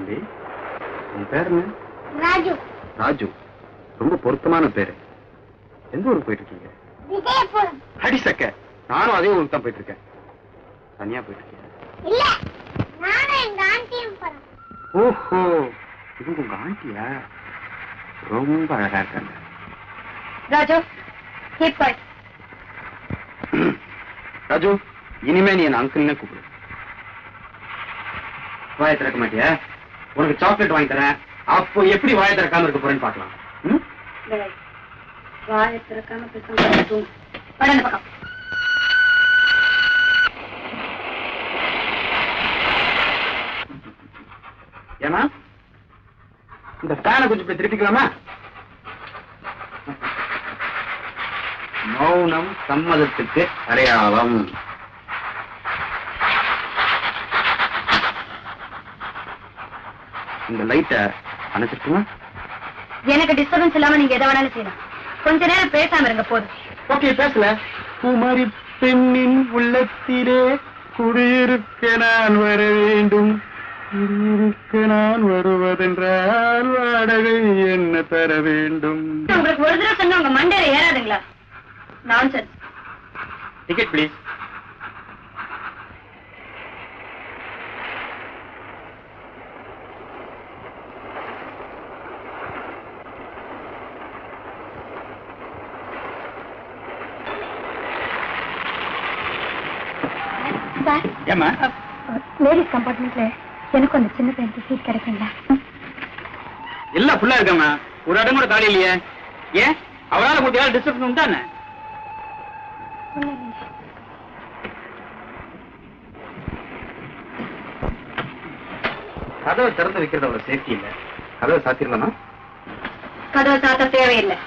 தம்பி, உன் பேர் என்ன? ராஜு. ராஜு, ரொம்ப பொருத்தமான பேரு. எந்த ஊருக்கு போயிட்டு இருக்கீங்க? விஜயபுரம். அடிசக்க, நானும் அதே ஊருக்கு தான் போயிட்டு இருக்கேன். தனியா போயிட்டு இருக்கீங்க? இல்ல, நானும் எங்க ஆண்டியும் போறோம். ஓஹோ, இது உங்க ஆண்டியா? ரொம்ப அழகா இருக்காங்க. Raju, keep quiet. ராஜு, இனிமே நீ என் அங்கிள்னே கூப்பிடு. வாயை திறக்க மாட்டியா? உனக்கு சாக்லேட் வாங்கி தரேன். அப்போ எப்படி வாயை திறக்காம இருக்க போறேன்னு பாக்கலாம். வாயை திறக்காம பேசாம படம் பக்கம். ஏன்னா இந்த ஃபேனை கொஞ்சம் போய் திருப்பிக்கலாமா? மௌனம் சம்மதத்துக்கு அடையாளம். இந்த லைட்டை அணைச்சிட்டுமா? எனக்கு டிஸ்டர்பன்ஸ் இல்லாம நீங்க எதை வேணாலும் செய்யலாம். கொஞ்ச நேரம் பேசாம இருங்க போதும். ஓகே, பேசல. குமரி பெண்ணின் உள்ளத்திலே குடியிருக்க நான் வர வேண்டும். குடியிருக்க நான் வருவதென்றால் வாடகை என்ன தர வேண்டும்? உங்களுக்கு ஒரு தடவை சொன்னா உங்க மண்டையில ஏறாதுங்களா? நான்சென்ஸ். Ticket please. ஏமா லேடிஸ் கம்பார்ட்மெண்ட்ல எனக்கு அந்த சின்ன பையனுக்கு சீட் கிடைக்குங்களா? எல்லாம் ஃபுல்லா இருக்காமா. ஒரு இடம் கூட காலி இல்லையே. ஏன் அவரால் உங்களுக்கு ஏதாவது டிஸ்டர்பன்ஸ் உண்டானே? கதவை திறந்து வைக்கிறது அவ்வளவு சேஃப்டி இல்லை. கதவை சாத்திரலாமா? கதவை சாத்த தேவையில்லை.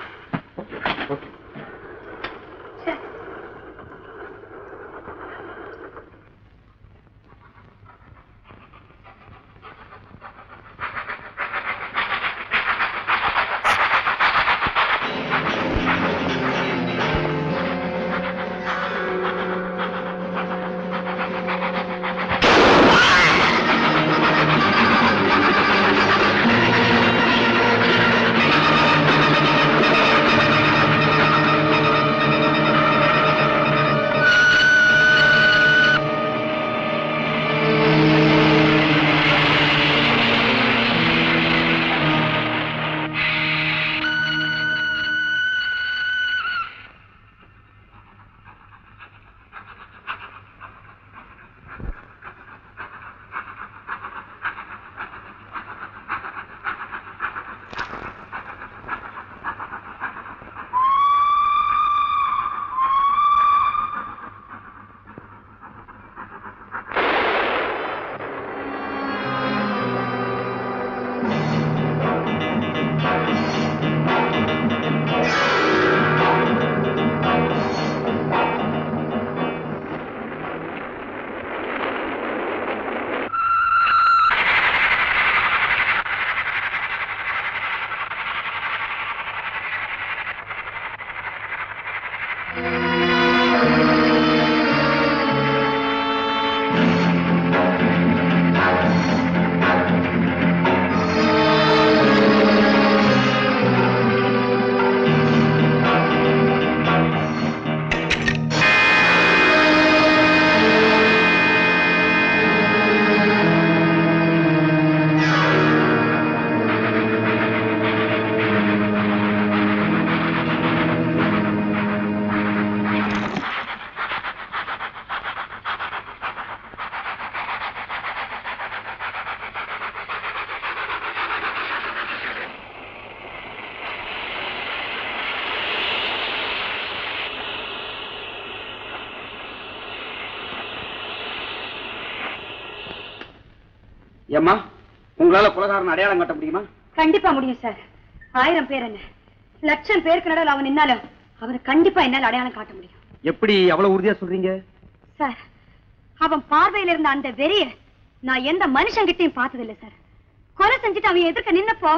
ஏம்மா, உங்களால கொலைகாரன் அடையாளம் காட்ட முடியுமா? கண்டிப்பா முடியும் சார். 1000 பேர் என்ன, லட்சம் பேருக்கு நடுவில் அவன் நின்னாலும் அவனை கண்டிப்பா என்னால அடையாளம் காட்ட முடியும். எப்படி அவ்வளவு உறுதியா சொல்றீங்க? சார், அவன் பார்வையில இருந்த அந்த வெறிய நான் எந்த மனுஷங்கிட்டையும் பார்த்ததில்லை சார். கொலை செஞ்சுட்டு அவன் எதிர்க்க நின்னப்போ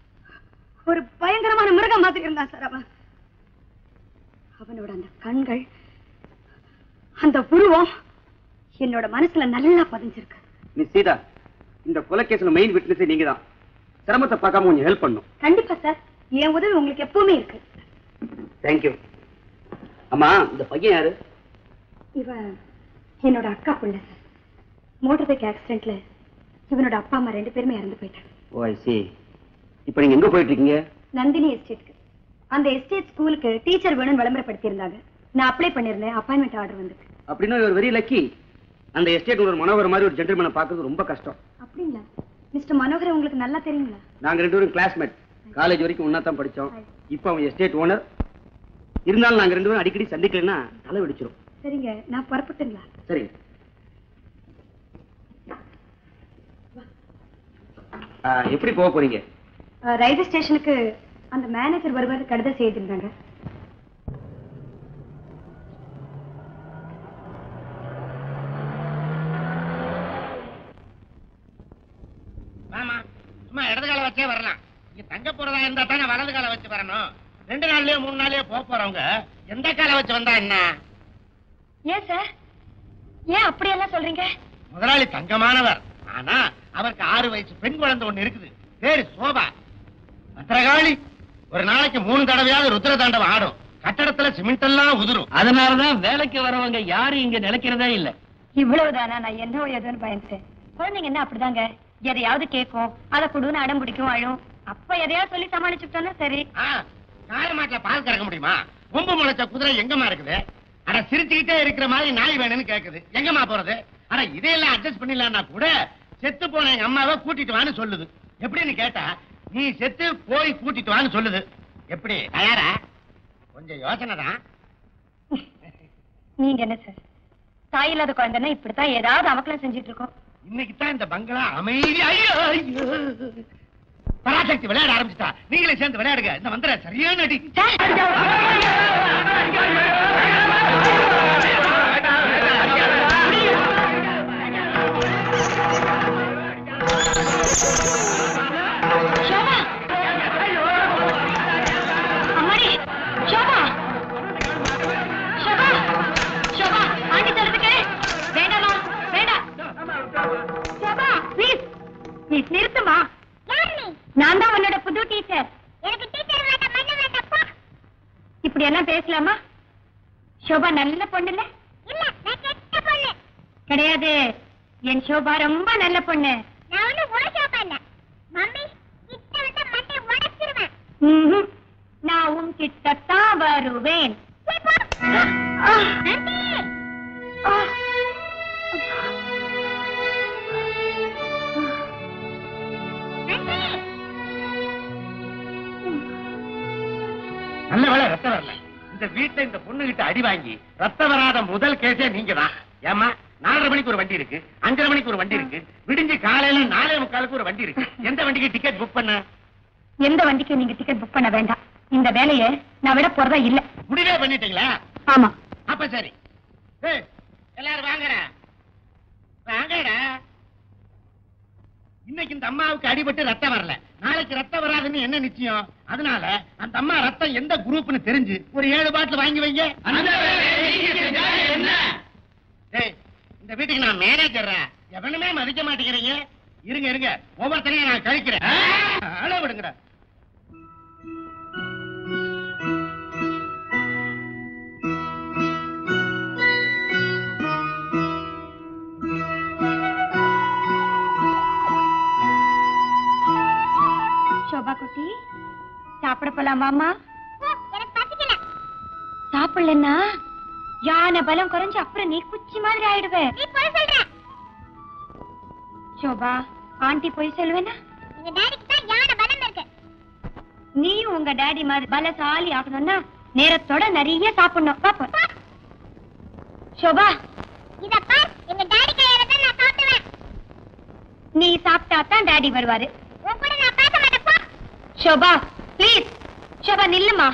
ஒரு பயங்கரமான மிருகம் மாதிரி இருந்தான் சார். அவனோட அந்த கண்கள், அந்த உருவம் என்னோட மனசுல நல்லா பதிஞ்சிருக்கு. மிஸ் சீதா, இந்த கொலைகேஸ்ல மெயின் விட்னஸ் நீங்க தான். சிரமத்தை பார்க்காம கொஞ்சம் ஹெல்ப் பண்ணும். கண்டிப்பா சார், என் உதவி உங்களுக்கு எப்பவுமே இருக்கு. தேங்க்யூ. அம்மா, இந்த பையன் யாரு? இவன் என்னோட அக்கா புள்ள சார். மோட்டார் பைக் ஆக்சிடென்ட்ல இவனோட அப்பா அம்மா 2 பேருமே இறந்து போயிட்டாங்க. ஓ ஐ சீ. இப்போ நீங்க எங்க போயிட்டு இருக்கீங்க? நந்தினி எஸ்டேட்க்கு. அந்த எஸ்டேட் ஸ்கூலுக்கு டீச்சர் வேணும்னு விளம்பரப்படுத்தி இருந்தாங்க. நான் அப்ளை பண்ணிருந்தேன். அப்பாயின்மெண்ட் ஆர்டர் வந்திருக்கு. அப்படின்னா ஒரு வெரி லக்கி. அந்த எஸ்டேட் ஒரு மனோகர் மாதிரி ஒரு ஜென்டில்மேனை பார்க்கிறது ரொம்ப கஷ்டம். அப்படிங்களா? மிஸ்டர் மனோகர் உங்களுக்கு நல்லா தெரியுங்களா? நாங்க 2 பேரும் கிளாஸ்மேட். காலேஜ் வரைக்கும் ஒண்ணா தான் படிச்சோம். இப்போ அவன் எஸ்டேட் ஓனர். இருந்தாலும் நாங்க 2 பேரும் அடிக்கடி சந்திக்கலன்னா தலை வெடிச்சிரும். சரிங்க, நான் புறப்பட்டுங்களா? சரி. எப்படி போக போறீங்க? ரயில்வே ஸ்டேஷனுக்கு அந்த மேனேஜர் வருவாரு கடிதம் செய்திருந்தாங்க. சும்மா இடது கால வச்சே வரலாம். இங்க தங்க போறதா இருந்தா தானே வலது கால வச்சு வரணும். 2 நாள்லயோ 3 நாள்லயோ போறவங்க எந்த கால வச்சு வந்தா என்ன? ஏன் சார், ஏன் அப்படியெல்லாம் சொல்றீங்க? முதலாளி தங்கமானவர். ஆனா அவருக்கு 6 வயசு பெண் குழந்தை ஒண்ணு இருக்குது. பேரு சோபா. பத்திரகாளி. ஒரு நாளைக்கு 3 தடவையாவது ருத்ர தாண்டவம் ஆடும். கட்டடத்துல சிமெண்ட் எல்லாம் உதிரும். அதனாலதான் வேலைக்கு வரவங்க யாரும் இங்க நிலைக்கிறதே இல்ல. இவ்வளவுதானா? நான் என்னவோ ஏதோன்னு பயந்துட்டேன். குழந்தைங்க என்ன அப்படிதாங்க, எதையாவது கேட்கும், அதை கொடுன்னு அடம் பிடிக்கும், அழும். அப்ப எதையாவது சொல்லி சமாளிச்சுட்டோன்னா சரி. காலமாட்டில பால் கறக்க முடியுமா? கொம்பு முளைச்ச குதிரை எங்கம்மா இருக்குது? அட சிரிச்சுக்கிட்டே இருக்கிற மாதிரி நாய் வேணும்னு கேக்குது. எங்கம்மா போறது? அட இதையெல்லாம் அட்ஜஸ்ட் பண்ணிடலாம்னா கூட செத்து போன எங்க அம்மாவை கூட்டிட்டு வான்னு சொல்லுது. எப்படின்னு கேட்டா நீ செத்து போய் கூட்டிட்டு வான்னு சொல்லுது. எப்படி தயாரா? கொஞ்சம் யோசனை தான். நீங்க என்ன சார், தாய் இல்லாத குழந்தைன்னா இப்படித்தான் ஏதாவது அமக்கலம் செஞ்சுட்டு இருக்கோம். இன்னைக்கு தான் இந்த பங்களா அமைதி. ஐயோ ஐயோ, பராசக்தி விளையாட ஆரம்பிச்சுட்டா. நீங்களே சேர்ந்து விளையாடுங்க. இந்த மந்திர சரியான அடி. நிறுத்துமா. நான் தான் உன்னோட புது டீச்சர். எனக்கு டீச்சர் வேண்டாம், மண்ணு வேண்டாம்ப்பா. இப்படி எல்லாம் பேசலாமா? சோபா நல்ல பொண்ணு இல்ல? இல்ல, நான் கெட்ட பொண்ணு. கிடையாது, என் சோபா ரொம்ப நல்ல பொண்ணு. நான் ஒண்ணு உனக்கு இல்ல. மம்மி கிட்ட வந்தா மண்ணை உடைச்சிருவேன். நான் உன் கிட்டத்தான் வருவேன். நல்ல வேலை ரத்தம் வரல. இந்த வீட்டை இந்த பொண்ணு கிட்ட அடி வாங்கி ரத்தம் வராத முதல் கேஸே நீங்க தான். ஏமா 4:30 மணிக்கு ஒரு வண்டி இருக்கு, 5:30 மணிக்கு ஒரு வண்டி இருக்கு, விடிஞ்சு காலையில 4:45 ஒரு வண்டி இருக்கு. எந்த வண்டிக்கு டிக்கெட் புக் பண்ண? எந்த வண்டிக்கு நீங்க டிக்கெட் புக் பண்ண வேண்டாம். இந்த வேலையை நான் விட போறதா இல்ல. முடிவே பண்ணிட்டீங்களா? ஆமா. அப்ப சரி. எல்லாரும் வாங்கடா வாங்கடா. இன்னைக்கு இந்த அம்மாவுக்கு அடிபட்டு ரத்தம் வரல, நாளைக்கு ரத்தம் வராதுன்னு என்ன நிச்சயம்? அதனால அந்த அம்மா ரத்தம் எந்த குரூப்னு தெரிஞ்சு ஒரு 7 பாட்டில் வாங்கி வைங்க. இந்த வீட்டுக்கு நான் மேனேஜர். எவனுமே மதிக்க மாட்டேங்கிறீங்க. இருங்க இருங்க, ஒவ்வொருத்தரையும் நான் கழிக்கிறேன். அளவு விடுங்கடா. சோபா குட்டி, சாப்பிட போலாமாமா? எனக்கு பசிக்கல. சாப்பிடலன்னா யானை பலம் குறைஞ்சு அப்புறம் நீ குச்சி மாதிரி ஆயிடுவே. நீ போய் சொல்ற. சோபா, ஆண்டி போய் சொல்லுவேனா? எங்க டாடிக்கு தான் யான பலம் இருக்கு. நீயும் உங்க டாடி மாதிரி பலசாலி ஆகணும்னா நேரத்தோட நிறைய சாப்பிடணும். பாப்பா சோபா, இத பார், எங்க டாடி கையால தான் நான் சாப்பிடுவேன். நீ சாப்பிட்டா தான் டாடி வருவாரு. உன் கூட நான் பேச மாட்டேன். போ. Sofa please. சோபா நில்லுமா.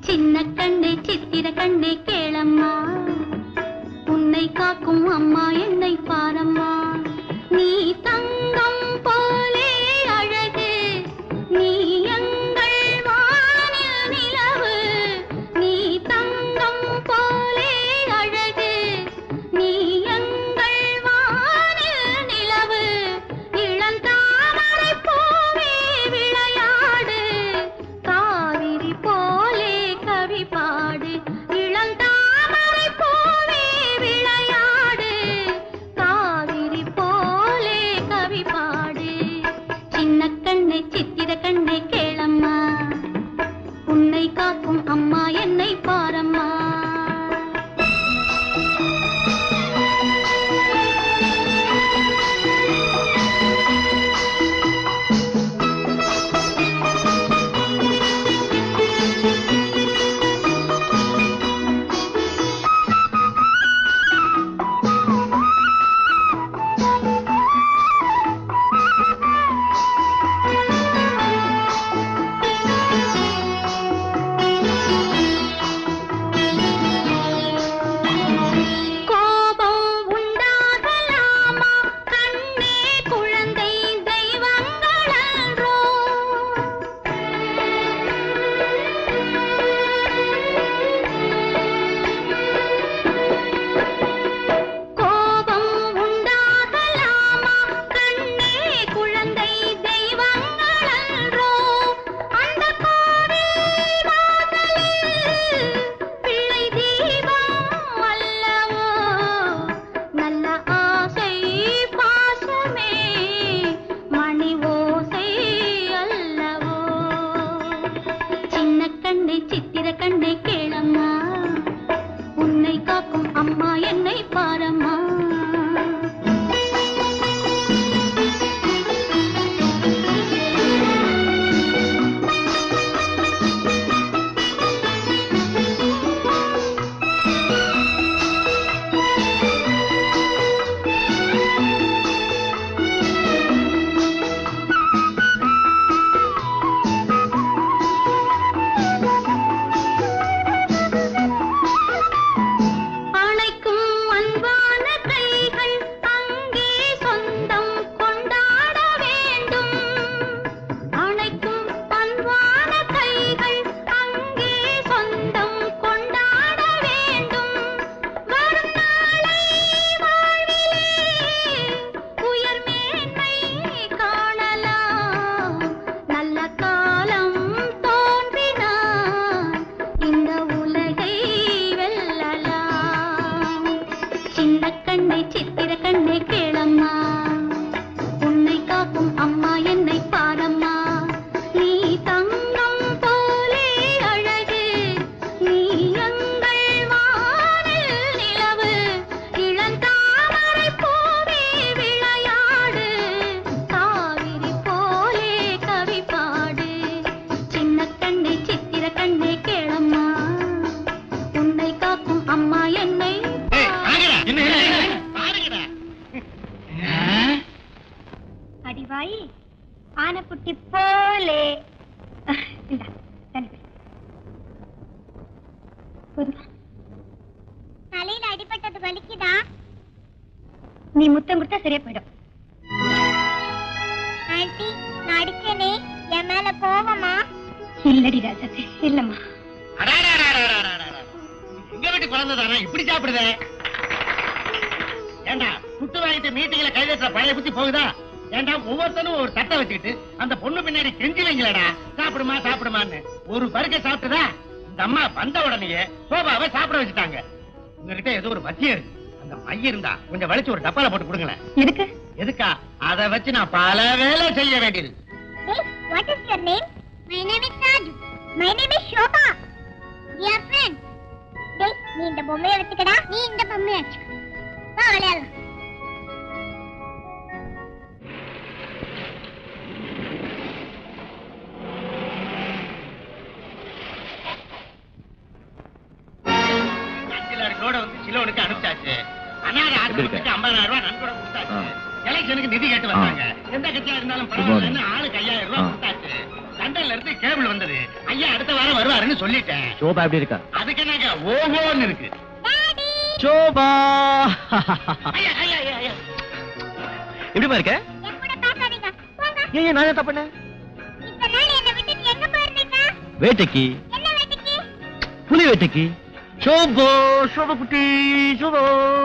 சின்ன கண்ணே சித்திர கண்ணே கேளம்மா, உன்னை காக்கும் அம்மா என்னை பாரம்மா. நீ தங்கம் போலே அழகு, நீ எங்கள் வானில் நிலவு. நீ தங்கம் போலே அழகு, நீ எங்கள் வானில் நிலவு. இளந்தாமரை பூவே விளையாடு, காவிரி போலே கவி பாடு. இளந்தாமரை பூவே விளையாடு, காவிரி போலே கவி பாடு. சின்ன கண்ணே சித்திர கண்ணே கேளம்மா, உன்னை காக்கும் அம்மா என்னை பாரம்மா. ஆனைக்குட்டி போலே தலையில அடிபட்டது வலிக்குதா? நீ முத்தம் கொடுத்தா சரியா போயிடும். ஆண்டி, நான் அடிச்சேனே, என் மேல கோவமா? இல்லடி ராஜாத்தி, இல்லம்மா. எங்க வீட்டு குழந்தைதானா இப்படி சாப்பிடுதே? ஏண்டா குட்டு வாங்கிட்டு மீட்டிங்ல கைதட்டுற பழைய புத்தி போகுதா? ஏண்டா ஒவ்வொருத்தனும் ஒரு தட்டை வச்சுக்கிட்டு அந்த பொண்ணு பின்னாடி கெஞ்சி வைங்களடா, சாப்பிடுமா சாப்பிடுமான்னு. ஒரு பருக்க சாப்பிட்டுதா இந்த அம்மா வந்த உடனேயே சோபாவை சாப்பிட வச்சுட்டாங்க. உங்ககிட்ட ஏதோ ஒரு மத்தியம் இருக்கு, அந்த மைய இருந்தா கொஞ்சம் வலிச்சு ஒரு டப்பால போட்டு கொடுங்களேன். எதுக்கு? எதுக்கா? அதை வச்சு நான் பல வேலை செய்ய வேண்டியது. What is your name? My name is Raju. My name is Shobha. Dear friend. டேய், நீ இந்த பொம்மையை வச்சுக்கடா, நீ இந்த பொம்மையை வச்சுக்க. வா விளையாடலாம். சிலோனுக்கு அனுப்பிச்சாச்சு. அனாதை ஆசிரமத்துக்கு 50,000 ரூபாய் நன்கொடை கொடுத்தாச்சு. எலெக்ஷனுக்கு நிதி கேட்டு வந்தாங்க. எந்த கட்சியா இருந்தாலும் பரவாயில்லன்னு ஆளு 5,000 ரூபாய் கொடுத்தாச்சு. லண்டன்ல இருந்து கேபிள் வந்தது. ஐயா அடுத்த வாரம் வருவாருன்னு சொல்லிட்டேன். சோபா எப்படி இருக்கா? அதுக்கு என்னங்க ஓஹோன்னு இருக்கு. சோபா ஐயா ஐயா ஐயா ஐயா எப்படிமா இருக்க? என் கூட பேசாதீங்க போங்க. ஏன் நான் தப்பு பண்ணேன்? இத்தனை நாள் என்னை விட்டுட்டு எங்க போயிருந்தீங்க? வேட்டைக்கு. என்ன வேட்டைக்கு? புலி வேட்டைக்கு. சோபா சோபா குட்டி சோபா.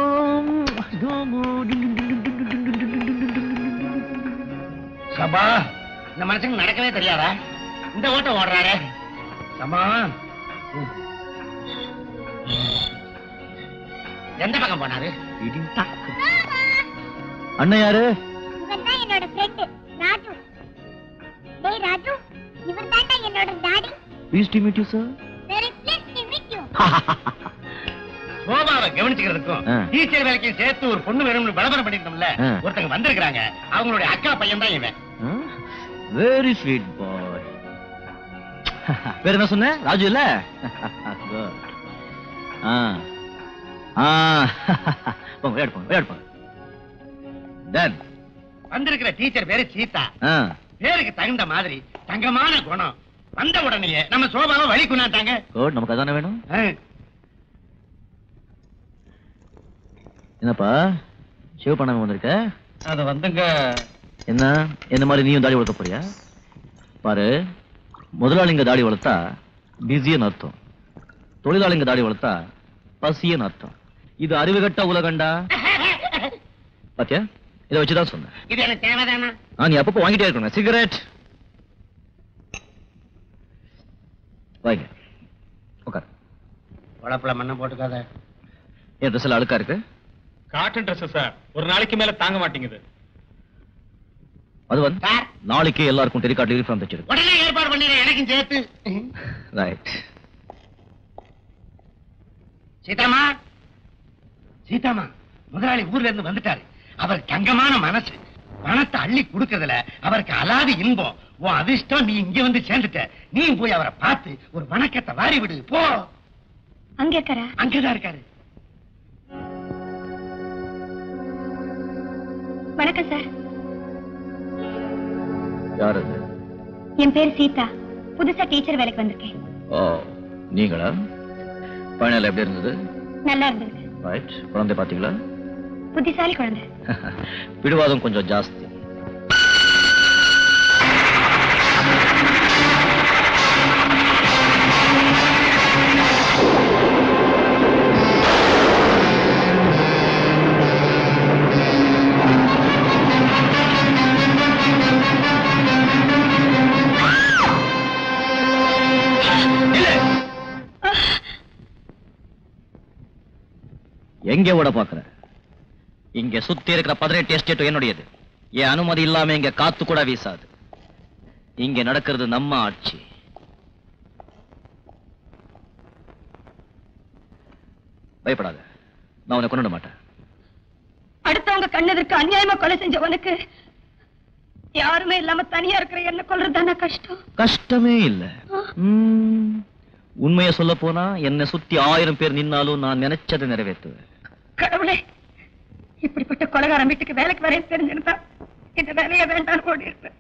சபா இந்த மனுஷனுக்கு நடக்கவே தெரியாதா? இந்த ஓட்டம் ஓடுறாரு. சமா எந்த பக்கம் போனாரு? அண்ணன் யாரு? இவன் தான் என்னோட ஃப்ரெண்ட் ராஜு. டேய் ராஜு, இவன் தான்டா என்னோட daddy. Pleased to meet you, sir. Very pleased to meet you. சோபாவை கவனிச்சுக்கிறதுக்கும் டீச்சர் வேலைக்கும் சேர்த்து ஒரு பொண்ணு வேணும்னு பலபரம் பண்ணிருந்தோம்ல, ஒருத்தங்க வந்திருக்காங்க. அவங்களுடைய அக்கா பையன் தான் இவன். Very sweet boy. வேற என்ன சொன்ன? ராஜு இல்ல? போங்க விளையாடுப்போங்க. Done. வந்திருக்கிற டீச்சர் பேரு சீதா. பேருக்கு தகுந்த மாதிரி தங்கமான குணம். வந்த உடனே நம்ம சோபாவை வழி கொண்டாட்டாங்க. குட், நமக்கு அதானே வேணும். என்னப்பா ஷேவ் பண்ணாம வந்திருக்க? அது வந்துங்க. என்ன மாதிரி நீயும் தாடி வளர்க்க போறியா? பாரு, முதலாளிங்க தாடி வளர்த்தா பிஸின்னு அர்த்தம், தொழிலாளிங்க தாடி வளர்த்தா பசின்னு அர்த்தம். இது அறிவுகட்ட உலகண்டா. பாத்தியா, இதை வச்சுதான் சொன்னேன். இது எனக்கு தேவைதானா? நீ அப்பப்போ வாங்கிட்டே இருக்கணும். சிகரெட் வாங்க, உட்கார். உழப்புல மண்ணை போட்டுக்காத. என் ட்ரெஸ் எல்லாம் அழுக்கா இருக்கு. காட்டன் ட்ரெஸ் சார், ஒரு நாளைக்கு மேல தாங்க மாட்டேங்குது. அது வந்து சார், நாளைக்கு எல்லாருக்கும் டெலிகார்ட் யூனிஃபார்ம் தச்சிருக்கு. உடனே ஏற்பாடு பண்ணிடுறேன், எனக்கும் சேர்த்து. ரைட். சீதாமா, முதலாளி ஊர்ல இருந்து வந்துட்டாரு. அவர் தங்கமான மனசு, பணத்தை அள்ளி கொடுக்கறதுல அவருக்கு அலாதி இன்பம். உன் அதிர்ஷ்டம், நீ இங்க வந்து சேர்ந்துட்ட. நீ போய் அவரை பார்த்து ஒரு வணக்கத்தை வாரி விடு. போ. அங்க இருக்காரா? அங்கதான் இருக்காரு. வணக்கம் சார். யார் அது? என் பேர் சீதா. புதுசா டீச்சர் வேலைக்கு வந்திருக்கேன். ஓ, நீங்களா? பயணம் எப்படி இருந்தது? நல்லா இருந்தது. ரைட். குழந்தை பாத்தீங்களா? புத்திசாலி குழந்தை. பிடிவாதம் கொஞ்சம் ஜாஸ்தி. எங்க ஓட பாக்குற? இங்க சுத்தி இருக்கிற 18 எஸ்டேட் என்னுடையது. என் அனுமதி இல்லாம இங்க காத்து கூட வீசாது. இங்க நடக்கிறது நம்ம ஆட்சி. பயப்படாத, நான் உன்னை கொண்டு மாட்டேன். அடுத்தவங்க கண்ணதற்கு அநியாயமா கொலை செஞ்ச உனக்கு யாருமே இல்லாம தனியா இருக்கிற என்ன கொல்றதுதானே கஷ்டம். கஷ்டமே இல்ல. உண்மைய சொல்ல போனா என்ன சுத்தி 1000 பேர் நின்னாலும் நான் நினைச்சதை நிறைவேற்றுவேன். கடவுளே, இப்படிப்பட்ட கொலைகாரன் வீட்டுக்கு வேலைக்கு வரையும் தெரிஞ்சிருந்தா இந்த வேலையை வேண்டாம் ஓடி இருப்பேன்.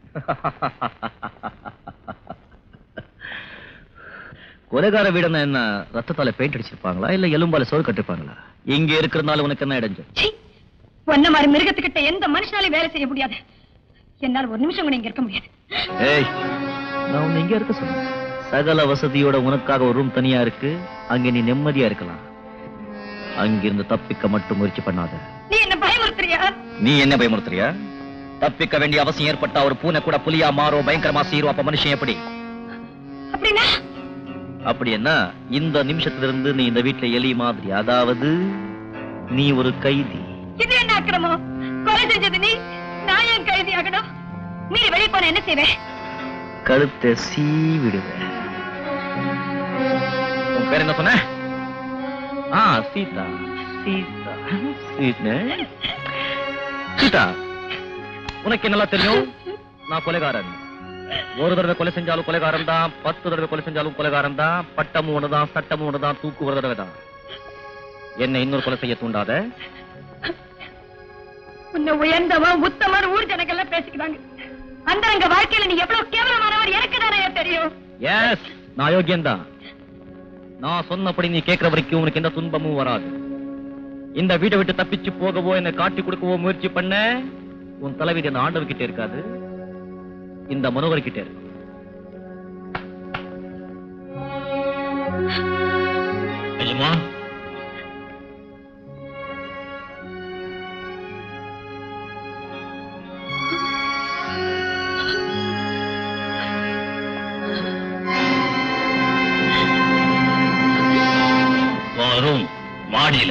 கொலைகார வீடுன்னா என்ன, ரத்தத்தால பெயிண்ட் அடிச்சிருப்பாங்களா இல்ல எலும்பால சோறு கட்டிருப்பாங்களா? இங்க இருக்கிறதுனால உனக்கு என்ன இடைஞ்சு? ஒன்ன மாதிரி மிருகத்துக்கிட்ட எந்த மனுஷனாலையும் வேலை செய்ய முடியாது. என்னால ஒரு நிமிஷம் கூட இங்க இருக்க முடியாது. ஏய், நான் உன்னை இங்க இருக்க சொன்னேன். சகல வசதியோட உனக்காக ஒரு ரூம் தனியா இருக்கு. அங்க நீ நிம்மதியா இருக்கலாம். அங்கிருந்து தப்பிக்க மட்டும் முயற்சி பண்ணாத. நீ என்ன பயமுறுத்துறியா? நீ என்ன பயமுறுத்துறியா? தப்பிக்க வேண்டிய அவசியம் ஏற்பட்டா ஒரு பூனை கூட புலியா மாறும், பயங்கரமா சீரும். அப்ப மனுஷன் எப்படி? அப்படின்னா அப்படி என்ன, இந்த நிமிஷத்திலிருந்து நீ இந்த வீட்டுல எலி மாதிரி. அதாவது நீ ஒரு கைதி. இது என்ன அக்கிரமம்? கொலை செஞ்சது நீ, நான் ஏன் கைதி ஆகணும்? நீ வெளியே போன என்ன செய்வேன்? கழுத்தை சீவிடுவேன். உன் பேர் என்ன சொன்ன? சீதா. சீதா, சீதா, உனக்கு என்னெல்லாம் தெரியும்? நான் கொலைகாரன். ஒரு தடவை கொலை செஞ்சாலும் கொலைகாரன் தான், 10 தடவை கொலை செஞ்சாலும் கொலைகாரன் தான். பட்டமும் ஒண்ணுதான், சட்டமும் ஒண்ணுதான், தூக்கு ஒரு தடவை தான். என்ன இன்னொரு கொலை செய்ய தூண்டாத. உன்னை உயர்ந்தவன் உத்தமன் ஊர் ஜனங்கள்லாம் பேசிக்கிறாங்க. அந்தரங்க வாழ்க்கையில நீ எவ்வளவு கேவலமானவர் எனக்கு தானே தெரியும். எஸ், நான் யோகியன்தான். நான் சொன்னபடி நீ கேட்கிற வரைக்கும் உனக்கு எந்த துன்பமும் வராது. இந்த வீட்டை விட்டு தப்பிச்சு போகவோ என்னை காட்டி கொடுக்கவோ முயற்சி பண்ண உன் தலைவிதி அந்த ஆண்டவர்கிட்ட இருக்காது, இந்த மனோகர் கிட்ட இருக்கு. நிஜமா? வரும் மாடியில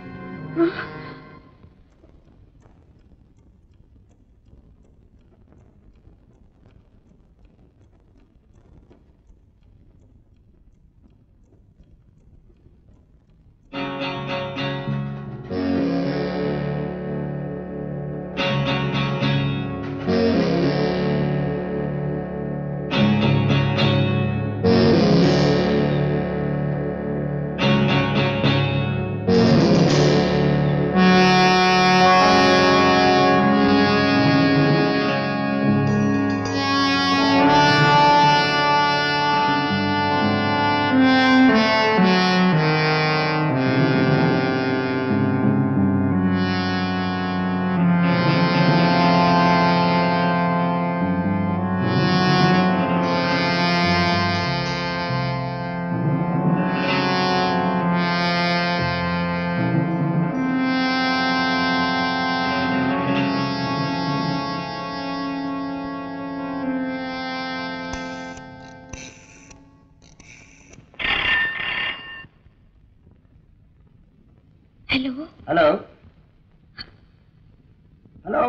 ஹலோ ஹலோ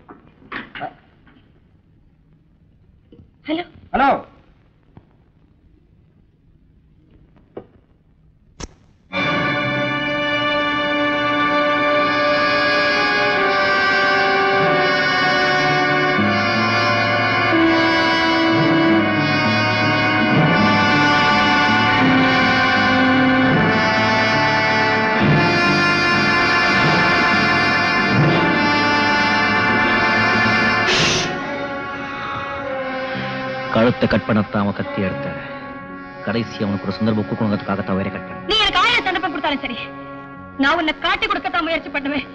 ஹலோ ஹலோ கழுத்தை கட் பண்ணத்தான் அவன் கத்தி எடுத்த. கடைசி அவனுக்கு ஒரு சந்தர்ப்பம் கொடுக்கணுங்கிறதுக்காகத்தான் வேற கட் பண்ண. நீ எனக்கு 1000 சந்தர்ப்பம் கொடுத்தாலும் சரி, நான் உன்னை காட்டி கொடுக்கத்தான் முயற்சி பண்ணுவேன்.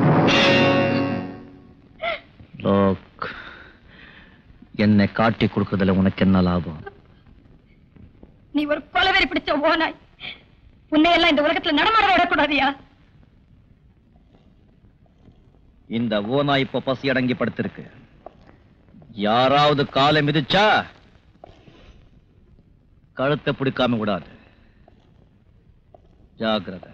லோக், என்னை காட்டி கொடுக்கறதுல உனக்கு என்ன லாபம்? நீ ஒரு கொலவெறி பிடிச்ச ஓனாய். உன்னை எல்லாம் இந்த உலகத்துல நடமாட விடக்கூடாதியா? இந்த ஓனாய் இப்ப பசி அடங்கி படுத்திருக்கு. யாராவது காலை மிதிச்சா கழுத்தை பிடிக்காம விடாது. ஜாகிரதை,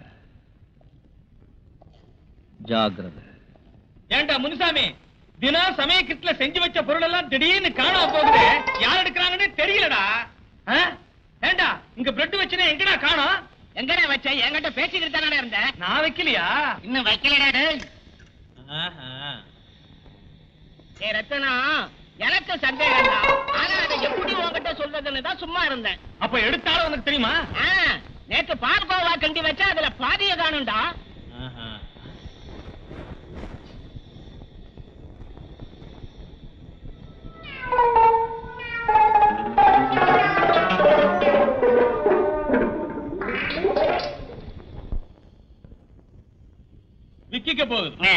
ஜாகிரதை. ஏண்டா முனுசாமி, தினம் சமயக்கிட்டுல செஞ்சு வச்ச பொருள் எல்லாம் திடீர்னு காணாம போகுது. யார் எடுக்கிறாங்கன்னு தெரியலடா. ஏண்டா இங்க பிரெட் வச்சுனா எங்கடா காணோம்? எங்கடா வச்ச? என்கிட்ட பேசிக்கிட்டு தானே இருந்தேன். நான் வைக்கலையா? இன்னும் வைக்கலடா டேய். ரத்தனா, எனக்கு சந்தேகம் தான். ஆனா அதை எப்படி உங்ககிட்ட சொல்றதுன்னு தான் சும்மா இருந்தேன். அப்ப எடுத்தாலும் உனக்கு தெரியுமா? நேத்து பார்கோவா கண்டி வச்சா அதுல பாதிய காணும்டா. விக்கிக்க போகுது.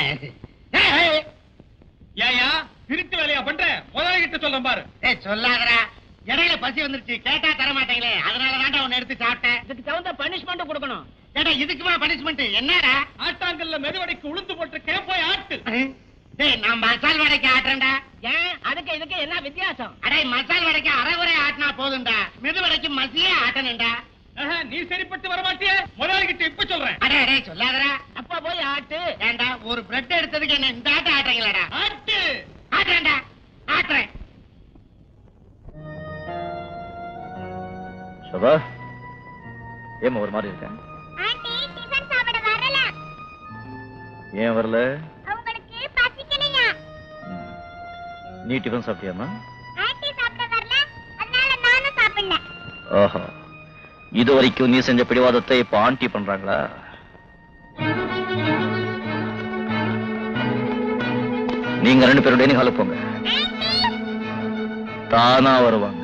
ஏயா திருட்டு வேலையா பண்ற? முதலாளிகிட்ட சொல்றேன் பாரு. சொல்லாதடா, இடையில பசி வந்துருச்சு, கேட்டா தர மாட்டீங்களே, அதனாலதான் உன்னை எடுத்து சாப்பிட்டேன். இதுக்கு தகுந்த பனிஷ்மெண்ட் கொடுக்கணும். கேட்டா இதுக்குமா பனிஷ்மெண்ட்? என்னடா? ஆட்டாங்கல்ல மெதுவடைக்கு உளுந்து போட்டு போய் ஆட்டு. டேய், நான் மசால் வடைக்கு ஆட்டுறேன்டா. ஏன் அதுக்கு இதுக்கு என்ன வித்தியாசம்? அடே, மசால் வடைக்கு அரைகுறை ஆட்டினா போதும்டா, மெதுவடைக்கு மசியே ஆட்டணும்டா. நீ சரிப்பட்டு வரமாட்டிய? முதலாளிகிட்ட இப்ப சொல்றேன். அடே அடே சொல்லாதடா. அப்ப போய் ஆட்டு. ஏண்டா, ஒரு பிரெட் எடுத்ததுக்கு என்ன இந்த ஆட்ட ஆட்டுறீங்களாடா? ஆட்டு. ஆட்டுறேன்டா, ஆட்டுறேன். சோபா, ஏமா ஒரு மாதிரி இருக்க? ஆண்டி டிபன் சாப்பிட வரல. ஏன் வரல? அவங்களுக்கு பசிக்கலையா? நீ டிஃபன் சாப்பிட்டியாமா? ஆண்டி சாப்பிட வரல, அதனால நானும் சாப்பிடல. ஓஹோ, இது வரைக்கும் நீ செஞ்ச பிடிவாதத்தை இப்ப ஆண்டி பண்றாங்களா? நீங்க 2 பேரும் டைனிங் ஹாலுக்கு போங்க. தானா வருவாங்க.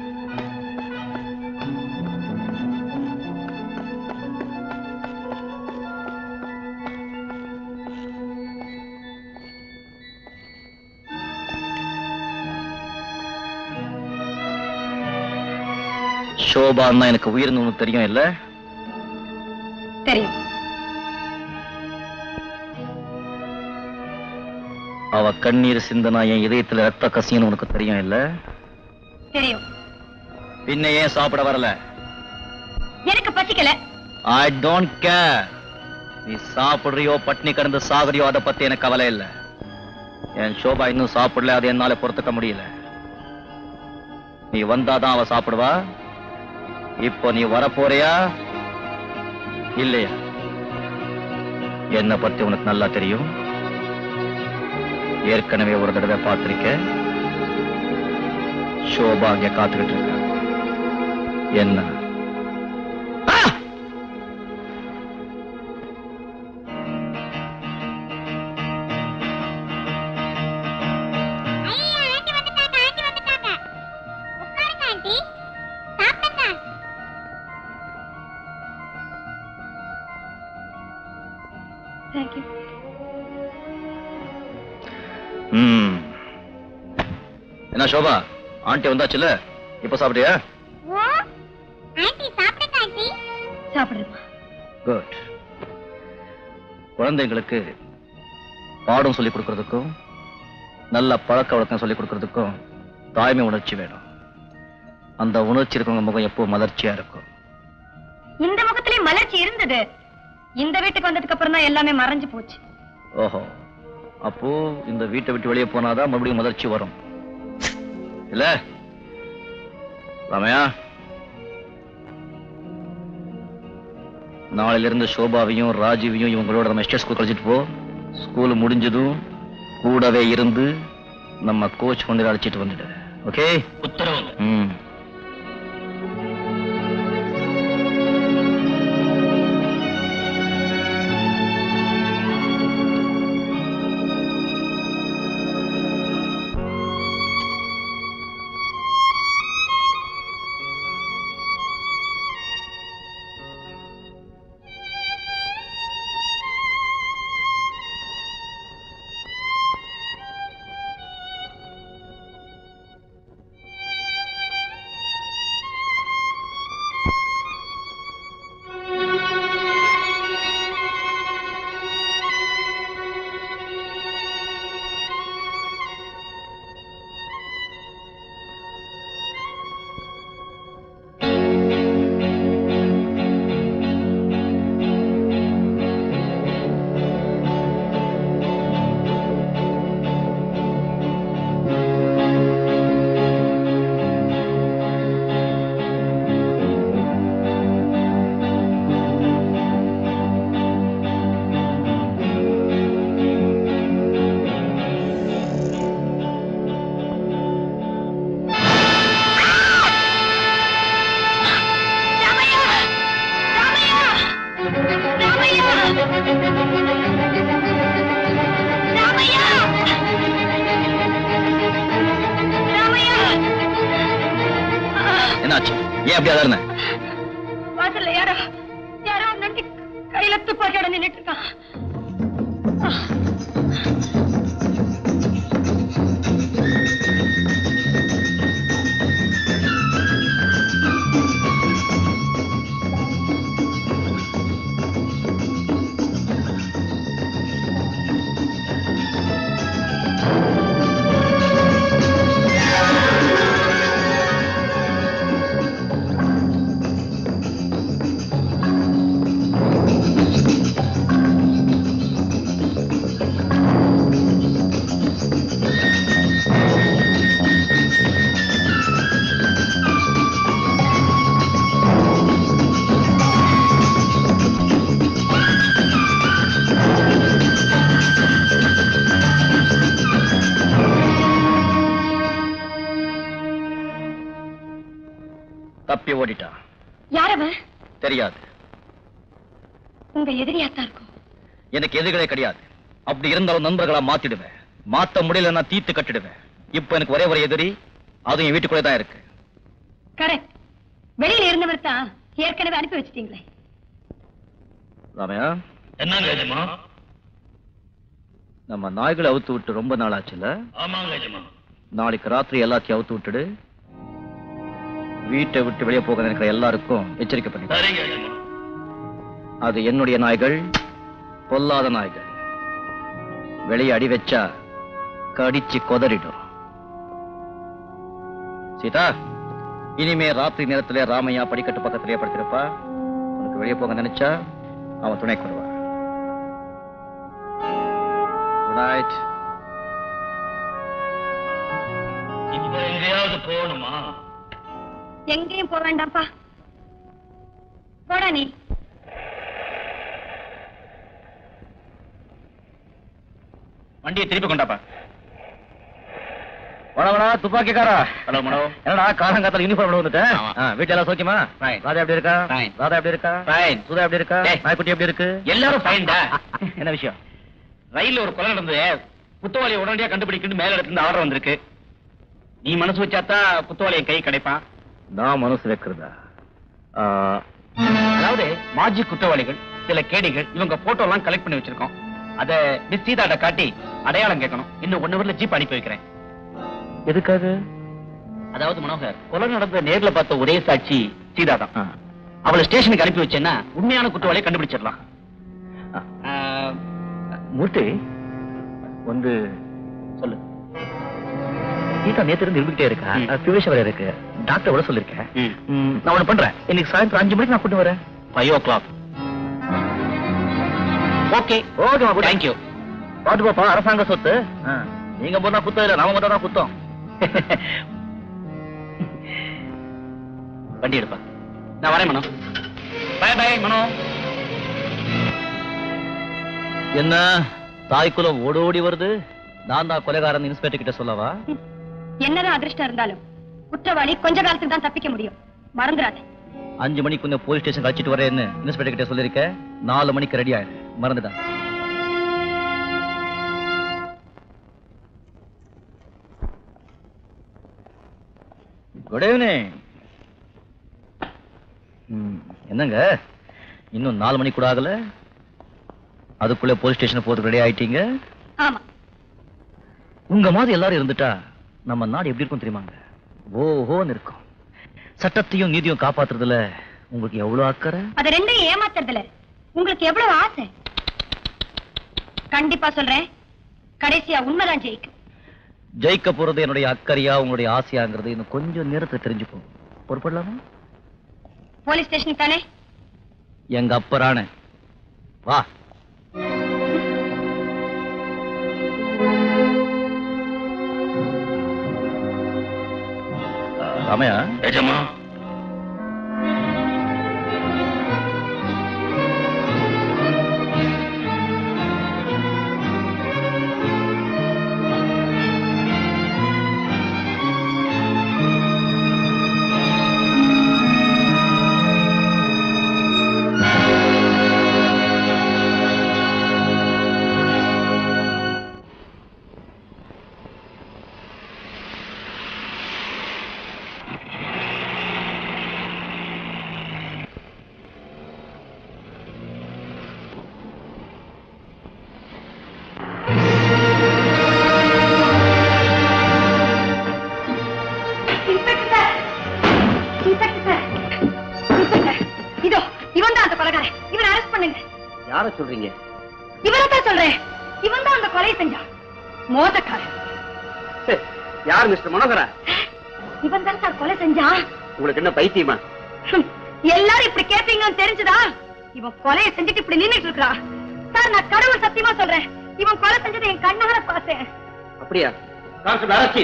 சோபான்னா எனக்கு உயிர்னு உனக்கு தெரியும் இல்ல? தெரியும். அவ கண்ணீர் சிந்தனா என் இதயத்துல ரத்த கசியன்னு உனக்கு தெரியும் இல்ல? தெரியும். பின்ன ஏன் சாப்பிட வரல? எனக்கு பசிக்கல. I don't care. நீ சாப்பிடுறியோ பட்னி கடந்து சாகுறியோ அதை பத்தி எனக்கு கவலை இல்ல. என் சோபா இன்னும் சாப்பிடல, அது என்னால பொறுத்துக்க முடியல. நீ வந்தாதான் அவ சாப்பிடுவா. இப்போ நீ வரப்போறியா இல்லையா? என்ன பத்தி உனக்கு நல்லா தெரியும். ஏற்கனவே ஒரு தடவை பார்த்திருக்க. சோபா அங்க காத்துக்கிட்டு இருக்க. என்ன என்ன சோபா, ஆண்டி வந்தாச்சுல, இப்ப சாப்பிட்டியா? குட். குழந்தைங்களுக்கு பாடம் சொல்லிக் கொடுக்கறதுக்கும் நல்ல பழக்க வழக்கம் சொல்லிக் கொடுக்கறதுக்கும் தாய்மை உணர்ச்சி வேணும். அந்த உணர்ச்சி இருக்கவங்க முகம் எப்போ மலர்ச்சியா இருக்கும். இந்த முகத்திலே மலர்ச்சி இருந்தது. இந்த வீட்டுக்கு வந்ததுக்கு அப்புறம் தான் எல்லாமே மறைஞ்சு போச்சு. ஓஹோ, அப்போ இந்த வீட்டை விட்டு வெளியே போனாதான் மறுபடியும் மலர்ச்சி வரும் இல்ல ராமையா? நாளையில இருந்து சோபாவையும் ராஜீவையும் இவங்களோட நம்ம எஸ்டேட் ஸ்கூல் கழிச்சிட்டு போ. ஸ்கூல் முடிஞ்சதும் கூடவே இருந்து நம்ம கோச் கொண்டு அழைச்சிட்டு வந்துடு. ஓகே? உத்தரவு. என்னாச்சு? ஏன் அப்படி அலர்ன? வாசல்ல யாரோ நட்டி கையில துப்பாக்கியோட நின்னுட்டு இருக்கான். தப்பி ஓடிட்டா. யாரவன்? தெரியாது. உங்க எதிரியாத்தான் இருக்கும். எனக்கு எதிரிகளே கிடையாது. அப்படி இருந்தாலும் நண்பர்களா மாத்திடுவேன். மாத்த முடியலன்னா தீத்து கட்டிடுவேன். இப்ப எனக்கு ஒரே ஒரு எதிரி அதுவும் என் வீட்டுக்குள்ளே தான் இருக்கு. கரெக்ட். வெளியில இருந்தவர் தான் ஏற்கனவே அனுப்பி வச்சிட்டீங்களே. ராமையா, என்னங்க எஜமா? நம்ம நாய்களை அவுத்து விட்டு ரொம்ப நாள் ஆச்சுல்ல? ஆமாங்க எஜமா. நாளைக்கு ராத்திரி எல்லாத்தையும் அவுத்து விட்டுடு. வீட்டை விட்டு வெளியே போக நினைக்கிற எல்லாருக்கும் எச்சரிக்கை பண்ணி. சரிங்க எஜமா. அது என்னுடைய நாய்கள், பொல்லாத நாய்கள். வெளியே அடி வச்சா கடிச்சு கொதறிடும். சீதா, இனிமே ராத்திரி நேரத்துல ராமையா படிக்கட்டு பக்கத்திலேயே படுத்திருப்பா. உனக்கு வெளியே போக நினைச்சா அவன் துணைக்கு வருவான். Good night. இப்ப எங்கேயாவது போகணுமா? எங்கேயும் போக வேண்டாம்ப்பா. போடா நீ. வண்டியை திருப்பி கொண்டாப்பா. வணவனா துப்பாக்கிக்காரா. ஹலோ மனோ. என்னடா காலங்காத்தால யூனிஃபார்ம் வந்துட்டேன். வீட்டுல எல்லாம் சோக்கியமா? ராதா எப்படி இருக்கா? ராதா எப்படி இருக்கா? சுதா எப்படி இருக்கா? நாய்க்குட்டி எப்படி இருக்கு? எல்லாரும் ஃபைன்டா. என்ன விஷயம்? ரயில்ல ஒரு கொலை நடந்தது. குத்தவாளியை உடனடியா கண்டுபிடிக்கணும் மேல இடத்துல ஆர்டர் வந்திருக்கு. நீ மனசு வச்சாத்தான் குத்தவாளியை கை கிடைப்பான். நான் மனசு வைக்கிறதா? அதாவது மாஜி குற்றவாளிகள், சில கேடிகள், இவங்க போட்டோ எல்லாம் கலெக்ட் பண்ணி வச்சிருக்கோம். அத மிஸ் சீதாட்ட காட்டி அடையாளம் கேட்கணும். இன்னும் 1 ஹவர்ல ஜீப் அனுப்பி வைக்கிறேன். எதுக்காக? அதாவது மனோகர், கொலை நடந்த நேர்ல பார்த்த ஒரே சாட்சி சீதா தான். அவளை ஸ்டேஷனுக்கு அனுப்பி வச்சேன்னா உண்மையான குற்றவாளியை கண்டுபிடிச்சிடலாம். மூர்த்தி வந்து சொல்லு. கீதா நேத்து இருந்து இருந்துகிட்டே இருக்கா. பியூஷ் இருக்கு. டாக்டர் விட சொல்லிருக்கேன். நான் ஒண்ணு பண்றேன். இன்னைக்கு சாயந்தரம் 5 மணிக்கு நான் கூட்டு வரேன். 5 o'clock. Okay okay, thank you. பாட்டு பாப்பா, அரசாங்க சொத்து. நீங்க போனா குத்தம் இல்ல, நாம மட்டும் தான் குத்தம். வண்டி எடுப்பா. நான் வரேன் மனோ. பை பை மனோ. என்ன தாய்க்குலம் ஓடோடி வருது? நான் தான் கொலைகாரன் இன்ஸ்பெக்டர் கிட்ட சொல்லவா? என்னதான் அதிர்ஷ்டம் இருந்தாலும் குற்றவாளி கொஞ்ச காலத்துக்கு தான் தப்பிக்க முடியும். மறந்துடாத. 5 மணிக்கு போலீஸ் ஸ்டேஷன் அழைச்சிட்டு வரேன்னு இன்ஸ்பெக்டர் கிட்ட சொல்லிருக்க. 4 மணிக்கு ரெடி ஆயிடு. மறந்துடா. Good evening. என்னங்க இன்னும் 4 மணி கூட ஆகல, அதுக்குள்ள போலீஸ் ஸ்டேஷன் போறதுக்கு ரெடி ஆயிட்டீங்க? ஆமா. உங்க மாதிரி எல்லாரும் இருந்துட்டா நம்ம நாடு எப்படி இருக்கும் தெரியுமாங்க? ஓஹோன்னு இருக்கும். சட்டத்தையும் நீதியும் காப்பாத்துறதுல உங்களுக்கு எவ்வளவு அக்கறை? அது ரெண்டையும் ஏமாத்துறதுல உங்களுக்கு எவ்வளவு ஆசை? கண்டிப்பா சொல்றேன், கடைசியா உண்மைதான் ஜெயிக்கும். ஜெயிக்க போறது என்னுடைய அக்கறையா உங்களுடைய ஆசையாங்கிறது இன்னும் கொஞ்சம் நேரத்துல தெரிஞ்சுப்போம். பொறுப்படலாமா? போலீஸ் ஸ்டேஷன் தானே? எங்க அப்பரான வா. ராமையா. எஜமா. யார சொல்றீங்க? இவரத்தான் சொல்றேன். இவன் தான் அந்த கொலை செஞ்சான். மோசக்காரன். யார் மிஸ்டர் மனோகரா? இவன் தான் சார் கொலை செஞ்சான். உங்களுக்கு என்ன பைத்தியமா? எல்லாரும் இப்படி கேட்பீங்கன்னு தெரிஞ்சுதா இவன் கொலையை செஞ்சுட்டு இப்படி நின்னுட்டு இருக்கா. சார் நான் கடவுள் சத்தியமா சொல்றேன், இவன் கொலை செஞ்சதை என் கண்ணால பார்த்தேன். அப்படியா? கான்ஸ்டபிள் அரசி.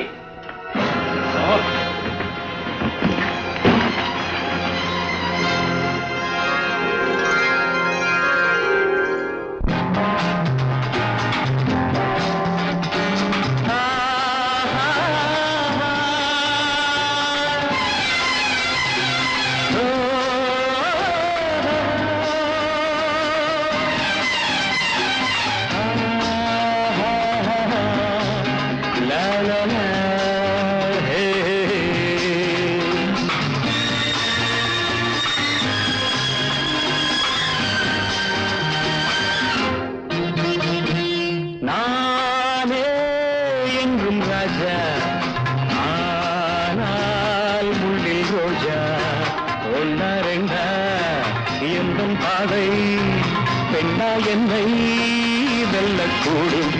எந்தன் பாதை பெண்ணா என்னை வெல்லக்கூடும்.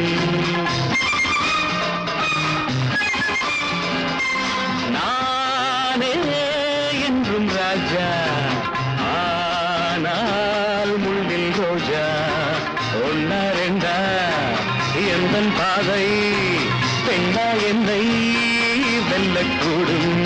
நானே என்றும் ராஜா, ஆனால் முள்ளில் ரோஜா. ஒன்னா ரெண்டா எந்தன் பாதை பெண்ணா என்னை வெல்லக்கூடும்.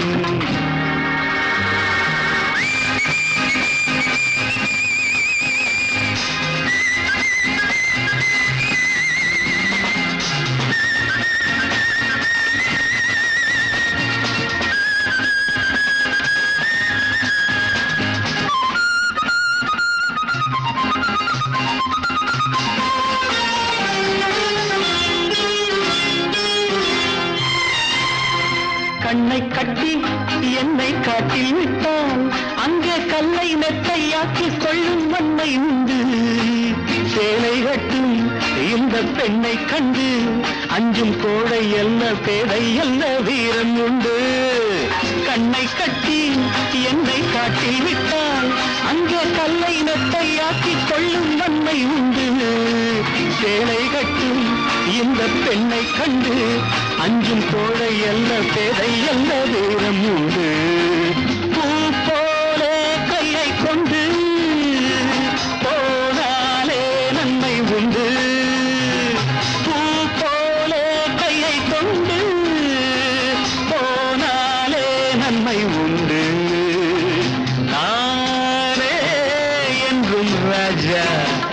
கண்ணை கட்டி என்னை காட்டில் விட்டால் அங்கே கல்லை நெத்தையாக்கிக் கொள்ளும் வன்மை உண்டு. சேலை கட்டும் இந்த பெண்ணை கண்டு அஞ்சும் கோடை அல்ல பேதை அல்ல வீரம் உண்டு. கண்ணை கட்டி என்னை காட்டில் விட்டால் அங்கே கல்லை நெத்தையாக்கிக் கொள்ளும் வன்மை உண்டு. சேலை கட்டும் இந்த பெண்ணை கண்டு அஞ்சும் கோடை அல்ல பேதை அல்ல வீரம் உண்டு. பூ போல கையை கொண்டு போனாலே நன்மை உண்டு. பூ போல கையை கொண்டு போனாலே நன்மை உண்டு. நானே என்றும் ராஜா,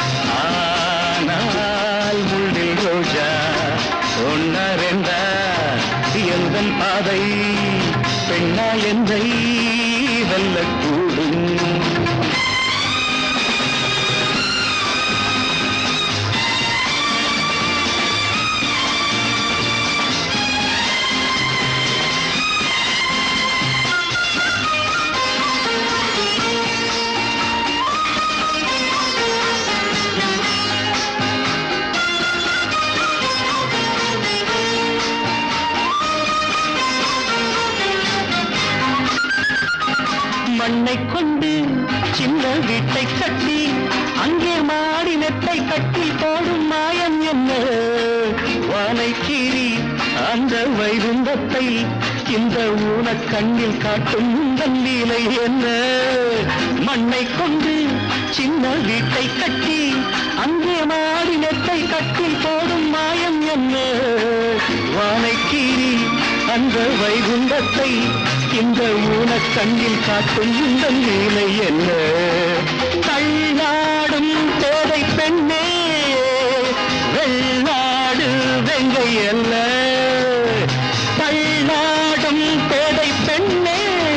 ஆனால் முள்ளில் ரோஜா. ஒன்னா ரெண்டா எந்தன் பாதை பெண்ணா என்னை வெல்லக்கூடும். மண்ணை கொண்டு சின்ன வீட்டை கட்டி அங்கே மாடி நெட்டை கட்டி போடும் மாயம் என்ன? வானை கீறி அந்த வைகுந்தத்தை இந்த ஊனக் கண்ணில் காட்டும் உங்கள் லீலை என்ன? மண்ணை கொண்டு சின்ன வீட்டை கட்டி அங்கே மாடி நெட்டை கட்டி போடும் மாயம் என்ன? வானை கீறி அந்த வைகுந்தத்தை இந்த ஊனக் கண்ணில் காட்டும் இந்த லீலை என்ன? தள்ளாடும் பேதை பெண்ணே வெள்ளாடு வெங்கை அல்ல. தள்ளாடும் பேதை பெண்ணே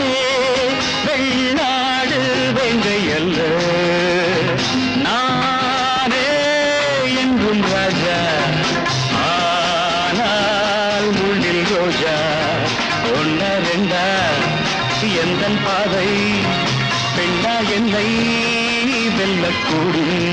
வெள்ளாடு வெங்கை அல்ல. நானே என்றும் ராஜா, ஆனால் முள்ளில் ரோஜா. ஒன்னா ரெண்டா எந்தன் பாதை பெண்ணா என்னை வெல்லக்கூடும்.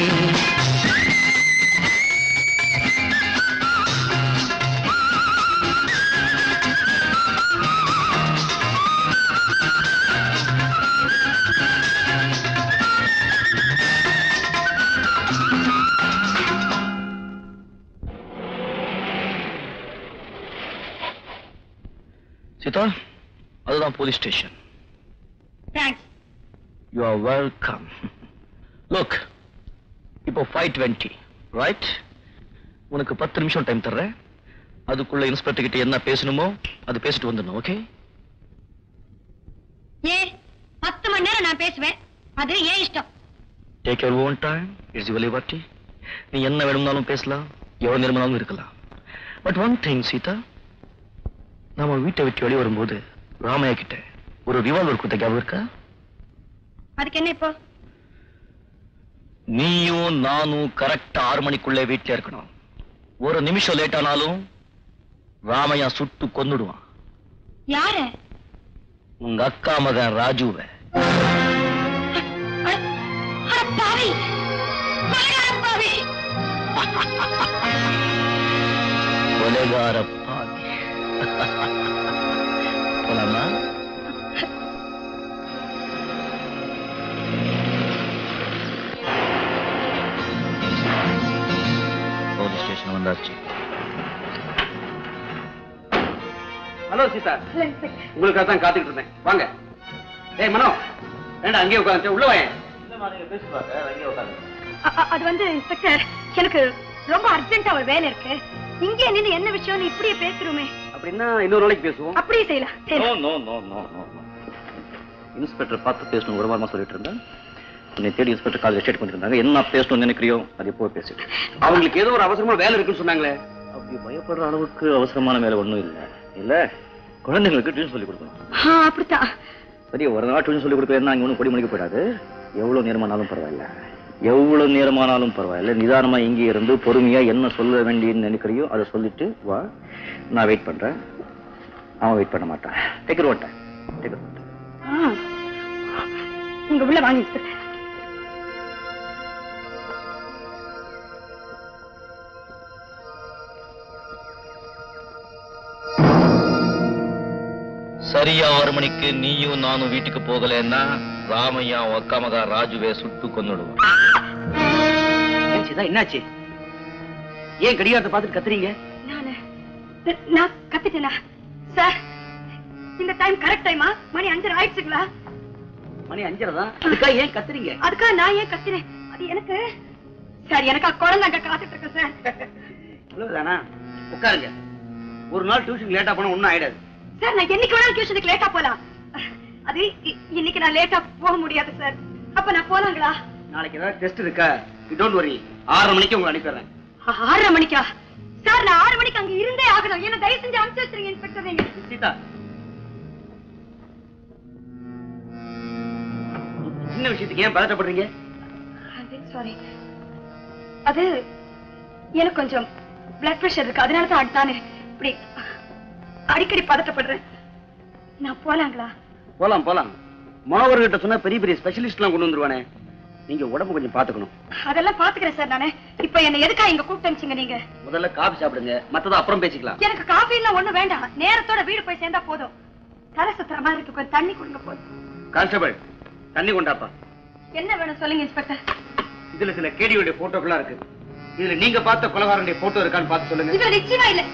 சீதா, அதுதான் police station. Thanks. You are welcome. Look, இப்போ 5:20, ரைட்? உனக்கு 10 நிமிஷம் டைம் தர்றேன். அதுக்குள்ள இன்ஸ்பெக்டர் கிட்ட என்ன பேசணுமோ அது பேசிட்டு வந்துடணும், ஓகே? ஏன் 10 மணி நேரம் நான் பேசுவேன், அது ஏன் இஷ்டம். Take your own time, it's your liberty. நீ என்ன வேணும்னாலும் பேசலாம், எவ்வளவு நேரமானாலும் இருக்கலாம். பட் ஒன் திங் சீதா, நாம வீட்டை விட்டு வெளியே வரும்போது ராமையா கிட்ட ஒரு ரிவால்வர் கொடுத்த ஞாபகம் இருக்கா? அதுக்கு என்ன இப்போ? நீயும் நானும் கரெக்டா 6 மணிக்குள்ளே வீட்டுல இருக்கணும். ஒரு நிமிஷம் லேட் ஆனாலும் ராமையா சுட்டு கொன்னுடுவான். யாரு? உங்க அக்கா மகன் ராஜுவை. பாவி, பாவி, கொலைகார பாவி. போலாமா? வந்தாச்சு. ஹலோ சீதா, உங்களுக்காக தான் காத்துக்கிட்டு இருந்தேன். வாங்க. ஏய் மனோ, வேண்டாம் அங்கேயே உட்காந்து உள்ள வாங்க. அது வந்து இன்ஸ்பெக்டர், எனக்கு ரொம்ப அர்ஜென்ட்டா ஒரு வேலை இருக்கு. இங்கே நின்று என்ன விஷயம்னு இப்படியே பேசுறோமே. அப்படின்னா இன்னொரு நாளைக்கு பேசுவோம். அப்படியே செய்யலாம். இன்ஸ்பெக்டர் பார்த்து பேசணும் ஒரு வாரமா சொல்லிட்டு இருந்தேன். உன்னை தேடி இன்ஸ்பெக்டர் காலேஜ் ஸ்டேட் பண்ணிட்டு இருந்தாங்க. என்ன பேசணும்னு நினைக்கிறியோ அது எப்போ பேசிட்டு. அவங்களுக்கு ஏதோ ஒரு அவசரமா வேலை இருக்குன்னு சொன்னாங்களே. அப்படி பயப்படுற அளவுக்கு அவசரமான வேலை ஒண்ணும் இல்லை. இல்ல குழந்தைங்களுக்கு டியூஷன் சொல்லி கொடுக்கணும். அப்படித்தான். சரி, ஒரு நாள் டியூஷன் சொல்லி கொடுக்கறதுனா இங்க ஒன்றும் பொடி மணிக்கு போயிடாது. எவ்வளவு நேரமானாலும் பரவாயில்ல, எவ்வளவு நேரமானாலும் பரவாயில்ல. நிதானமா இங்கே இருந்து பொறுமையா என்ன சொல்ல வேண்டியன்னு நினைக்கிறியோ அதை சொல்லிட்டு வா. நான் வெயிட் பண்றேன். அவன் வெயிட் பண்ண மாட்டான். Take it time. நீங்க உள்ள வாங்க இன்ஸ்பெக்டர். சரியா 6 மணிக்கு நீயும் நானும் வீட்டுக்கு போகலன்னா ராமையா அக்கா மகா ராஜுவே சுட்டு கொன்னுடுவான். என்னாச்சு? ஏன் கடிகாரத்தை பார்த்துட்டு கத்துறீங்க? நான் கத்திட்டேனா சார்? இந்த டைம் கரெக்ட் டைமா? மணி 5:30 ஆயிடுச்சுங்களா? மணி 5:30 தான். அதுக்காக ஏன் கத்துறீங்க? அதுக்காக நான் ஏன் கத்துறேன்? அது எனக்கு சார், எனக்கா குழந்தை அங்க காத்துட்டு இருக்கேன் சார். இவ்வளவுதானா? உட்காருங்க. ஒரு நாள் டியூஷன் லேட்டா போனா ஒன்னும் ஆயிடாது. சார், நான் என்னைக்கு வேணாலும் டியூஷனுக்கு லேட்டா போலாம். அது இன்னைக்கு நான் லேட்டா போக முடியாது சார். அப்ப நான் போலாங்களா? நாளைக்கு ஏதாவது டெஸ்ட் இருக்கா? You don't worry. 6:30 மணிக்கு உங்களை அனுப்பிடுறேன். 6:30 மணிக்கா? சார், நான் 6 மணிக்கு அங்க இருந்தே ஆகணும். என்ன தயவு செஞ்சு அனுப்பிச்சு வச்சிருங்க இன்ஸ்பெக்டர். நீங்க சீதா, சின்ன விஷயத்துக்கு ஏன் பதட்டப்படுறீங்க? சாரி, அது எனக்கு கொஞ்சம் பிளட் பிரஷர் இருக்கு. அதனால தான் நானு இப்படி அடிக்கடி பதட்டப்படுறேன். நான் போலாங்களா? போலாம் போலாம். மாணவர்கிட்ட சொன்னா பெரிய பெரிய ஸ்பெஷலிஸ்ட் எல்லாம் கொண்டு வந்துருவானே. நீங்க உடம்பு கொஞ்சம் பாத்துக்கணும். அதெல்லாம் பாத்துக்கிறேன் சார். நானே இப்ப என்ன எதுக்கா இங்க கூப்பிட்டு அனுப்பிச்சீங்க? நீங்க முதல்ல காபி சாப்பிடுங்க, மத்தத அப்புறம் பேசிக்கலாம். எனக்கு காபி எல்லாம் ஒண்ணு வேண்டாம். நேரத்தோட வீடு போய் சேர்ந்தா போதும். தலை சுத்துற மாதிரி இருக்கு. கொஞ்சம் தண்ணி கொடுங்க போதும். கான்ஸ்டபிள், தண்ணி கொண்டாப்பா. என்ன வேணும் சொல்லுங்க இன்ஸ்பெக்டர். இதுல சில கேடியோட போட்டோக்களா இருக்கு. இதுல நீங்க பார்த்த கொலைகாரனுடைய போட்டோ இருக்கான்னு பார்த்து சொல்லுங்க. இதுல நிச்சயமா இல்ல.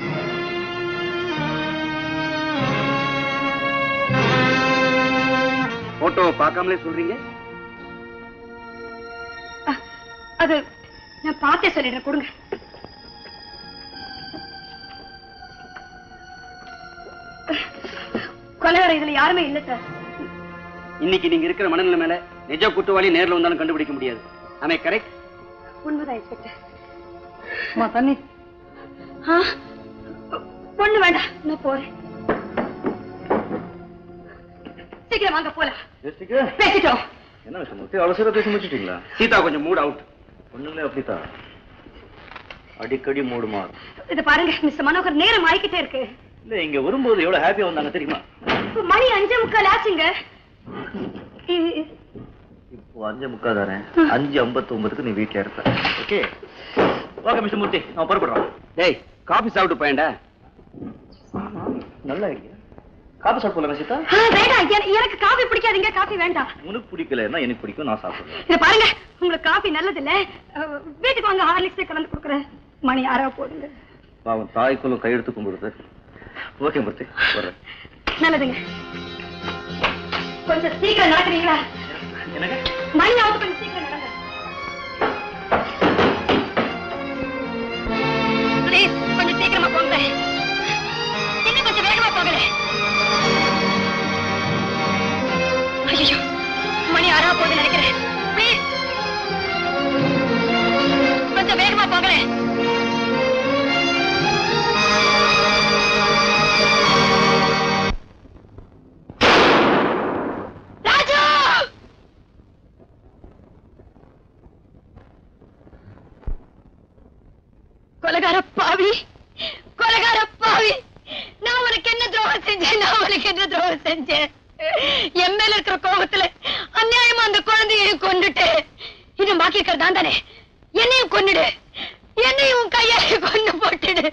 போட்டோ பார்க்காமலே சொல்றீங்க? அது நான் பார்த்தே சொல்லிடுறேன். கொடுங்க. கொலைகார இதுல யாருமே இல்ல சார். இன்னைக்கு நீங்க இருக்கிற மனநிலை மேல நிஜ குற்றவாளி நேர்ல வந்தாலும் கண்டுபிடிக்க முடியாது. ஆமே கரெக்ட்? உண்மைதான் இன்ஸ்பெக்டர். தண்ணி ஒண்ணு வேண்டாம், நான் போறேன். சீக்கிரம் வாங்க போலாம். பேசிட்டோம். என்ன விஷயம்? அவசர பேசி முடிச்சிட்டீங்களா? சீதா கொஞ்சம் மூட் அவுட். ஒண்ணுமே அப்படித்தான், அடிக்கடி மூடு மாறும். இது பாருங்க மிஸ்டர் மனோகர், நேரம் ஆயிக்கிட்டே இருக்கு. இல்ல, இங்க வரும்போது எவ்வளவு ஹாப்பியா வந்தாங்க தெரியுமா? மணி 5:45 ஆச்சுங்க. இப்போ 5:45 தானே. 5:59க்கு நீ வீட்டுல இருப்ப. ஓகே, ஓகே மிஸ்டர் மூர்த்தி, நான் புறப்படுறோம். டேய், காபி சாப்பிட்டு போயேன்டா. நல்லா இருக்கு. காபி சாப்பிட்டு போலாம் சீதா? வேண்டாம், எனக்கு காபி பிடிக்காதுங்க. காபி வேண்டாம். உனக்கு பிடிக்கலன்னா எனக்கு பிடிக்கும், நான் சாப்பிடுறேன். இத பாருங்க, உங்களுக்கு காபி நல்லது இல்ல. வீட்டுக்கு வாங்க, ஹார்லிக்ஸ் கலந்து கொடுக்குறேன். மணி 6 போடுங்க. பாவம் தாய்க்குள்ள கையெடுத்து கும்பிடுது. ஓகே மூர்த்தி, வர்றேன். நல்லதுங்க. கொஞ்சம் சீக்கிரம் நடக்கிறீங்களா? எனக்கு மணி ஆகுது, கொஞ்சம் சீக்கிரம் நடங்க. ப்ளீஸ் கொஞ்சம் சீக்கிரமா போங்க. இன்னும் கொஞ்சம் வேகமா போகல. ஐயோ, மணி 6 போகுது நினைக்கிறேன். ப்ளீஸ் கொஞ்சம் வேகமா போங்களேன். கொலைகார பாவி, கொலைகார பாவி, நான் உனக்கு என்ன துரோகம் செஞ்சேன்? நான் உனக்கு என்ன துரோகம் செஞ்சேன்? என் மேல இருக்கிற கோபத்துல அநியாயமா அந்த குழந்தையையும் கொண்டுட்டு இன்னும் பாக்கி இருக்கிறதா தானே? என்னையும் கொன்னுடு, என்னையும் கையால கொண்டு போட்டுடு.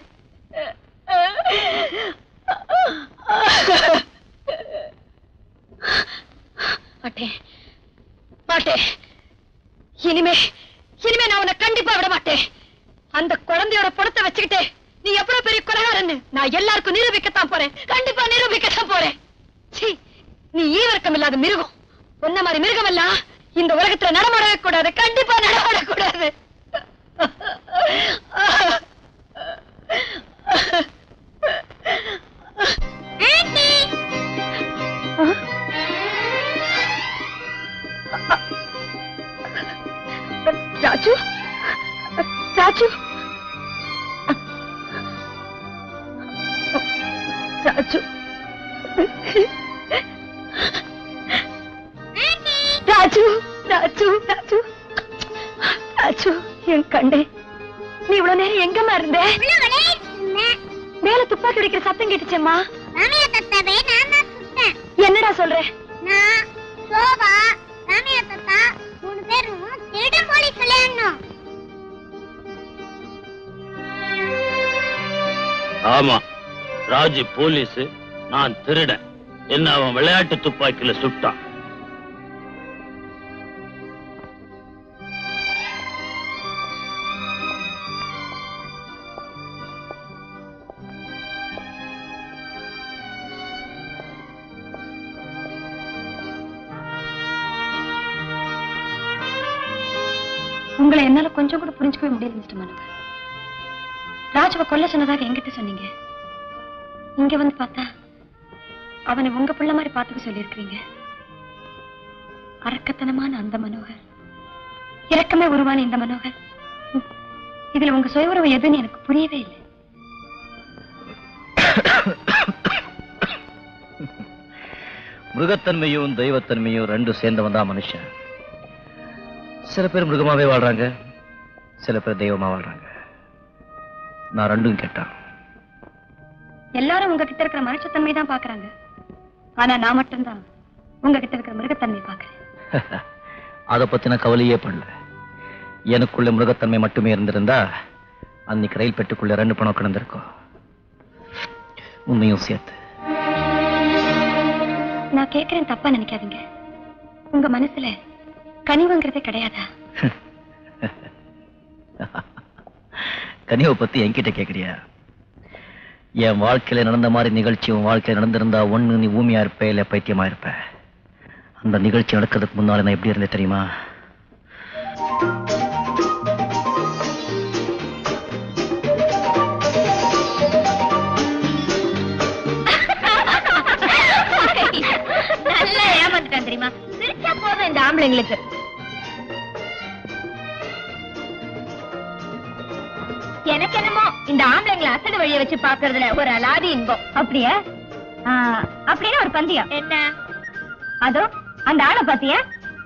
மாட்டேன் மாட்டேன். இனிமே நான் உன்னை கண்டிப்பா விட மாட்டேன். அந்த குழந்தையோட பணத்தை வச்சுக்கிட்டே நீ எவ்வளவு பெரிய கொலைகாரன்னு நான் எல்லாருக்கும் நிரூபிக்கத்தான் போறேன். கண்டிப்பா நிரூபிக்கத்தான் போறேன். சீ, நீ ஈவர்க்கம் இல்லாத மிருகம். ஒன்ன மாதிரி மிருகம் எல்லாம் இந்த உலகத்துல நடமாடவே கூடாது. கண்டிப்பா நடமாடக்கூடாது. ராஜு, ராஜு, ராஜு, ராஜு, ராஜு, ராஜு, ராஜு, என் கண்டே, நீ இவ்வளவு நேரம் எங்கம்மா இருந்த? மேல துப்பாக்கி அடிக்கிற சத்தம் கேட்டுச்சேம்மா. என்னடா சொல்ற? நான் சோபா ராமையா தாத்தா 3 பேரும் திருடன் போலீஸ் விளையாடணும். ஆமா, ராஜு போலீஸ், நான் திருடன். என்ன அவன் விளையாட்டு துப்பாக்கியில சுட்டான். உங்களை என்னால கொஞ்சம் கூட புரிஞ்சுக்கவே முடியல மிஸ்டர் மனோகர். ராஜுவை கொல்ல சொன்னதாக என்கிட்ட சொன்னீங்க. இங்க வந்து பார்த்தா அவனை உங்க பிள்ளை மாதிரி பார்த்துக்க சொல்லியிருக்கிறீங்க. அரக்கத்தனமான அந்த மனோகர், இரக்கமே உருவான இந்த மனோகர், இதுல உங்க சுய உறவு எதுன்னு எனக்கு புரியவே இல்லை. மிருகத்தன்மையும் தெய்வத்தன்மையும் ரெண்டும் சேர்ந்தவன் தான் மனுஷன். சில பேர் மிருகமாவே வாழ்றாங்க, சில பேர் தெய்வமா வாழ்றாங்க. நான் ரெண்டும் கேட்டான். எல்லாரும் உங்ககிட்ட இருக்கிற மனுஷத்தன்மை தான் பாக்குறாங்க. ஆனா நான் மட்டும்தான் உங்ககிட்ட இருக்கிற மிருகத்தன்மை பாக்குறேன். அதை பத்தின கவலையே பண்ணல. எனக்குள்ள மிருகத்தன்மை மட்டுமே இருந்திருந்தா அன்னைக்கு ரயில் பெட்டுக்குள்ள 2 பணம் கிடந்திருக்கும். உண்மையும் சேர்த்து. நான் கேட்கிறேன், தப்பா நினைக்காதீங்க. உங்க மனசுல கனிவுங்கிறதே கிடையாதா? கனிவை பத்தி என்கிட்ட கேக்குறியா? என் வாழ்க்கையில நடந்த மாதிரி நிகழ்ச்சி உன் வாழ்க்கையில நடந்திருந்தா ஒண்ணு நீ ஊமையா இருப்ப, இல்ல பைத்தியமா இருப்ப. அந்த நிகழ்ச்சி நடக்கிறதுக்கு முன்னால நான் எப்படி இருந்தேன் தெரியுமா? நல்லா ஏமாந்துட்டான் தெரியுமா? சிரிச்சா போதும் இந்த ஆம்பளைங்களுக்கு. எனக்கு என்னமோ இந்த ஆம்பளைங்களை அசடு வழிய வச்சு பாக்குறதுல ஒரு அலாதி இன்பம். அப்படியா? அப்படின்னா ஒரு பந்தயம் என்ன? அதோ அந்த ஆளை பாத்தியா?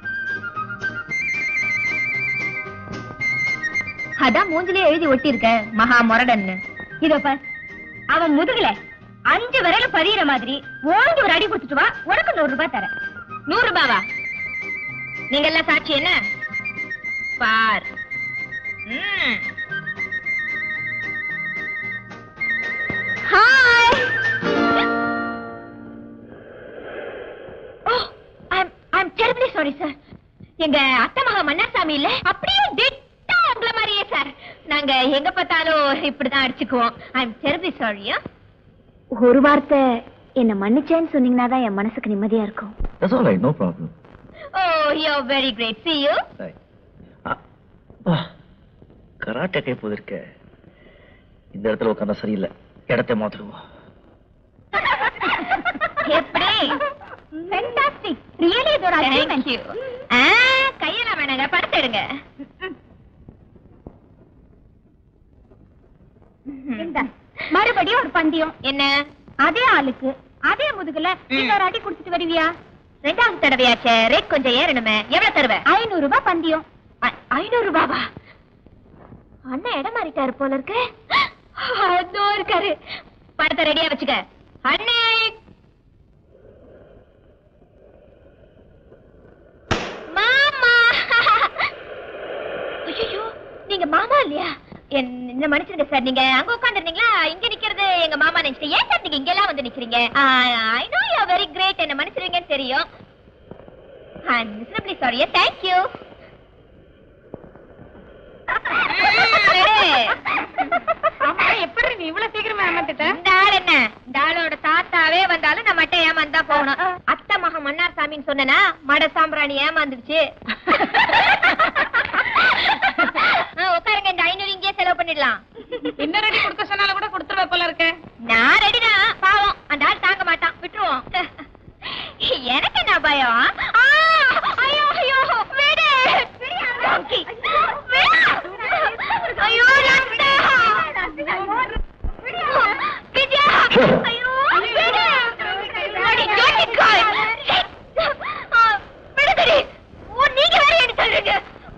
அதான் மூஞ்சிலே எழுதி ஒட்டி இருக்க, மகா முரடன்னு. இதோ பார், அவன் முதுகுல 5 விரல பதிகிற மாதிரி ஓங்கி ஒரு அடி கொடுத்துட்டு வா, உனக்கு 100 ரூபாய் தரேன். 100 ரூபாவா? நீங்க எல்லாம் சாட்சி என்ன பார். Hi. I'm terribly sorry sir. எங்க அத்தை மகா மன்னாசாமி இல்ல, அப்படியே டிட்டோ உங்கள மாதிரியே சார். நாங்க எங்க பார்த்தாலும் இப்படிதான் அடிச்சுக்குவோம். I'm terribly sorry. ஒரு வார்த்தை என்ன மன்னிச்சேன்னு சொன்னீங்கன்னா தான் என் மனசுக்கு நிம்மதியா இருக்கும். That's all right, no problem. Oh, you're very great. See you. Karate கை போதிருக்க. இந்த இடத்துல உட்கார்ந்தா சரியில்லை, இடத்தை மாத்திடுவோம். எப்படி? Fantastic. Really good argument. Thank you. கையெல்லாம் வேணாங்க, படுத்து எடுங்க. மறுபடியும் ஒரு பந்தயம். என்ன? அதே ஆளுக்கு அதே முதுகுல இன்னொரு அடி குடுத்துட்டு வருவியா? 2வது தடவையாச்சே, ரேட் கொஞ்சம் ஏறணுமே. எவ்வளவு தருவ? 500 ரூபாய் பந்தயம். 500 ரூபாவா? அண்ணன் இடம் மாறிட்டாரு போல இருக்கு. அதோ இருக்காரு. பணத்தை ரெடியா வச்சுக்க. அண்ணே. மாமா. ஐயோ, நீங்க மாமா இல்லையா? என்ன மன்னிச்சிருங்க சார், நீங்க அங்க உட்கார்ந்திருந்தீங்களா? இங்க நிக்கிறது எங்க மாமா நினைச்சிட்டு ஏன் சார் நீங்க இங்க எல்லாம் வந்து நிக்கிறீங்க? I know you are very great. என்ன மன்னிச்சிருங்கன்னு தெரியும். I'm miserably sorry. Thank you. நீ இவ்வளவு சீக்கிரமா ஏமாத்திட்ட? இந்த ஆள் என்ன, இந்த ஆளோட தாத்தாவே வந்தாலும் நான் மட்டும் ஏமாந்தா போகணும். அத்தை மகன் மன்னார் சாமின்னு சொன்னா மட சாம்பிராணி ஏமாந்துடுச்சு. உட்காருங்க, இந்த 500 இங்கே செலவு பண்ணிடலாம். இன்னும் ரெடி கொடுக்க சொன்னாலும் கூட கொடுத்துருவ போல இருக்கு. நான் ரெடிதான், பாவம் அந்த ஆள் தாங்க மாட்டான், விட்டுருவோம். எனக்கு என்ன பயம்? ஐயோ ஐயோ விடு, ஐயோ நீங்க வேற என்ன சொல்றீங்க?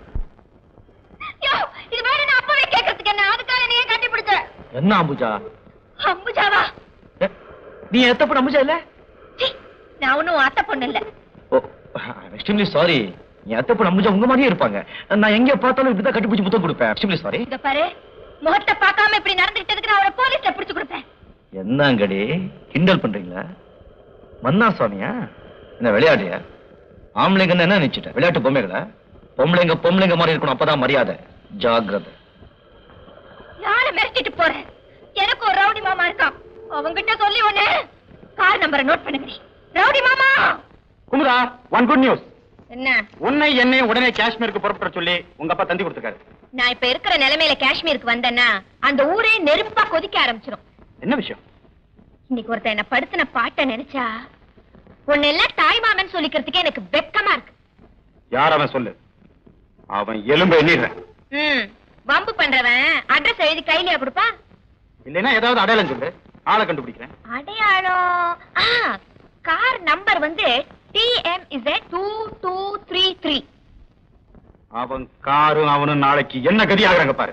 இது வேற நான் அப்பவே கேட்கறதுக்கு என்ன, அதுக்காக நீங்க கட்டிப்பிடிச்ச என்ன அம்புஜா? அம்புஜாவா? நீ எத்த பொண்ணு அம்புஜா இல்ல? நான் ஒன்னும் அத்தை பொண்ணு இல்ல. Extremely sorry. நீ அத்த பொண்ணு அம்புஜா உங்க மாதிரியே இருப்பாங்க. நான் எங்க பார்த்தாலும் இப்படிதான் கட்டிப்பிடிச்சு புத்தம் கொடுப்பேன். Extremely sorry. இத பாரு, முகத்தை பார்க்காம இப்படி நடந்துட்டதுக்கு நான் அவரை போலீஸ்ல பிடிச்சு கொடுப்பேன். என்னங்கடி கிண்டல் பண்றீங்களா? மன்னா சுவாமியா? என்ன விளையாடியா? ஆம்பளைங்க என்ன நினைச்சிட்ட? விளையாட்டு பொம்மைகளா? பொம்பளைங்க மாதிரி இருக்கணும், அப்பதான் மரியாதை. ஜாக்கிரதை. யார மிரட்டிட்டு போறேன்? எனக்கு ஒரு ரவுடி மாமா இருக்கான், அவங்கிட்ட சொல்லி ஒண்ணு கார் நம்பரை நோட் பண்ணுங்க. ரவுடி மாமா. Kumudha, one good news. என்ன? உன்னை என்னை உடனே காஷ்மீருக்கு புறப்பட சொல்லி உங்க அப்பா தந்தி கொடுத்துருக்காரு. நான் இப்ப இருக்கிற நிலைமையில காஷ்மீருக்கு வந்தேன்னா அந்த ஊரே நெருப்பா கொதிக்க ஆரம்பிச்சிடும். என்ன விஷயம்? இன்னைக்கு ஒருத்தன் என்ன படுத்தின பாட்ட நினைச்சா உன்னை எல்லாம் தாய் மாமன் சொல்லிக்கிறதுக்கே எனக்கு வெக்கமா இருக்கு. யார் அவன் சொல்லு, அவன் எலும்பு எண்ணிடுறேன். வம்பு பண்றவன் அட்ரஸ் எழுதி கையில கொடுப்பா. இல்லைன்னா ஏதாவது அடையாளம் சொல்லு, ஆளை கண்டுபிடிக்கிறேன். அடையாளம்? கார் நம்பர் வந்து TMZ2233. அவன் காரும் அவனும் நாளைக்கு என்ன கதி ஆகுறாங்க பாரு.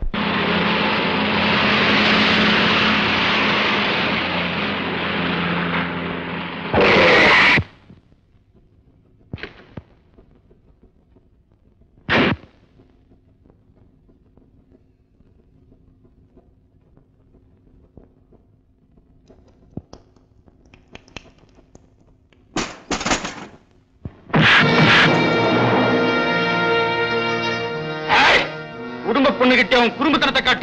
குடும்ப பொண்ணுகிட்ட அவன் குடும்பத்தனத்தை காட்டுற.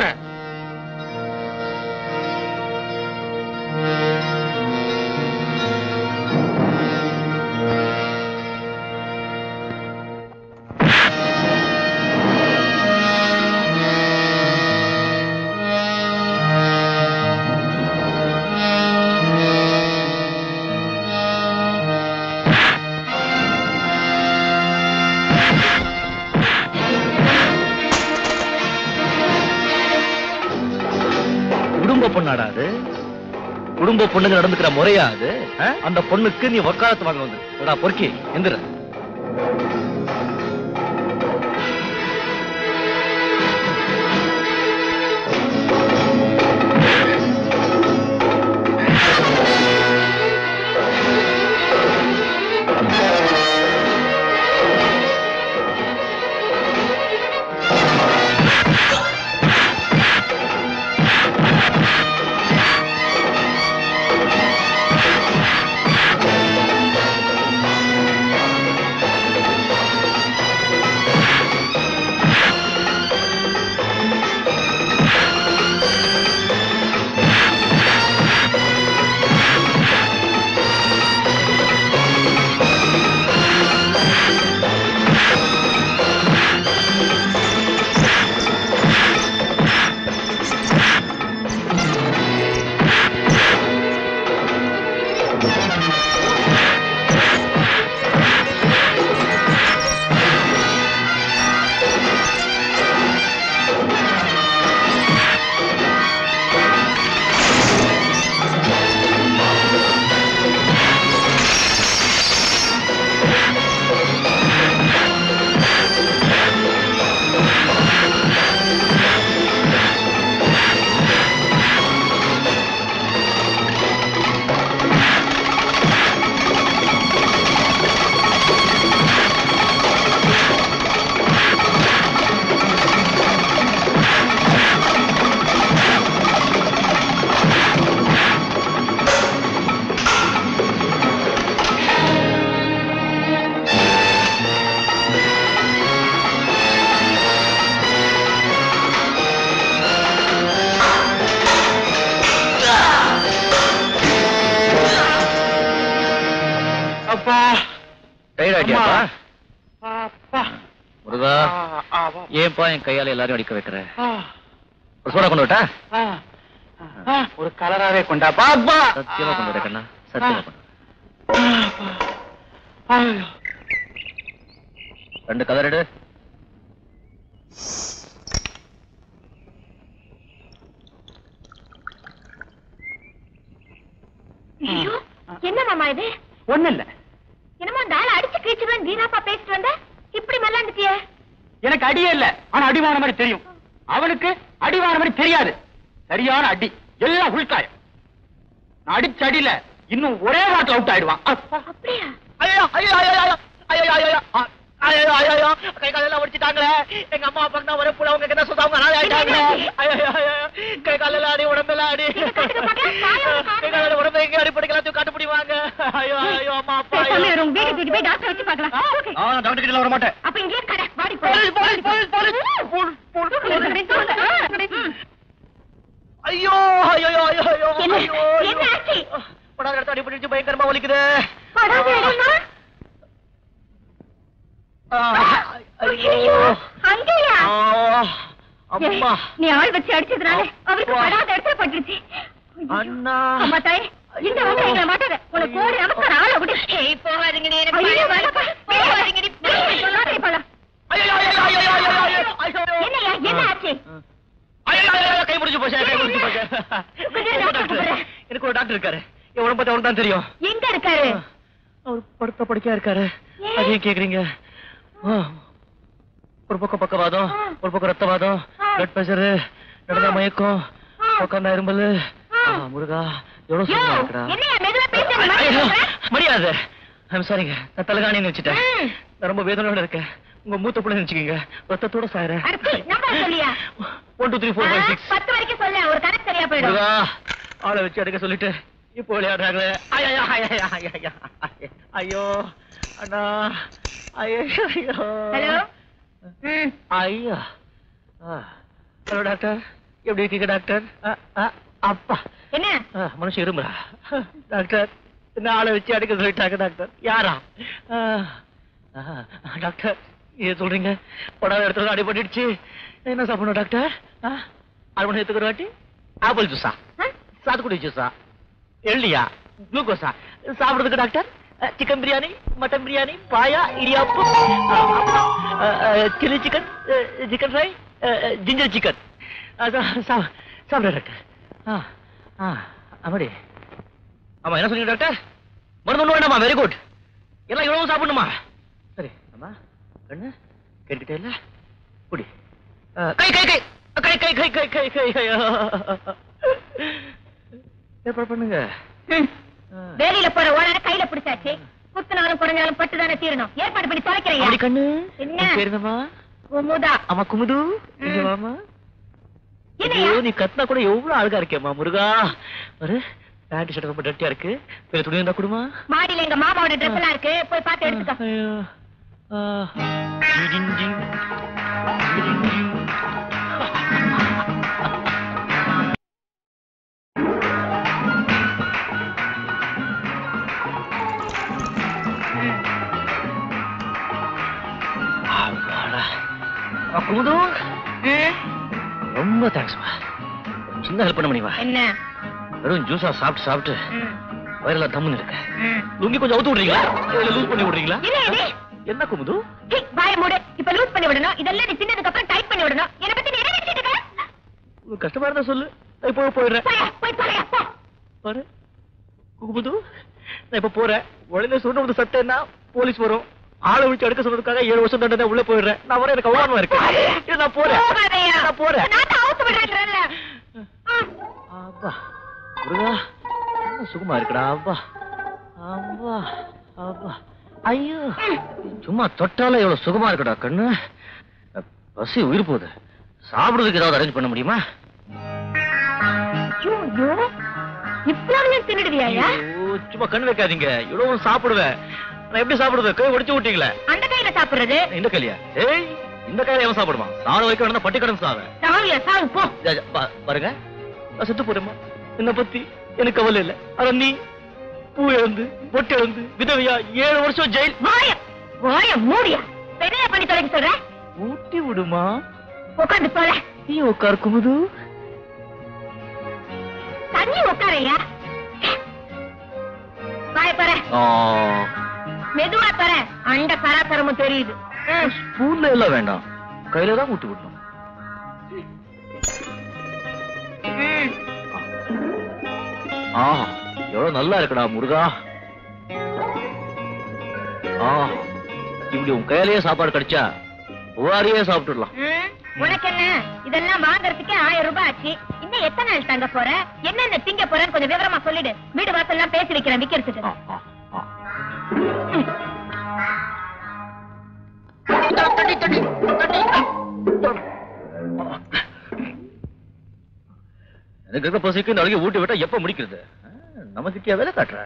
பொண்ணாடாது? குடும்ப பொண்ணுங்க நடந்துக்கிற முறையா அது? அந்த பொண்ணுக்கு நீ வக்காலத்து வாங்க வந்து பொறுக்கி எந்திர. கேட்டியாப்பா? முருகா, ஏன்பா என் கையால எல்லாரும் அடிக்க வைக்கிற? ஒரு சோடா கொண்டு விட்டா? ஒரு கலராவே கொண்டா பாப்பா. சத்தியமா கொண்டு வர கண்ணா, சத்தியமா கொண்டு. 2 கலர் எடு. ஐயோ, என்ன மாமா இது? ஒண்ணு இல்ல. என்னமோ அந்த ஆளை அடிச்சு கிழிச்சுதான் வீணாப்பா பேசிட்டு வந்த, இப்படி மல்லாந்துட்டிய? எனக்கு அடியே இல்ல, ஆனா அடிவான மாதிரி தெரியும். அவனுக்கு அடிவான மாதிரி தெரியாது. சரியான அடி, எல்லாம் உள்காயம். நான் அடிச்ச அடியில இன்னும் ஒரே வாட்டில் அவுட் ஆயிடுவான். அப்படியா? ஐயோ ஐயோ ஐயோ ஐயோ ஐயோ ஐயோ ஐயோ ஐயோ, கை காலெல்லாம் ஒடிச்சிட்டாங்களே. எங்க அம்மா அப்பா தான் ஒரே புள்ள, அவங்க என்ன சொல்றாங்க? நாளை ஆயிட்டாங்க. ஐயோ ஐயோ, கை காலெல்லாம் அடி, உடம்பெல்லாம் அடி. கை கால உடம்பு எங்க அடிப்படைக்கு எல்லாத்தையும் காட்டு முடிவாங்க. ஐயோ ஐயோ, அம்மா அப்பா. வீட்டுக்கு தூக்கி போய் டாக்டர் வச்சு பார்க்கலாம். டாக்டர் கிட்ட வர மாட்டேன். அப்ப இங்கே கடை பாடி ஐயோ ஐயோ ஐயோ ஐயோ என்ன? ஐயோ என்ன ஆச்சு? படாத இடத்த அடிபட்டு பயங்கரமா வலிக்குது. படாத இடமா? ஐயோ, அங்கேயா? அம்மா, நீ ஆள் வச்சு அடிச்சதுனால அவருக்கு படாத இடத்துல பட்டுருச்சு. அண்ணா. அம்மா தாய், இந்த வந்து எங்களை மாட்டாத. உனக்கு கோடி நமஸ்காரம், ஆளை விடு. போகாதீங்க நீ, சொல்லாதே போலாம். என்னையா, என்ன ஆச்சு? கை முடிச்சு போச்சு, கை முடிச்சு போச்சு. எனக்கு ஒரு டாக்டர் இருக்காரு, என் உடம்பு அவனுக்கு தான் தெரியும். எங்க இருக்காரு? அவர் படுத்த படுக்கையா இருக்காரு. அதையும் கேக்குறீங்க? ஒரு பக்கம் பக்கவாதம், ஒரு பக்கம் ரத்தவாதம், பிளட் பிரஷர், நடந்த மயக்கம், உட்காந்தா இரும்பல். முருகா, எவ்வளவு சுத்தமா இருக்கா? முடியாது. ஐம் சாரிங்க, நான் தலகாணின்னு வச்சுட்டேன். நான் ரொம்ப வேதனையோட இருக்கேன். உங்க மூத்த பிள்ளை நினைச்சுக்கீங்க, ரத்தத்தோட சாயறேன். 1 2 3 4 5 6 10 வரைக்கும் சொல்ல, ஒரு கணக்கு சரியா போயிடும். முருகா, ஆளை வச்சு அடிக்க சொல்லிட்டு இப்போ விளையாடுறாங்களே. ஐயோ அண்ணா, ஐயோ ஐயோ. ஹலோ. ஐயா, ஹலோ டாக்டர், எப்படி இருக்கீங்க டாக்டர்? அப்பா, என்ன மனுஷன் இருமுறா. டாக்டர், என்ன ஆளை வச்சு அடிக்க சொல்லிட்டாங்க டாக்டர். யாரா? டாக்டர், ஏன் சொல்றீங்க? படாத இடத்துல அடிபட்டுடுச்சு. என்ன சாப்பிடணும் டாக்டர்? 1/2 மணி நேரத்துக்கு ஒரு வாட்டி ஆப்பிள் ஜூஸா, சாத்துக்குடி ஜூஸா, எள்ளியா, குளுக்கோஸா சாப்பிடுறதுக்கு doctor? Chicken biryani, mutton biryani, paya, இடியாப்பு, chilli chicken, chicken fry, ginger chicken சாப்பிட டாக்டர். அப்படி. ஆமா, என்ன சொன்னீங்க டாக்டர்? மருந்து ஒண்ணு வேண்டாமா? Very good. எல்லாம் இவ்வளவு சாப்பிடணுமா? சரி அம்மா, கண்ணு கேட்டுக்கிட்டே இல்ல, குடி. கை கை கை கை கை கை கை கை கை கை. ஏற்பாடு பண்ணுங்க. வேலையில போற ஓனரை கையில பிடிச்சாச்சு. குத்துனாலும் குறைஞ்சாலும் பட்டு தானே தீரணும். ஏற்பாடு பண்ணி தொலைக்கிறேன். கண்ணு என்ன? பேருந்தமா குமுதா. அம்மா குமுது. வாமா. என்னையா? நீ கத்தினா கூட எவ்வளவு அழகா இருக்கேம்மா முருகா. ஒரு பேண்ட் ஷர்ட் ரொம்ப டட்டியா இருக்கு. வேற துணி இருந்தா கொடுமா. மாடியில எங்க மாமாவோட ட்ரெஸ் எல்லாம் இருக்கு, போய் பார்த்து எடுத்துக்க. குமுது, ரொம்ப தேங்க்ஸ்மா. சின்ன ஹெல்ப் பண்ண முடியுமா? என்ன? வெறும் ஜூஸா சாப்பிட்டு சாப்பிட்டு வயிறுல தம்முன்னு இருக்கு. லுங்கி கொஞ்சம் அவுத்து விடுறீங்களா? லூஸ் பண்ணி விடுறீங்களா? என்ன குமுது? வாய மூடு. இப்ப லூஸ் பண்ணி விடணும். இதெல்லாம் நீ தின்னதுக்கு அப்புறம் டைட் பண்ணி விடணும். என்ன பத்தி நீ என்ன நினைச்சிட்டு இருக்க? உனக்கு கஷ்டமா இருந்தா சொல்லு, நான் இப்போ போயிடுறேன். போய் பாரு குமுது, நான் இப்ப போறேன். உடனே சொன்ன சட்டேன்னா போலீஸ் வரும். ஆளை விட்டு எடுக்க சொன்னதுக்காக 7 வருஷம் தண்டனை உள்ள போயிடுறேன். நான் வர எனக்கு அவமானமா இருக்கு. நான் போறேன், நான் போறேன். அப்பா முருகா, என்ன சுகமா இருக்குடா. அப்பா அப்பா அப்பா. ஐயோ, சும்மா தொட்டால எவ்வளவு சுகமா இருக்குடா கண்ணு. பசி உயிர் போகுது. சாப்பிடுறதுக்கு ஏதாவது அரேஞ்ச் பண்ண முடியுமா? சும்மா கண் வைக்காதீங்க. இவ்வளவு சாப்பிடுவேன். நான் எப்படி சாப்பிடுறது? கை ஒடிச்சு விட்டீங்களே. அந்த கையில சாப்பிடுறது. இந்த கையில? ஏய், இந்த கையில எவன் சாப்பிடுமா? சாணம் வைக்க வேணா பட்டி கடன் சாவேன். சாவு போ. பாருங்க, நான் செத்து போறேம்மா. என்ன பத்தி எனக்கு கவலை இல்ல. ஆனா நீ பூ இழந்து பொட்டு இழந்து விதவையா 7 வருஷம் ஜெயில். வாய மூடியா பெரிய பண்ணி தொலைக்க சொல்ற ஊட்டி விடுமா உட்காந்து போல நீ உட்கார் குமுது தண்ணி உட்காரையா வாய பார மெதுவா பார அண்ட கராத்தரமும் தெரியுது ஸ்பூன்ல எல்லாம் வேண்டாம் கையில தான் ஊட்டி விடணும் எவ்வளவு நல்லா இருக்குடா முருகா இப்படி உன் கையிலேயே சாப்பாடு கிடைச்சா புகாரியே சாப்பிட்டுடலாம் உனக்கு என்ன இதெல்லாம் வாங்கறதுக்கே 1000 ரூபாய் ஆச்சு இன்னும் எத்தனை நாள் தங்க போற என்னென்ன திங்க போறேன்னு கொஞ்சம் விவரமா சொல்லிடு வீடு வாசல் எல்லாம் பேசி வைக்கிறேன் விக்கிறதுக்கு எனக்கு இருக்க பசிக்கு நாளைக்கு ஊட்டி விட்டா எப்ப முடிக்கிறது நமக்கு வேலை காட்டுற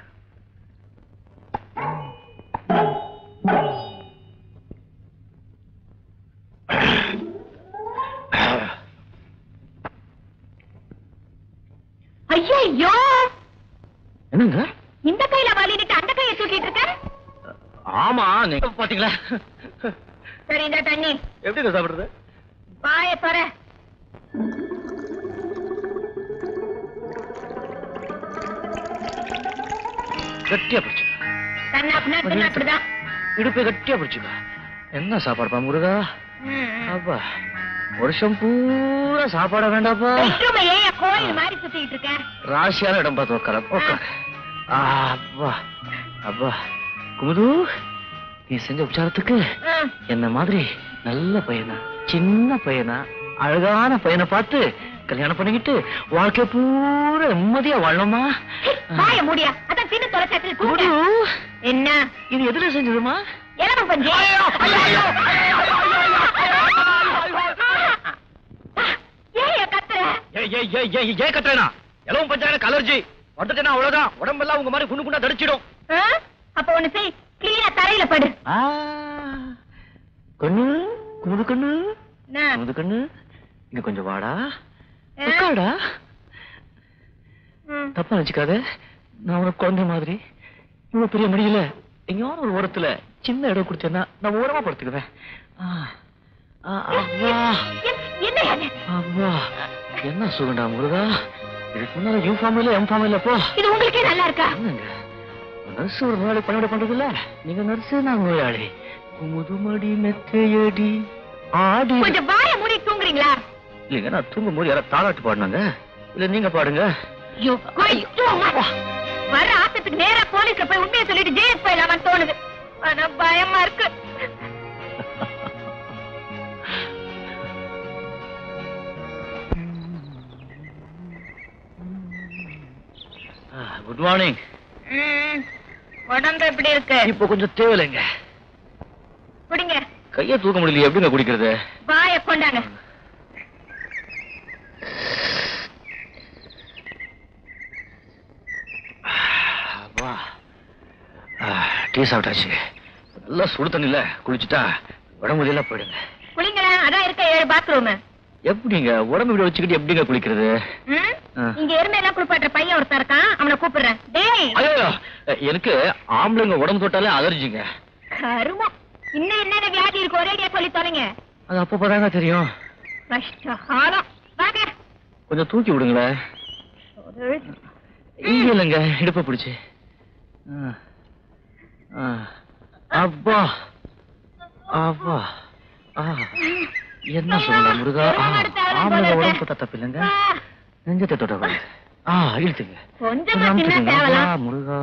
ஐயோ என்னங்க இந்த கையில வாலிட்டு அந்த கையை தூக்கிட்டு இருக்க ஆமா நீங்க பாத்தீங்களா சரி இந்த தண்ணி எப்படி சாப்பிடுறது வாய பார கட்டியா பிடிச்சு அப்படிதான் இடுப்பை கட்டியா பிடிச்சுக்க என்ன சாப்பாடுப்பா முருகா அப்பா வருஷம் பூரா சாப்பாட வேண்டாப்பா கோயில் மாதிரி சுத்திட்டு இருக்க ராசியான இடம் பார்த்து உட்கார அப்பா அப்பா குமுது நீ செஞ்ச உபச்சாரத்துக்கு என்ன மாதிரி நல்ல பையனா சின்ன பையனா அழகான பையனை பார்த்து கல்யாணம் பண்ணிக்கிட்டு வாழ்க்கை பூரா நிம்மதியா வாழணுமா வாய மூடியா அதான் சின்ன தொலைக்காட்சியில் என்ன இது எதுல செஞ்சதுமா எலம பஞ்சு ஏன் கத்துறேனா எலவும் பஞ்சாயத்து அலர்ஜி வந்துட்டேனா அவ்வளவுதான் உடம்பெல்லாம் உங்க மாதிரி குண்டு குண்டா தடிச்சிடும் அப்ப ஒண்ணு செய் கிளீனா தரையில படு கண்ணு குமுது கண்ணு குமுது கண்ணு இங்க கொஞ்சம் வாடா உட்காடா தப்பா நினைச்சுக்காத நான் உனக்கு குழந்தை மாதிரி இவ்வளவு பெரிய முடியல எங்கேயாவது ஒரு ஓரத்துல சின்ன இடம் கொடுத்தேன்னா நான் ஓரமா படுத்துக்குவேன் என்ன சுகண்டா முருகா இதுக்கு முன்னால யூ ஃபார்ம் இல்ல எம் ஃபார்ம் இல்ல போ இது உங்களுக்கே நல்லா இருக்கா நர்ஸ் ஒரு நோயாளி பணிவிட பண்றது இல்ல நீங்க நர்ஸ் நான் நோயாளி முதுமடி மெத்தையடி ஆடி கொஞ்சம் வாய மூடி தூங்குறீங்களா இல்லைங்க நான் தூங்கும் போது யாராவது தாளாட்டு பாடினாங்க இல்ல நீங்க பாடுங்க வர ஆசத்துக்கு நேரா போலீஸ்ல போய் உண்மையை சொல்லிட்டு ஜெயிலுக்கு போயிடலாமான்னு தோணுது ஆனா பயமா இருக்கு குட் மார்னிங் உடம்பு எப்படி இருக்கு இப்ப கொஞ்சம் தேவையில்லைங்க குடிங்க கைய தூக்க முடியல எப்படிங்க குடிக்கிறது வாய கொண்டாங்க டீ சாப்பிட்டாச்சு நல்லா சுடு தண்ணில குளிச்சுட்டா உடம்பு எல்லாம் போயிடுங்க குளிங்களேன் அதான் இருக்க 7 பாத்ரூம் எப்படிங்க உடம்பு இப்படி வச்சுக்கிட்டு எப்படிங்க குளிக்கிறது இங்க எருமையெல்லாம் குளிப்பாட்டுற பையன் ஒருத்தர் இருக்கான் அவனை கூப்பிடுறேன் டேய் ஐயோ எனக்கு ஆம்பளைங்க உடம்பு தொட்டாலே அலர்ஜிங்க கருமம் இன்னும் என்னென்ன வியாதி இருக்கு ஒரேடியா சொல்லி தொலைங்க அது அப்பதாங்க தெரியும் கஷ்டகாலம் வாங்க கொஞ்சம் தூக்கி விடுங்களேன் இங்க இல்லைங்க இடுப்ப பிடிச்சு அப்பா அப்பா என்ன சொல்ல முருகா ஆம்பளை உடம்பு தொட்டா தப்பு இல்லைங்க நெஞ்சத்தை தொட்ட இழுத்துங்க முருகா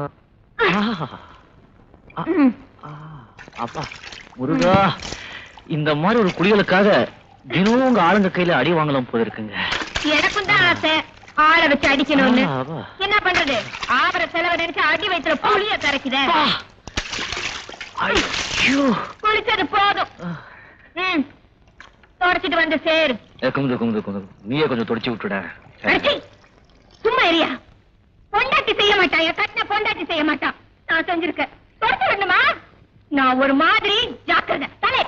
அப்பா முருகா இந்த மாதிரி ஒரு குளிகளுக்காக தினம் உங்க ஆளுங்க கையில அடி வாங்கலாம் போல இருக்குங்க எனக்கும் தான் ஆசை ஆளை வச்சு அடிக்கணும்னு என்ன பண்றது ஆவர செலவு நினைச்சு அடி வயிற்றுல புளிய கரைக்குதே குளிச்சது போதும் தொடச்சிட்டு வந்து சேரு குமுது குமுது குமுது நீயே கொஞ்சம் தொடச்சு விட்டுட சும்மா ஏரியா பொண்டாட்டி செய்ய மாட்டான் என் கட்டின பொண்டாட்டி செய்ய மாட்டான் நான் செஞ்சிருக்கேன் தொடச்சு விடணுமா நான் ஒரு மாதிரி ஜாக்கிரதை தலை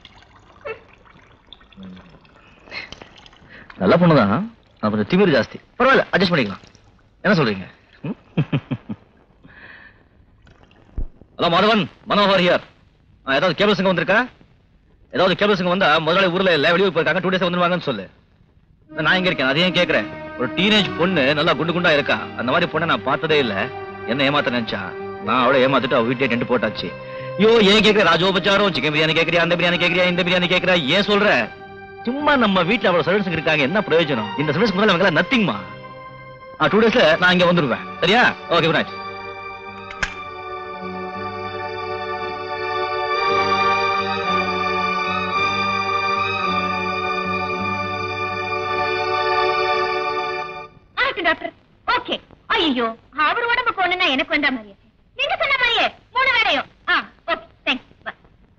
நல்ல பொண்ணுதான் நான் கொஞ்சம் திமிரு ஜாஸ்தி பரவாயில்ல அட்ஜஸ்ட் பண்ணிக்கலாம் என்ன சொல்றீங்க ஹலோ மாதவன் மனோகர் ஹியர் ஏதாவது கேபிள் சங்கம் வந்திருக்கா? ஏதாவது கேபிள் சங்கம் வந்தா முதலாளி ஊர்ல இல்ல வெளியூர் போயிருக்காங்க, 2 days வந்துருவாங்கன்னு சொல்லு. நான் இங்க இருக்கேன், அதையும் கேக்குறேன். ஒரு டீனேஜ் பொண்ணு நல்லா குண்டு குண்டா இருக்கா, அந்த மாதிரி பொண்ணை நான் பார்த்ததே இல்ல. என்ன ஏமாத்த நினைச்சா, நான் அவளை ஏமாத்திட்டு அவ வீட்டே டென்ட் போட்டாச்சு. ஐயோ ஏன் கேக்குற? ராஜோபச்சாரம், சிக்கன் பிரியாணி கேக்குறியா, அந்த பிரியாணி கேக்குறியா, இந்த பிரியாணி கேக்குறா, ஏன் சொல்ற? சும்மா நம்ம வீட்டுல அவ்வளவு சர்வீஸ் இருக்காங்க, என்ன பிரயோஜனம்? இந்த சர்வீஸ் முதல்ல அவங்க நத்திங்மா. 2 daysல நான் இங்க வந்துருவேன், சரியா? Okay, good night. Doctor okay. ஐயோ அவர் உடம்புக்கு ஒண்ணுன்னா எனக்கு வந்த மாதிரியே, நீங்க சொன்ன மாதிரியே 3 வேளையும். Okay thanks.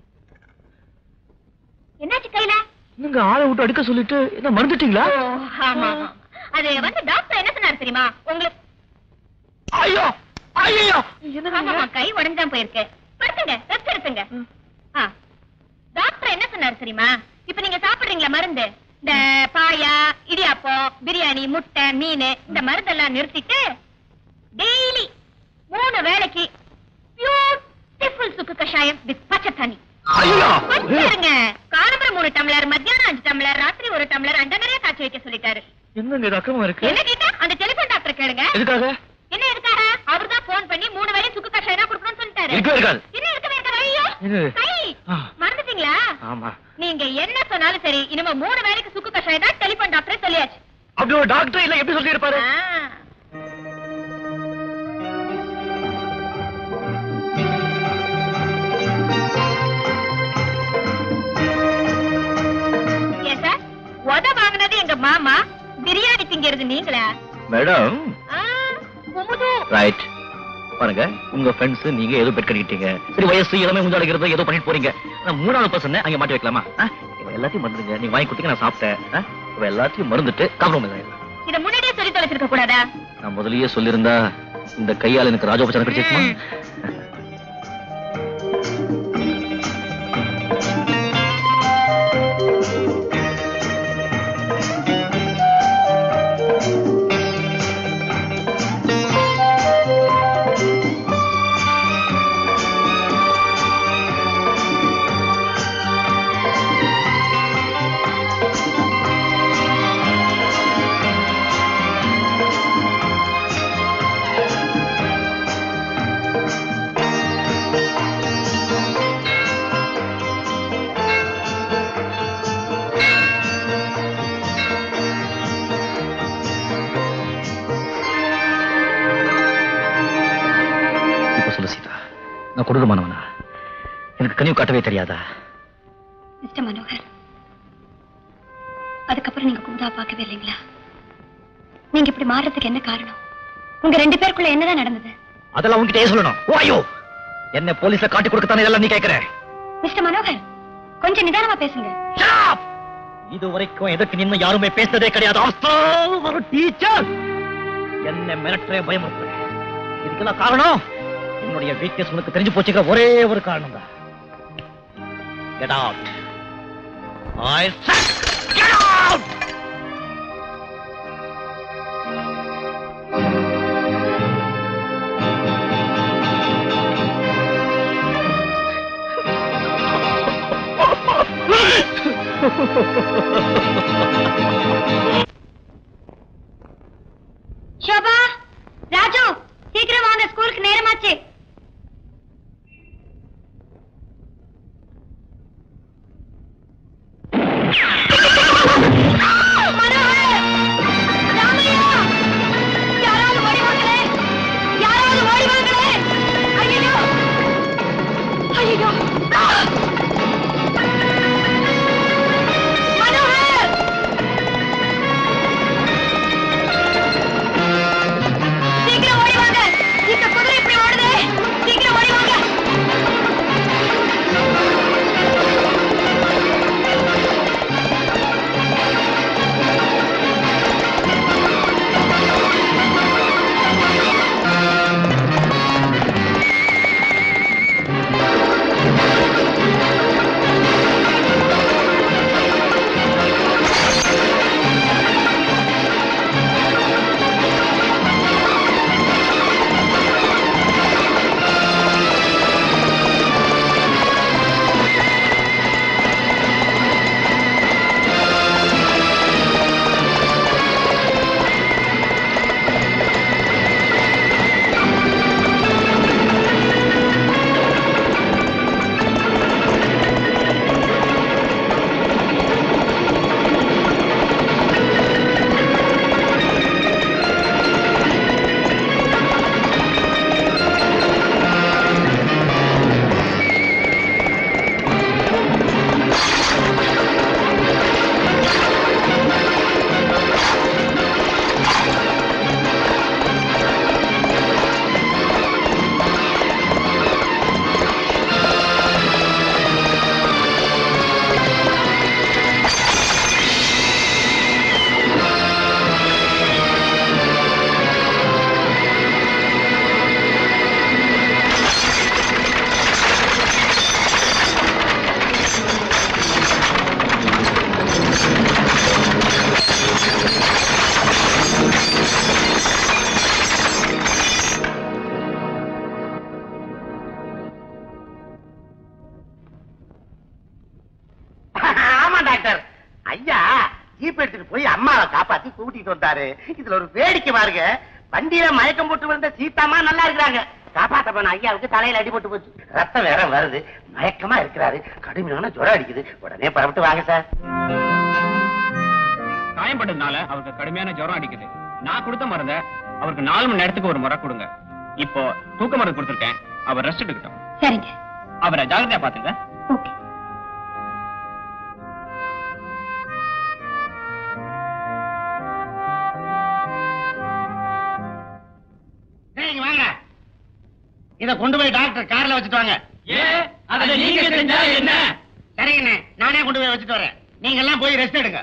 என்னாச்சு கையில? நீங்க ஆளை விட்டு அடிக்க சொல்லிட்டு என்ன மறந்துட்டீங்களா? ஆமா அது வந்து டாக்டர் என்ன சொன்னாரு தெரியுமா உங்களுக்கு? ஐயோ ஐயோ கை உடைஞ்சான் போயிருக்கு. படுத்துங்க, ரெஸ்ட் எடுத்துங்க. டாக்டர் என்ன சொன்னாரு தெரியுமா? இப்ப நீங்க சாப்பிடுறீங்களா மருந்து, இந்த பாயா, இடியாப்பம், பிரியாணி, முட்டை, மீன், இந்த மருந்தெல்லாம் நிறுத்திட்டு டெய்லி 3 வேளைக்கு பியூட்டிஃபுல் சுக்கு கஷாயம் வித் பச்சை தண்ணி. கொஞ்சம் காலம்பரம் 3 டம்ளர், மத்தியானம் 5 டம்ளர், ராத்திரி 1 டம்ளர், அண்ட நிறைய காய்ச்சி வைக்க சொல்லிட்டாரு. என்ன ரக்கமா இருக்கு? என்ன கேட்டா அந்த டெலிபோன் டாக்டர் கேளுங்க. எதுக்காக? என்ன எதுக்காக? அவர்தான் போன் பண்ணி 3 வேளை சுக்கு கஷாயம் தான் கொடுக்கணும்னு சொல்லிட்டாரு. என்ன இருக்கவே இருக்காது. ஐயோ கை மறந்துட்டீங்களா? ஆமா. நீங்க என்ன சொன்னாலும் சரி, இனிமே 3 வேளைக்கு சுக்கு கஷாயம் தான் டெலிபோன் டாக்டரே சொல்லியாச்சு. அப்படி ஒரு டாக்டர் இல்ல எப்படி சொல்லி இருப்பாரு? ஏன் சார் உத வாங்கினது எங்க மாமா, பிரியாணி திங்கிறது நீங்களா? Madam Kumudhu right. பாருங்க, உங்க ஃப்ரெண்ட்ஸ் நீங்க ஏதோ பெட் கட்டிட்டீங்க, சரி வயசு இளமை முஞ்சாடுகிறது ஏதோ பண்ணிட்டு போறீங்க. நான் 3வது பர்சன் அங்க மாட்டி வைக்கலாமா? இவ எல்லாத்தையும் மறந்துடுங்க, நீங்க வாங்கி கொடுத்தீங்க, நான் சாப்பிட்டேன். இவ எல்லாத்தையும் மறந்துட்டு காம்ப்ரமைஸ் ஆயிடலாம். இத முன்னாடியே சொல்லி தொலைச்சிருக்க கூடாதா? நான் முதல்லயே சொல்லியிருந்தா இந்த கையால எனக்கு ராஜோபச்சாரம் கிடைச்சிருக்குமா? நான் கொடூரமானவனா? எனக்கு கனிவு காட்டவே தெரியாதா? மிஸ்டர் மனோகர், அதுக்கப்புறம் நீங்க குமுதா பார்க்கவே இல்லைங்களா? நீங்க இப்படி மாறதுக்கு என்ன காரணம்? உங்க 2 பேருக்குள்ள என்னதான் நடந்தது? அதெல்லாம் உன்கிட்டயே சொல்லணும். ஐயோ, என்ன போலீஸ்ல காட்டி கொடுக்கத்தானே இதெல்லாம் நீ கேக்குற? மிஸ்டர் மனோகர், கொஞ்சம் நிதானமா பேசுங்க. இது வரைக்கும் எதற்கு நின்னு யாருமே பேசுனதே கிடையாது. ஒரு டீச்சர் என்ன மிரட்டே பயமுறுத்துற. இதுக்கெல்லாம் காரணம் என்னுடைய வீக்னஸ் உனக்கு தெரிஞ்சு போச்சுக்கிற ஒரே ஒரு காரணம் தான். Get out. I said get out. Shobha, Raju, சீக்கிரம் வாங்க, ஸ்கூலுக்கு நேரமாச்சு. சீக்கிரம் ஓடி வாங்க, இந்த குதிரை இப்படி ஓடுதே. ஜீப் எடுத்துட்டு போய் அம்மாவை காப்பாத்தி கூட்டிட்டு வந்தாரு. இதுல ஒரு வேடிக்கை பாருங்க, வண்டியில மயக்கம் போட்டு வந்த சீதாமா நல்லா இருக்கிறாங்க. காப்பாத்த போன ஐயாவுக்கு தலையில அடிபட்டு போச்சு, ரத்தம் வேற வருது, மயக்கமா இருக்கிறாரு, கடுமையான ஜுரம் அடிக்குது. உடனே புறப்பட்டு வாங்க சார். காயம்பட்டதுனால அவருக்கு கடுமையான ஜுரம் அடிக்குது. நான் கொடுத்த மருந்த அவருக்கு 4 மணி நேரத்துக்கு ஒரு முறை கொடுங்க. இப்போ தூக்க மருந்து கொடுத்துருக்கேன், அவர் ரெஸ்ட் எடுக்கட்டும். சரிங்க. அவரை ஜாகிரதையா பாத்துங்க. ஓகே. வாங்க, இத கொண்டு போய் டாக்டர் கார்ல வச்சுட்டு வாங்க. அதை நீங்க செஞ்சா என்ன? சரிங்கண்ணே, நானே கொண்டு போய் வச்சுட்டு வரேன். நீங்க எல்லாம் போய் ரெஸ்ட் எடுங்க.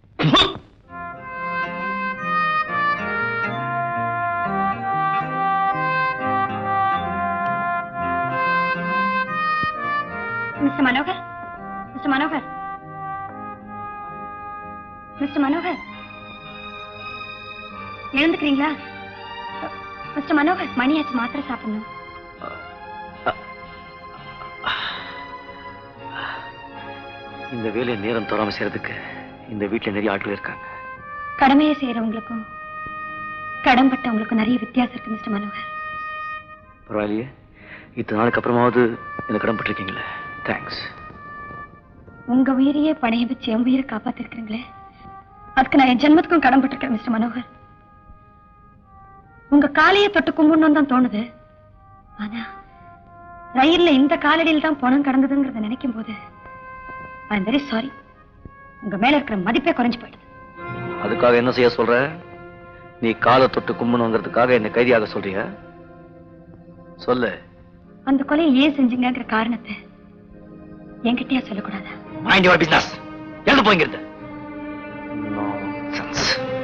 Mister Manohar, mister Manohar, mister Manohar, எழுந்துக்கிறீங்களா? மிஸ்டர் மனோகர், மணியாச்சு, மாத்திரை சாப்பிடணும். இந்த வேலையை நேரம் தோறாம செய்யறதுக்கு இந்த வீட்டுல நிறைய ஆட்கள் இருக்காங்க. கடமையை செய்யறவங்களுக்கும் கடன்பட்டவங்களுக்கும் நிறைய வித்தியாசம் இருக்கு மிஸ்டர் மனோகர். பரவாயில்லையே, இத்தனை நாளுக்கு அப்புறமாவது எனக்கு கடன்பட்டிருக்கீங்களே, தேங்க்ஸ். உங்க உயிரையே பணைய வச்சு என் உயிரை காப்பாத்திருக்கிறீங்களே, அதுக்கு நான் என் ஜென்மத்துக்கும் கடன்பட்டிருக்கேன் மிஸ்டர் மனோகர். உங்க காலையை தொட்டு கும்பிடணும் தான் தோணுது, ஆனா ரயில்ல இந்த காலடியில் தான் பணம் கடந்ததுங்கிறத நினைக்கும் போது ஐ எம் வெரி சாரி. உங்க மேல இருக்கிற மதிப்பே குறைஞ்சு போயிடுது. அதுக்காக என்ன செய்ய சொல்ற? நீ காலை தொட்டு கும்பணுங்கிறதுக்காக என்ன கைதியாக சொல்றியா? சொல்லு. அந்த கொலையை ஏன் செஞ்சீங்கிற காரணத்தை என்கிட்டயா சொல்லக்கூடாதா? Mind your business. எழுந்து போய்ங்கிறது. நான்சென்ஸ்.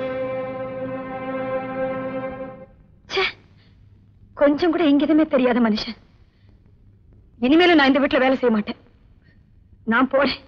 கொஞ்சம் கூட எங்கேயுமே தெரியாத மனுஷன். இனிமேலும் நான் இந்த வீட்டுல வேலை செய்ய மாட்டேன். நான் போறேன்.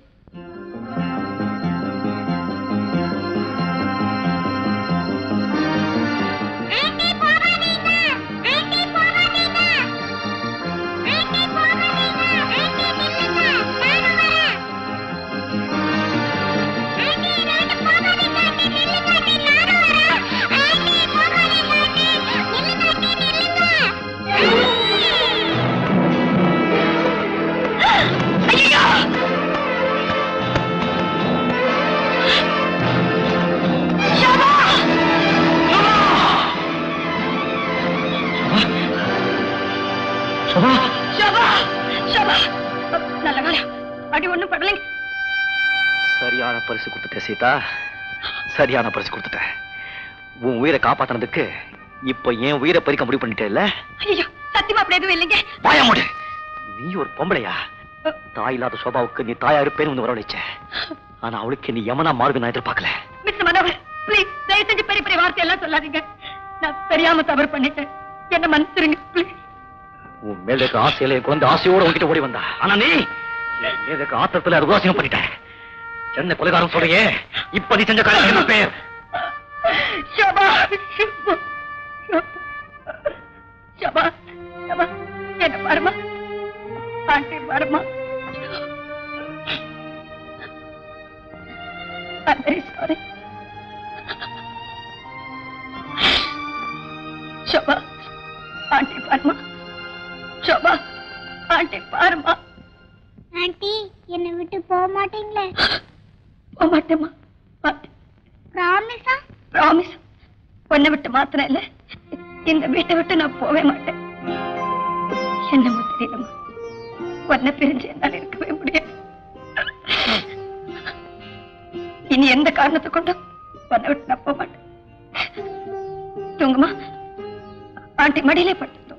சரியான பரிசு கொடுத்துட்டேன் சீதா, சரியான பரிசு கொடுத்துட்டேன். உன் உயிரை காப்பாத்தினதுக்கு இப்ப என் உயிரை பறிக்க முடிவு பண்ணிட்டே. ஐயோ, சத்தியமா அப்படி எதுவும் இல்லைங்க. பயமுடு. நீ ஒரு பொம்பளையா? தாய் இல்லாத சோபாவுக்கு நீ தாயா இருப்பேன்னு வரவழைச்ச, ஆனா அவளுக்கு நீ யமனா மாறுது நான் எதிர்பார்க்கல. மிஸ்டர் மனோகர், ப்ளீஸ் தயவு செஞ்சு பெரிய பெரிய வார்த்தை எல்லாம் சொல்லாதீங்க. நான் தெரியாம தவறு பண்ணிட்டேன், என்ன மன்னிச்சிருங்க ப்ளீஸ். உன் மேல இருக்க ஆசையில குழந்தை ஆசையோட உன்கிட்ட ஓடி வந்தா, ஆனா நீ இருக்க ஆத்திரத்துல உதாசீனம் பண்ணிட்ட. என்ன கொலைகாரம் சொல்றியே? இப்ப நீ செஞ்ச காரியம் என்ன பேர்? ஷபா, ஷபா, ஷபா, என்ன பாருமா, ஆண்டி பாருமா. I'm very sorry. ஷபா, ஆண்டி பாருமா, ஷபா, ஆண்டி பாருமா. ஆண்டி, என்னை விட்டு போக மாட்டீங்களே? போக மாட்டேமா. ப்ராமிஸா? ப்ராமிஸ். உன்னை விட்டு மாத்திரம் இல்ல, இந்த வீட்டை விட்டு நான் போவே மாட்டேன். என்னமோ தெரியலமா, உன்னை பிரிஞ்சு என்னால் இருக்கவே முடியாது. இனி எந்த காரணத்தை கொண்டும் உன்னை விட்டு நான் போக மாட்டேன். தூங்குமா, ஆண்டி மடியிலே பட்டு தூங்கு.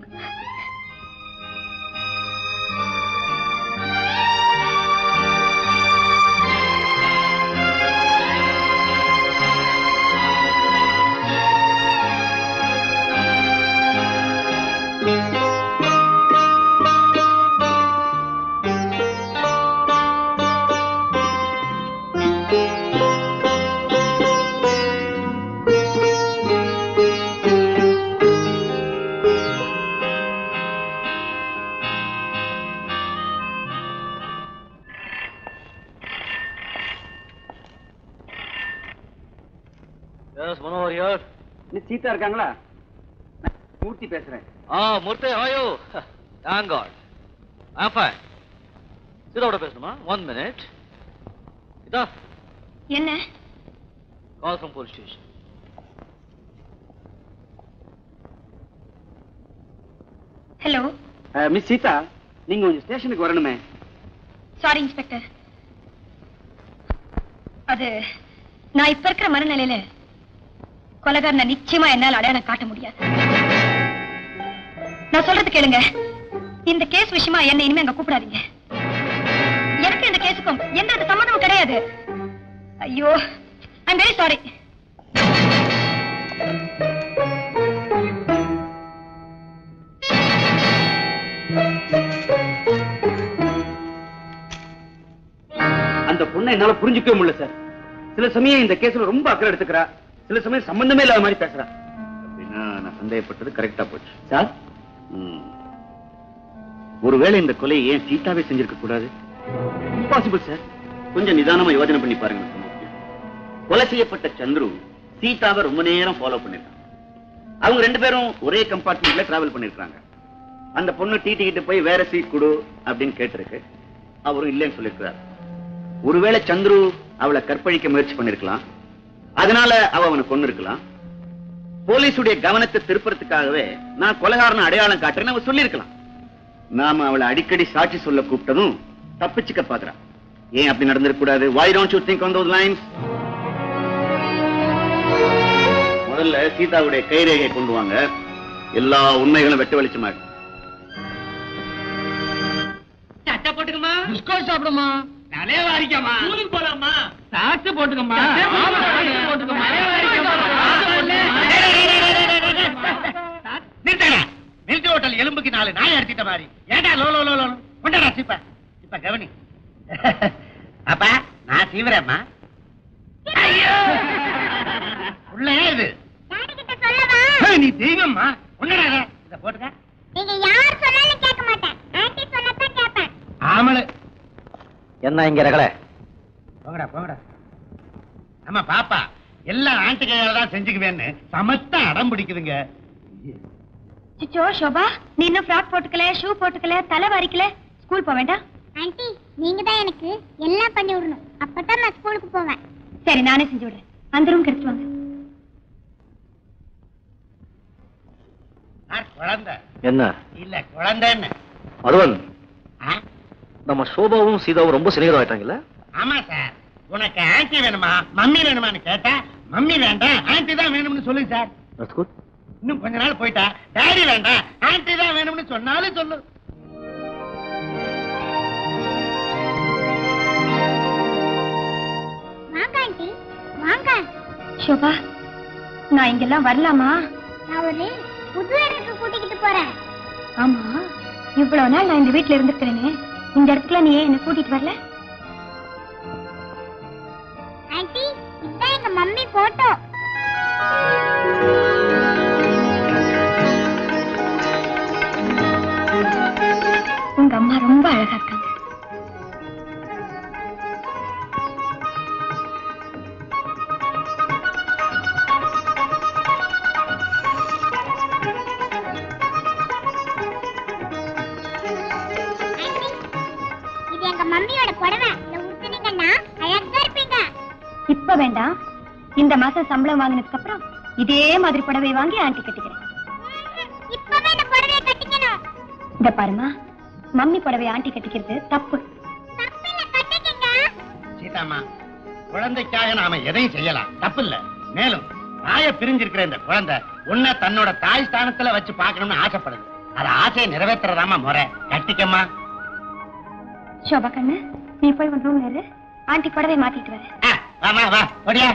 Yes Manohar here. Miss Seetha இருக்காங்களா? மூர்த்தி பேசுறேன். மூர்த்தி how are you? Thank God. I'm fine. சீதாவோட பேசணுமா? 1 minute. சீதா, என்ன? call from police station. Hello. Miss Seetha, நீங்க கொஞ்சம் ஸ்டேஷனுக்கு வரணுமே. Sorry inspector. அது நான் இப்ப இருக்கிற மனநிலையில கொலைகாரனை நிச்சயமா என்னால அடையாளம் காட்ட முடியாது. நான் சொல்றது கேளுங்க. இந்த கேஸ் விஷயமா என்ன இனிமே அங்க கூப்பிடாதீங்க. எனக்கு இந்த கேஸுக்கும் எந்த சம்மந்தமும் கிடையாது. ஐயோ, ஐ அம் வெரி சாரி. அந்த பொண்ணை என்னால புரிஞ்சுக்கவே முடியல சார். சில சமயம் இந்த கேஸ்ல ரொம்ப அக்கறை எடுத்துக்கிறா, சில சமயம் சம்பந்தமே இல்லாத மாதிரி பேசுறா. அப்படின்னா நான் சந்தேகப்பட்டது கரெக்டா போச்சு சார். ஒருவேளை இந்த கொலையை ஏன் சீதாவே செஞ்சிருக்க கூடாது? Impossible sir. கொஞ்சம் நிதானமா யோசனை பண்ணி பாருங்க. கொலை செய்யப்பட்ட சந்துரு சீதாவை ரொம்ப நேரம் ஃபாலோ பண்ணிருக்காங்க. அவங்க 2 பேரும் ஒரே கம்பார்ட்மெண்ட்ல டிராவல் பண்ணிருக்காங்க. அந்த பொண்ணு டிடிக்கிட்டு போய் வேற சீட் கொடு அப்படின்னு கேட்டிருக்கு. அவரும் இல்லைன்னு சொல்லிருக்கிறார். ஒருவேளை சந்துரு அவளை கற்பழிக்க முயற்சி பண்ணிருக்கலாம். அதனால அவனை கொண்டு இருக்கலாம். போலீசுடைய கவனத்தை திருப்புறதுக்காகவே நான் கொலைகாரனை அடையாளம் காட்டுறேன்னு அவ சொல்லிருக்கலாம். நாம அவளை அடிக்கடி சாட்சி சொல்ல கூப்பிட்டதும் தப்பிச்சுக்க பாக்குறா. ஏன் அப்படி நடந்திருக்க கூடாது? Why don't you think on those lines? முதல்ல சீதாவுடைய கைரேகை கொண்டு வாங்க. எல்லா உண்மைகளும் வெட்ட வெளிச்சமாகும். சட்டை போட்டுக்கமா, பிஸ்கட் சாப்பிடுமா, தலைய வாரிக்கமா, ஸ்கூலுக்கு போலாமா, சாக்ஸ் போட்டுக்கமா, போட்டுக்கமா. மில்க் ஹோட்டல் எலும்புக்கு 4 நாய் அடிச்சிட்ட மாதிரி. ஏடா லோ லோ லோ லோ கொண்டடா சீப்ப. இப்ப கவனி. அப்பா நான் சீவரேம்மா. ஐயோ உள்ள இது டாடி கிட்ட சொல்லவா? நீ தெய்வம்மா. ஒண்ணடா இத போட்டுக்க. நீங்க யார் சொன்னாலும் கேட்க மாட்டேன். ஆன்ட்டி சொன்னதான் கேட்பேன். ஆமளு என்ன இங்க ரகல? போங்கடா போங்கடா. ஆமா பாப்பா எல்லாம் ஆன்ட்டி கையால தான் செஞ்சுக்குவேன்னு சமத்தா அடம் பிடிக்குதுங்க. சிச்சோ சோபா, நீ இன்னும் ஃப்ராக் போட்டுக்கல, ஷூ போட்டுக்கல, தலை வாரிக்கல, ஸ்கூல் போக வேண்டாம்? ஆன்ட்டி நீங்க தான் எனக்கு எல்லாம் பண்ணி விடணும். அப்பதான் நான் ஸ்கூலுக்கு போவேன். சரி, நானே செஞ்சு விடுறேன். அந்த ரூம் எடுத்து வாங்க. குழந்தை என்ன இல்ல குழந்தைன்னு. அருவன், நம்ம சோபாவும் சீதாவும் ரொம்ப சிநேகிதம் ஆயிட்டாங்கல்ல? ஆமா சார். உனக்கு ஆன்ட்டி வேணுமா மம்மி வேணுமான்னு கேட்டா மம்மி வேண்டாம் ஆன்ட்டி தான் வேணும்னு சொல்லு சார். That's good. இன்னும் கொஞ்ச நாள் போயிட்டா டாடி வேண்டாம் ஆன்ட்டி தான் வேணும்னு சொன்னாலும் சொல்லு. வாங்க ஆன்ட்டி வாங்க. சோபா, நான் இங்கெல்லாம் வரலாமா? நான் ஒரு புது இடத்துக்கு கூட்டிக்கிட்டு போறேன். ஆமா, இவ்வளவு நாள் நான் இந்த வீட்டுல இருந்திருக்கிறேனே, இந்த இடத்துல நீ ஏன் என்ன கூட்டிட்டு வரல? ஆன்ட்டி இதான் எங்க மம்மி போட்டோ. உங்க அம்மா ரொம்ப அழகா இருக்காங்க. இது எங்க மம்மியோட புடவை. இத உடுத்துனீங்கன்னா அழகா இருப்பீங்க. இப்ப வேண்டாம். இந்த மாசம் சம்பளம் வாங்கினதுக்கு அப்புறம் இதே மாதிரி புடவை வாங்கி ஆண்டி கட்டிக்கிறேன். இப்பவே இந்த புடவையை கட்டிக்கணும். இந்த பாருமா, மம்மி புடவை ஆண்டி கட்டிக்கிறது தப்பு. தப்பில்ல, கட்டிக்கங்க. சீதாமா, குழந்தைக்காக நாம எதையும் செய்யலாம், தப்பு இல்ல. மேலும் தாய பிரிஞ்சிருக்கிற இந்த குழந்தை உன்னை தன்னோட தாய் ஸ்தானத்துல வச்சு பார்க்கணும்னு ஆசைப்படுது. அது ஆசையை நிறைவேற்றுறதாமா முறை. கட்டிக்கம்மா. சோபா கண்ணு, நீ போய் உன் ரூம்ல இரு. ஆண்டி புடவை மாத்திட்டு வர. வா வா ஓடியா.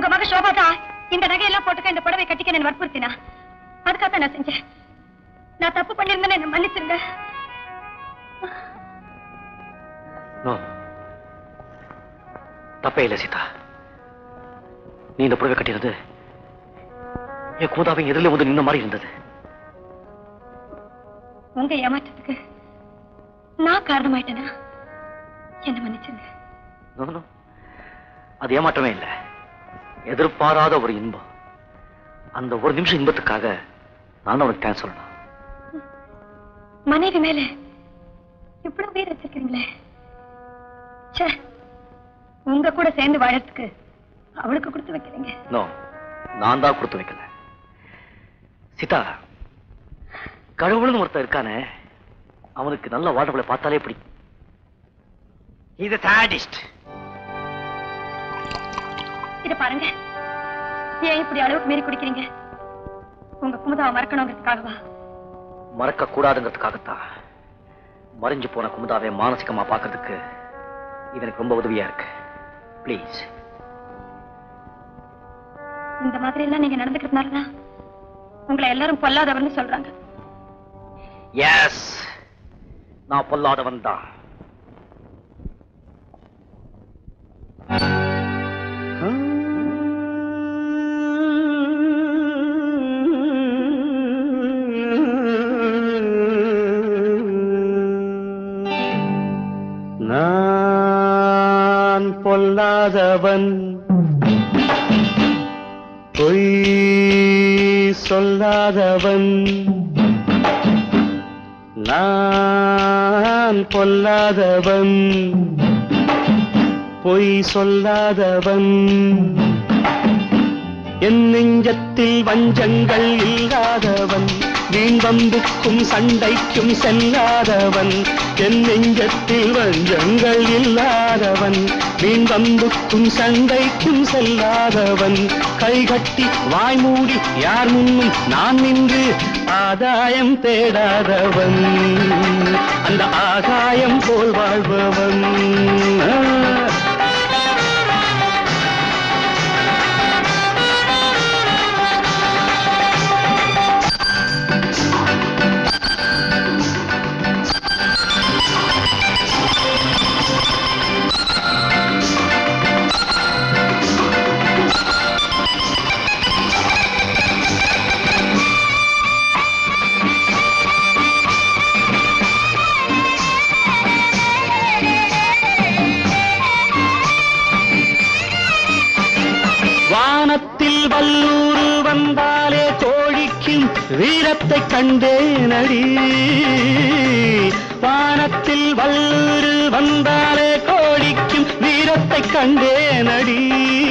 மக சோபாதா இந்த நகையெல்லாம் போட்டுக்க இந்த புடவை கட்டிக்க நான் வற்புறுத்தினா அதுக்காக நான் செஞ்சேன். நான் தப்பு பண்ணிருந்தேன்னு என்ன மன்னிச்சிருங்க. தப்பே இல்லை சீதா. நீ இந்த புடவை கட்டினது என் குமுதாவை எதிரில் வந்து நின்ன மாதிரி இருந்தது. உங்க ஏமாற்றத்துக்கு நான் காரணமாயிட்டேனா என்ன மன்னிச்சிருங்க. அது ஏமாற்றமே இல்லை, எதிர்பாராத ஒரு இன்பம். அந்த ஒரு நிமிஷம் இன்பத்துக்காக நான் உனக்கு தேங்க்ஸ் சொல்லணும். மனைவி மேல இவ்வளவு பேர் வச்சிருக்கீங்களே. உங்க கூட சேர்ந்து வாழறதுக்கு அவளுக்கு கொடுத்து வைக்கிறீங்க. நான் தான் கொடுத்து வைக்கல சீதா. கடவுள்னு ஒருத்தர் இருக்கானே, அவனுக்கு நல்ல வாழ்வுகளை பார்த்தாலே பிடிக்கும். இது சாடிஸ்ட். இத பாருங்க, ஏன் இப்படி அளவுக்கு மீறி குடிக்கிறீங்க? உங்க குமுதாவை மறக்கணுங்கிறதுக்காகவா? மறக்க கூடாதுங்கிறதுக்காகத்தான். மறைஞ்சு போன குமுதாவை மானசிகமா பாக்குறதுக்கு இது எனக்கு ரொம்ப உதவியா இருக்கு. பிளீஸ். இந்த மாதிரி எல்லாம் நீங்க நடந்துக்கிறதுனாலதான் உங்களை எல்லாரும் பொல்லாதவர்னு சொல்றாங்க. எஸ், நான் பொல்லாதவன் தான். நான் பொல்லாதவன், பொய் சொல்லாதவன். நான் பொல்லாதவன், பொய் சொல்லாதவன். என் நெஞ்சத்தில் வஞ்சங்கள் இல்லாதவன், வீண் வம்புக்கும் சண்டைக்கும் செல்லாதவன். என் நெஞ்சத்தில் வஞ்சங்கள் இல்லாதவன், வீண் வம்புக்கும் சண்டைக்கும் செல்லாதவன். கைகட்டி வாய் மூடி யார் முன்னும் நான் நின்று ஆதாயம் தேடாதவன், அந்த ஆகாயம் போல் வாழ்பவன். வானத்தில் வல்லூர் வந்தாலே கோழிக்கும் வீரத்தை கண்டேனடி. வானத்தில் வல்லூர் வந்தாலே கோழிக்கும் வீரத்தை கண்டேனடி.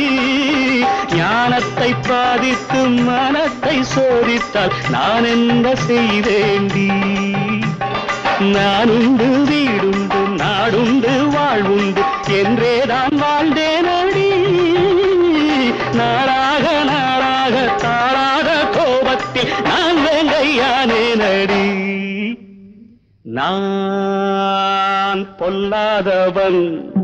ஞானத்தை பாதித்து மனத்தை சோதித்தால் நான் என்ன செய்வேண்டி? நானுண்டு வீடுண்டு நாடுண்டு வாழ்வுண்டு என்றேதான் வாழ்ந்தேனடி. நாளாக நாளாக தாளாக கோபத்தில் நான் வேங்கையானே நடி. நான் பொல்லாதவன்,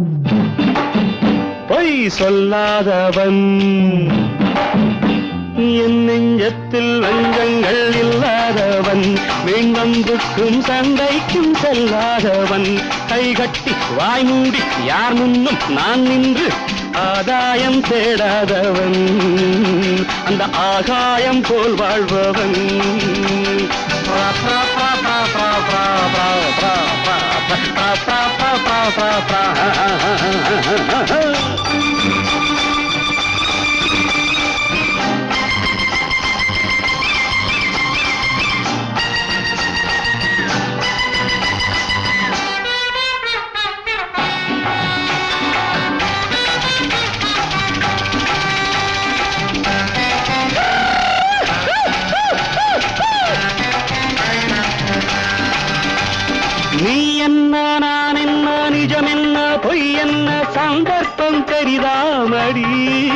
பொய் சொல்லாதவன். என் நெஞ்சத்தில் வஞ்சங்கள் இல்லாதவன், வீண்வம்புக்கும் சண்டைக்கும் செல்லாதவன். கைகட்டி வாய் மூடி யார் முன்னும் நான் நின்று ஆதாயம் தேடாதவன், அந்த ஆகாயம் போல் வாழ்பவன். நீ என்ன நான் என்ன நிஜம் என்ன பொய் என்ன சந்தர்ப்பம் தெரிதாமடி.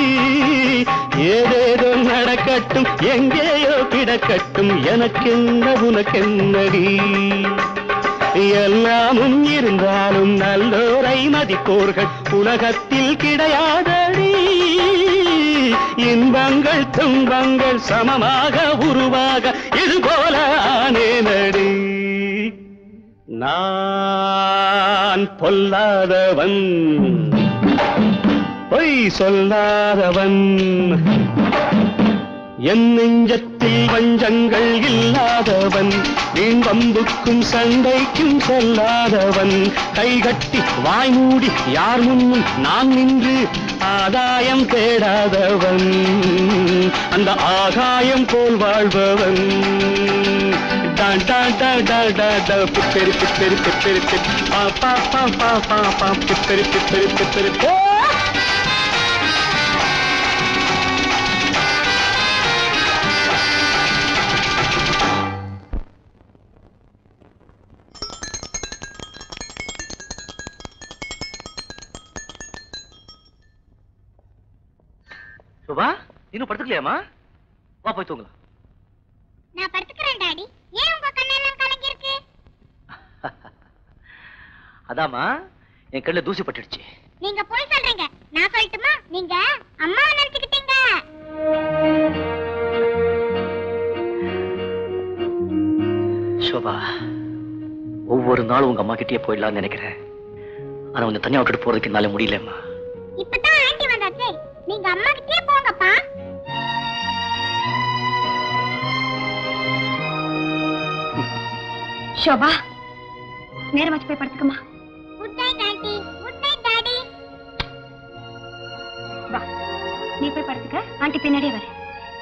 ஏதேதோ நடக்கட்டும் எங்கேயோ கிடக்கட்டும் எனக்கென்ன உனக்கென்னடி. எல்லாமும் இருந்தாலும் நல்லோரை மதிப்போர்கள் உலகத்தில் கிடையாதடி. இன்பங்கள் துன்பங்கள் சமமாக உருவாக இது போல ஆனேனடி. நான் பொல்லாதவன், பொய் சொல்லாதவன், என் நெஞ்சத்தில் வஞ்சங்கள் இல்லாதவன், வீண் வம்புக்கும் சண்டைக்கும் செல்லாதவன், கைகட்டி வாய் மூடி யார் முன்னும் நான் நின்று ஆதாயம் தேடாதவன், அந்த ஆகாயம் போல் வாழ்பவன். டான் டான் டான் டான் டான் டான் பிப்பெரி பிப்பெரி பிப்பெரி பிப்பெரி பா பா பா பா பா பா பிப்பெரி பிப்பெரி பிப்பெரி போ. சுபா, இன்னும் படுத்துக்கலையாமா? வா போய் தூங்கலாம். நான் படுத்துக்கிறேன் டாடி. ஏன் உங்க கண்ணெல்லாம் கலங்கி இருக்கு? அதாமா என் கண்ணுல தூசி பட்டுடுச்சு. நீங்க போய் சொல்றீங்க, நான் சொல்லட்டுமா? நீங்க அம்மாவை நினைச்சுக்கிட்டீங்க. சோபா, ஒவ்வொரு நாளும் உங்க அம்மா கிட்டே போயிடலாம்னு நினைக்கிறேன். ஆனா உன்னை தனியா விட்டுட்டு போறதுக்கு என்னால முடியலம்மா. இப்பதான் ஆண்டி வந்தாச்சே, நீங்க அம்மா கிட்டே போங்கப்பா. ஷோபா, நேரமாச்சு போய் படுத்துக்குமா. Good night aunty. Good night daddy. வா, நீ போய் படுத்துக்க, ஆண்டி பின்னாடியே வர.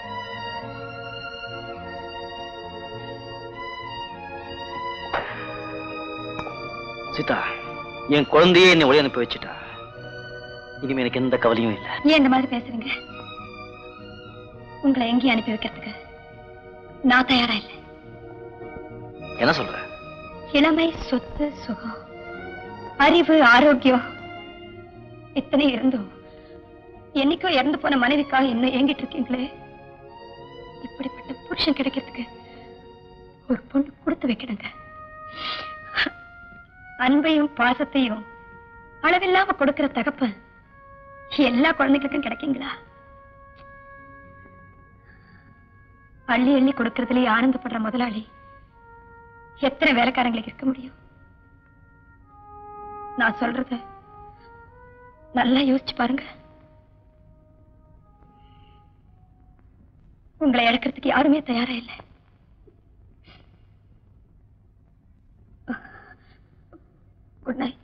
சீதா, என் குழந்தையே என்னை ஒளி அனுப்பி வச்சுட்டா. இனிமே எனக்கு எந்த கவலையும் இல்லை. ஏன் இந்த மாதிரி பேசுறீங்க? உங்களை எங்கேயும் அனுப்பி வைக்கிறதுக்கு நான் தயாரா இல்லை. என்ன சொல்ற? இளமை, சொத்து, சுகம், அறிவு, ஆரோக்கியம் இத்தனை இருந்தும் என்னைக்கோ இறந்து போன மனைவிக்காக இன்னும் ஏங்கிட்டு இருக்கீங்களே. இப்படிப்பட்ட புருஷன் கிடைக்கிறதுக்கு ஒரு பொண்ணு கொடுத்து வைக்கணுங்க. அன்பையும் பாசத்தையும் அளவில்லாம கொடுக்கிற தகப்பன் எல்லா குழந்தைகளுக்கும் கிடைக்குங்களா? அள்ளி அள்ளி கொடுக்கறதுலயே ஆனந்தப்படுற முதலாளி எத்தனை வேலைக்காரங்களுக்கு இருக்க முடியும்? நான் சொல்றத நல்லா யோசிச்சு பாருங்க. உங்களை இழக்கிறதுக்கு யாருமே தயாரா இல்லை. Good night.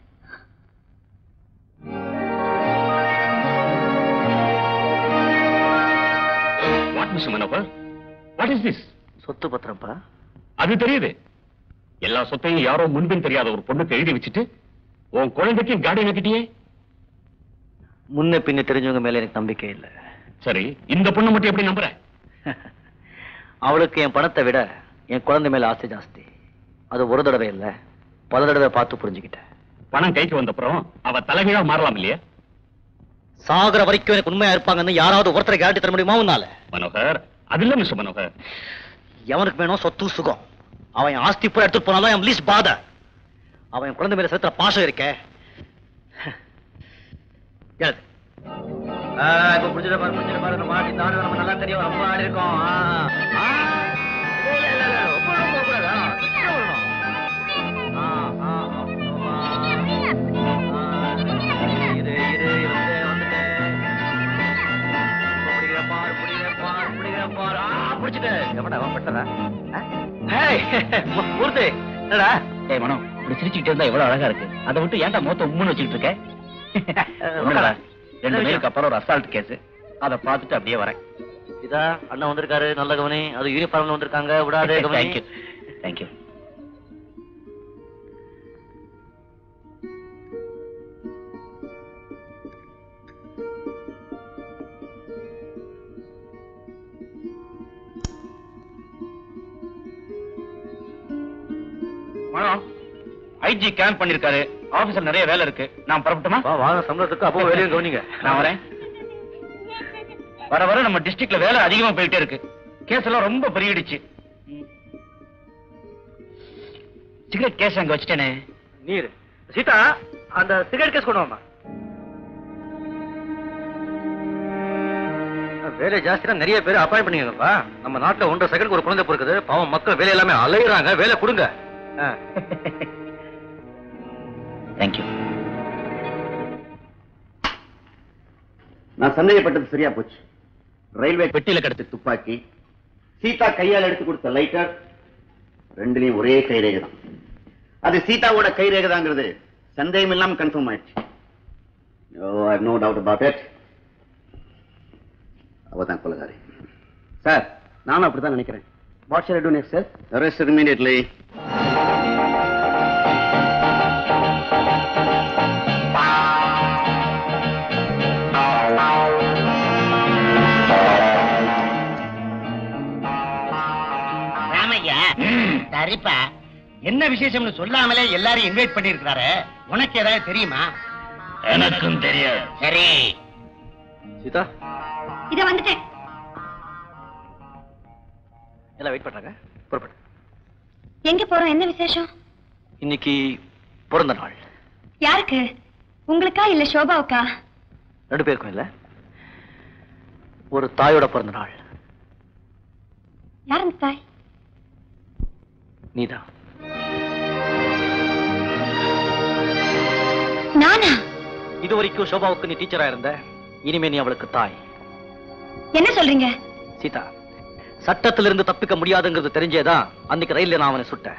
What mister Manohar, what is this? சொத்து பத்திரம்ப்பா. அது தெரியுது. எல்லா சொத்தையும் யாரோ முன்பின் தெரியாத ஒரு பொண்ணுக்கு எழுதி வச்சுட்டு உன் குழந்தைக்கு காடி வைக்கிட்டியே. முன்ன பின்ன தெரிஞ்சவங்க மேல எனக்கு நம்பிக்கை இல்லை. சரி, இந்த பொண்ணு மட்டும் எப்படி நம்புற? அவளுக்கு என் பணத்தை விட என் குழந்தை மேல ஆசை ஜாஸ்தி. அது ஒரு தடவை இல்ல, பல தடவை பார்த்து புரிஞ்சுக்கிட்டேன். பணம் கைக்கு வந்தப்புறம் அவ தலைகீழா மாறலாம் இல்லையா? சாகர வரைக்கும் எனக்கு உண்மையா இருப்பாங்கன்னு யாராவது ஒருத்தரை கேரண்டி தர முடியுமா உன்னால? மனோகர், அது இல்ல மிஸ்டர் மனோகர். எவனுக்கு வேணும் சொத்து சுகம்? அவன் ஆஸ்தி பூரா எடுத்துட்டு போனாலும் என் லீஸ்ட் பாத. அவன் என் குழந்தை மேல செலுத்துற பாசம் இருக்கே. இப்ப புரிஞ்சுட பாரு நம்ம மாட்டி தாடு நம்ம நல்லா தெரியும். ரொம்ப ஆடி இருக்கோம். சிரிச்சுக்கிட்டே இருந்தா எவ்வளவு அழகா இருக்கு. அதை விட்டு ஏன்டா மொத்த உம்முன்னு வச்சுக்கிட்டு இருக்க? 2 மணிக்கு அப்புறம் ஒரு அசால்ட் கேஸ். அதை பார்த்துட்டு அப்படியே வரேன். இதா அண்ணன் வந்திருக்காரு, நல்ல கவனி. அது யூனிஃபார்ம்ல வந்திருக்காங்க, விடாதே கவனி. தேங்க்யூ. ஐஜி கேம்ப் பண்ணிருக்காரு. ஆபீஸ்ல நிறைய வேலை இருக்கு. நான் புறப்பட்டுமா? வாங்க, சம்பளத்துக்கு அப்போ வேலையும் கவனிங்க. நான் வரேன். வர வர நம்ம டிஸ்ட்ரிக்ட்ல வேலை அதிகமா போயிட்டே இருக்கு. கேஸ் எல்லாம் ரொம்ப பெருகிடுச்சு. சிகரெட் கேஸ் அங்க வச்சுட்டேனே. நீர் சீதா, அந்த சிகரெட் கேஸ் கொண்டு வாமா. வேலை ஜாஸ்தியா நிறைய பேர் அப்பாயிண்ட் பண்ணிங்கப்பா. நம்ம நாட்டுல 1.5 செகண்ட் ஒரு குழந்தை பிறக்குது. பாவம் மக்கள் வேலை எல்லாமே அலையிறாங்க. வேலை கொடுங்க. தேங்க்யூ. நான் சந்தேகப்பட்டது சரியா போச்சு. ரயில்வே பெட்டியில கிடைச்ச துப்பாக்கி, சீதா கையால் எடுத்து கொடுத்த லைட்டர், ரெண்டுலயும் ஒரே கைரேகை தான். அது சீதாவோட கைரேகை தாங்கிறது சந்தேகம் இல்லாம கன்ஃபார்ம் ஆயிடுச்சு. No doubt about it. அவதான் கொலைகாரி. சார், நானும் அப்படித்தான் நினைக்கிறேன். What shall I do next sir? Arrest immediately. Ramaiah, சரிப்பா, என்ன விசேஷம்னு சொல்லாமலே எல்லாரும் இன்வைட் பண்ணிருக்கிறாரு. உனக்கு ஏதாவது தெரியுமா? எனக்கும் தெரியாது. சரி சீதா, இத வந்துட்டேன். எல்லாம் வெயிட் பண்றாங்க. புறப்படு. எங்க போறோம்? என்ன விசேஷம்? இன்னைக்கு பிறந்த நாள். யாருக்கு? உங்களுக்கா இல்ல சோபாவுக்கா? 2 பேருக்கும் இல்ல, ஒரு தாயோட பிறந்த நாள். யார் அந்த தாய்? நீதான். நானா? இது வரைக்கும் சோபாவுக்கு நீ டீச்சரா இருந்த, இனிமே நீ அவளுக்கு தாய். என்ன சொல்றீங்க? சீதா, சட்டத்திலிருந்து தப்பிக்க முடியாதுங்கிறது தெரிஞ்சேதான் அன்னைக்கு ரயில்ல நான் அவனை சுட்டேன்.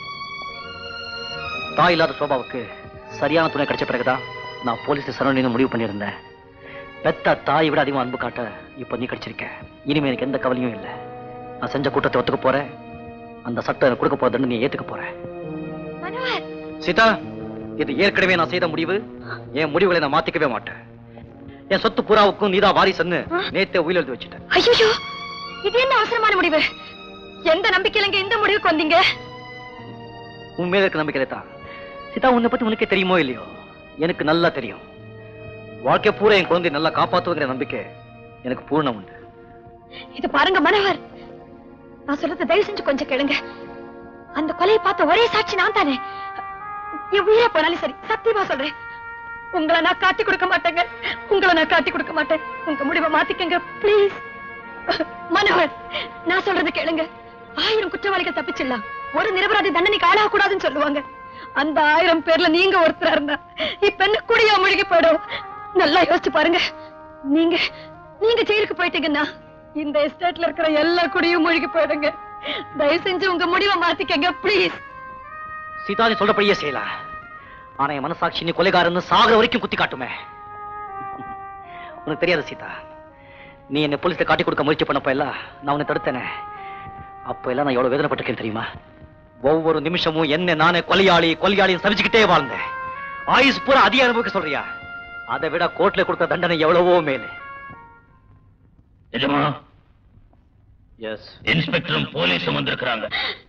தாய் இல்லாத சோபாவுக்கு சரியான துணை கிடைச்ச பிறகுதான் நான் போலீஸ் சரவணி முடிவு பண்ணியிருந்தேன். பெத்த தாயை விட அதிகமா அன்பு காட்ட இப்ப நீ கிடைச்சிருக்க. இனிமே எனக்கு எந்த கவலையும் இல்லை. நான் செஞ்ச கூட்டத்தை ஒத்துக்க போறேன். அந்த சட்டம் எனக்கு கொடுக்க போறதுன்னு நீ ஏத்துக்க போற. சீதா, இது ஏற்கனவே நான் செய்த முடிவு. என் முடிவுகளை நான் மாத்திக்கவே மாட்டேன். என் சொத்து புறாவுக்கும் நீதான் வாரிசுன்னு நேத்தே உயிர் எழுதி வச்சுட்டேன். ஐயோ, இது என்ன அவசரமான முடிவு? எந்த நம்பிக்கையில இந்த முடிவுக்கு வந்தீங்க? உன் மேல இருக்க நம்பிக்கையில தான். சீதா, உன்னை பத்தி உனக்கே தெரியுமோ இல்லையோ, எனக்கு நல்லா தெரியும். வாழ்க்கை பூரா என் குழந்தை நல்லா காப்பாத்துவங்கிற நம்பிக்கை எனக்கு பூர்ணம் உண்டு. இது பாருங்க மனோகர், நான் சொல்றது தயவு செஞ்சு கொஞ்சம் கேளுங்க. அந்த கொலையை பார்த்த ஒரே சாட்சி நான் தானே. என் உயிரை போனாலும் சரி, சத்தியமா சொல்றேன், உங்களை நான் காட்டி கொடுக்க மாட்டேங்க. உங்களை நான் காட்டி கொடுக்க மாட்டேன். உங்க முடிவை மாத்திக்கங்க பிளீஸ். மனோகர், நான் சொல்றது கேளுங்க. 1000 குற்றவாளிகள் தப்பிச்சிடலாம், ஒரு நிரபராதி தண்டனைக்கு ஆளாக கூடாதுன்னு சொல்லுவாங்க. அந்த 1000 பேர்ல நீங்க ஒருத்தரா இருந்தா இப்ப என்ன குடியா முழுகி போயிடும். நல்லா யோசிச்சு பாருங்க. நீங்க நீங்க ஜெயிலுக்கு போயிட்டீங்கன்னா இந்த எஸ்டேட்ல இருக்கிற எல்லா குடியும் மூழ்கி போயிடுங்க. தயவு செஞ்சு உங்க முடிவை மாத்திக்கங்க பிளீஸ். சீதா, நீ சொல்றபடியே செய்யலாம். ஆனா என் மனசாட்சி நீ கொலைகாரன்னு சாகுற வரைக்கும் குத்தி காட்டுமே. உனக்கு தெரியாது சீதா, நீ என்ன போலீஸ்ல காட்டி கொடுக்க முயற்சி பண்ணப்ப எல்லாம் நான் உன்னை தடுத்தேனே. அப்ப எல்லாம் நான் எவ்வளவு வேதனைப்பட்டிருக்கேன் தெரியுமா? ஒவ்வொரு நிமிஷமும் என்ன நானே கொலையாளி கொலையாளின்னு சமைச்சுக்கிட்டே வாழ்ந்தேன். ஆயுஸ் பூரா அதிக அனுபவிக்க சொல்றியா? அதை விட கோர்ட்ல கொடுத்த தண்டனை எவ்வளவோ மேலே. நிஜமா? எஸ். இன்ஸ்பெக்டரும் போலீஸும் வந்திருக்கிறாங்க.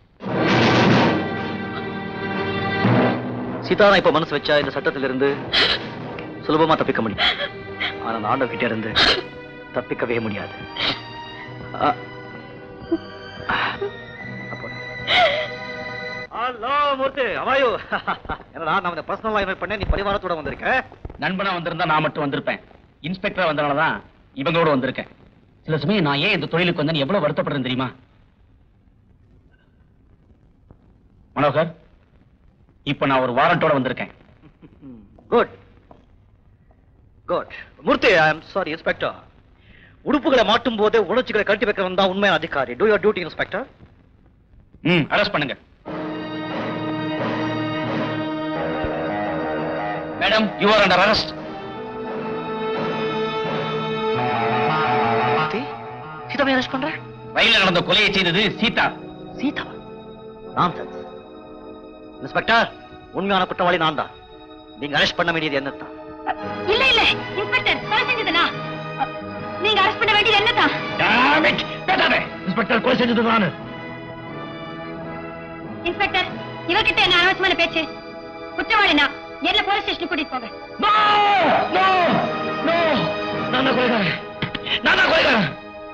சீதா, நான் இப்ப மனசு வச்சா இந்த சட்டத்திலிருந்து சுலபமா தப்பிக்க முடியும். ஆனா நான் ஆண்டவ கிட்ட இருந்து தப்பிக்கவே முடியாது. ஹலோ மூர்த்தி, அவாயோ. என்னடா நான் பர்சனலா இன்வைட் பண்ணேன், நீ பரிவாரத்தோட வந்திருக்க. நண்பனா வந்திருந்தா நான் மட்டும் வந்திருப்பேன். இன்ஸ்பெக்டரா வந்தனாலதான் இவங்களோட வந்திருக்கேன். சில சமயம் நான் ஏன் இந்த தொழிலுக்கு வந்தேன்னு எவ்வளவு வருத்தப்படுறேன் தெரியுமா? மனோகர், இப்ப நான் ஒரு வாரண்டோட வந்திருக்கேன். Good good. Murthy, I am sorry inspector. உடுப்புகளை மாட்டும் போது உணர்ச்சிகளை கழட்டி வைக்கிறவன் தான் உண்மையான அதிகாரி. Do your duty inspector. Arrest பண்ணுங்க. Madam, you are under arrest. சீதாவை அரெஸ்ட் பண்ற? ரயில்ல நடந்த கொலையை செய்தது சீதா. சீதா? நான்சென்ஸ். இன்ஸ்பெக்டர், உண்மையான குற்றவாளி நான் தான். நீங்க அரெஸ்ட் பண்ண வேண்டியது என்னதான்? இல்ல இல்ல இன்ஸ்பெக்டர், கொலை செஞ்சதுனா நீங்க அரெஸ்ட் பண்ண வேண்டியது என்னதான்? இன்ஸ்பெக்டர், கொலை செஞ்சது நானு. இன்ஸ்பெக்டர், இவர்கிட்ட என்ன அனாவசியமான பேச்சு? குற்றவாளினா என்ன போலீஸ் ஸ்டேஷன் கூட்டிட்டு போங்க. நான் தான் கொலைகாரன்.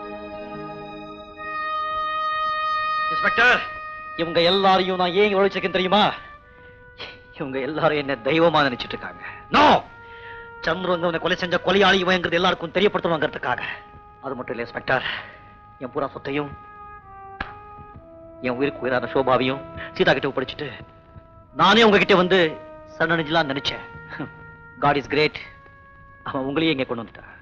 இன்ஸ்பெக்டர், இவங்க எல்லாரையும் நான் ஏன் இவ்வளவு வச்சிருக்கேன் தெரியுமா? இவங்க எல்லாரும் என்ன தெய்வமா நினைச்சிட்டு இருக்காங்க. நோ, சந்திரன் கொலை செஞ்ச கொலையாளி இவங்கிறது எல்லாருக்கும் தெரியப்படுத்தணுங்கிறதுக்காக. அது மட்டும் இல்ல இன்ஸ்பெக்டர், என் பூரா சொத்தையும் என் உயிருக்கு உயிரான சோபாவையும் சீதா கிட்ட ஒப்படைச்சிட்டு நானே உங்ககிட்ட வந்து சரணடைஞ்சலாம் நினைச்சேன். God is great. அவன் உங்களையே இங்க கொண்டு வந்துட்டான்.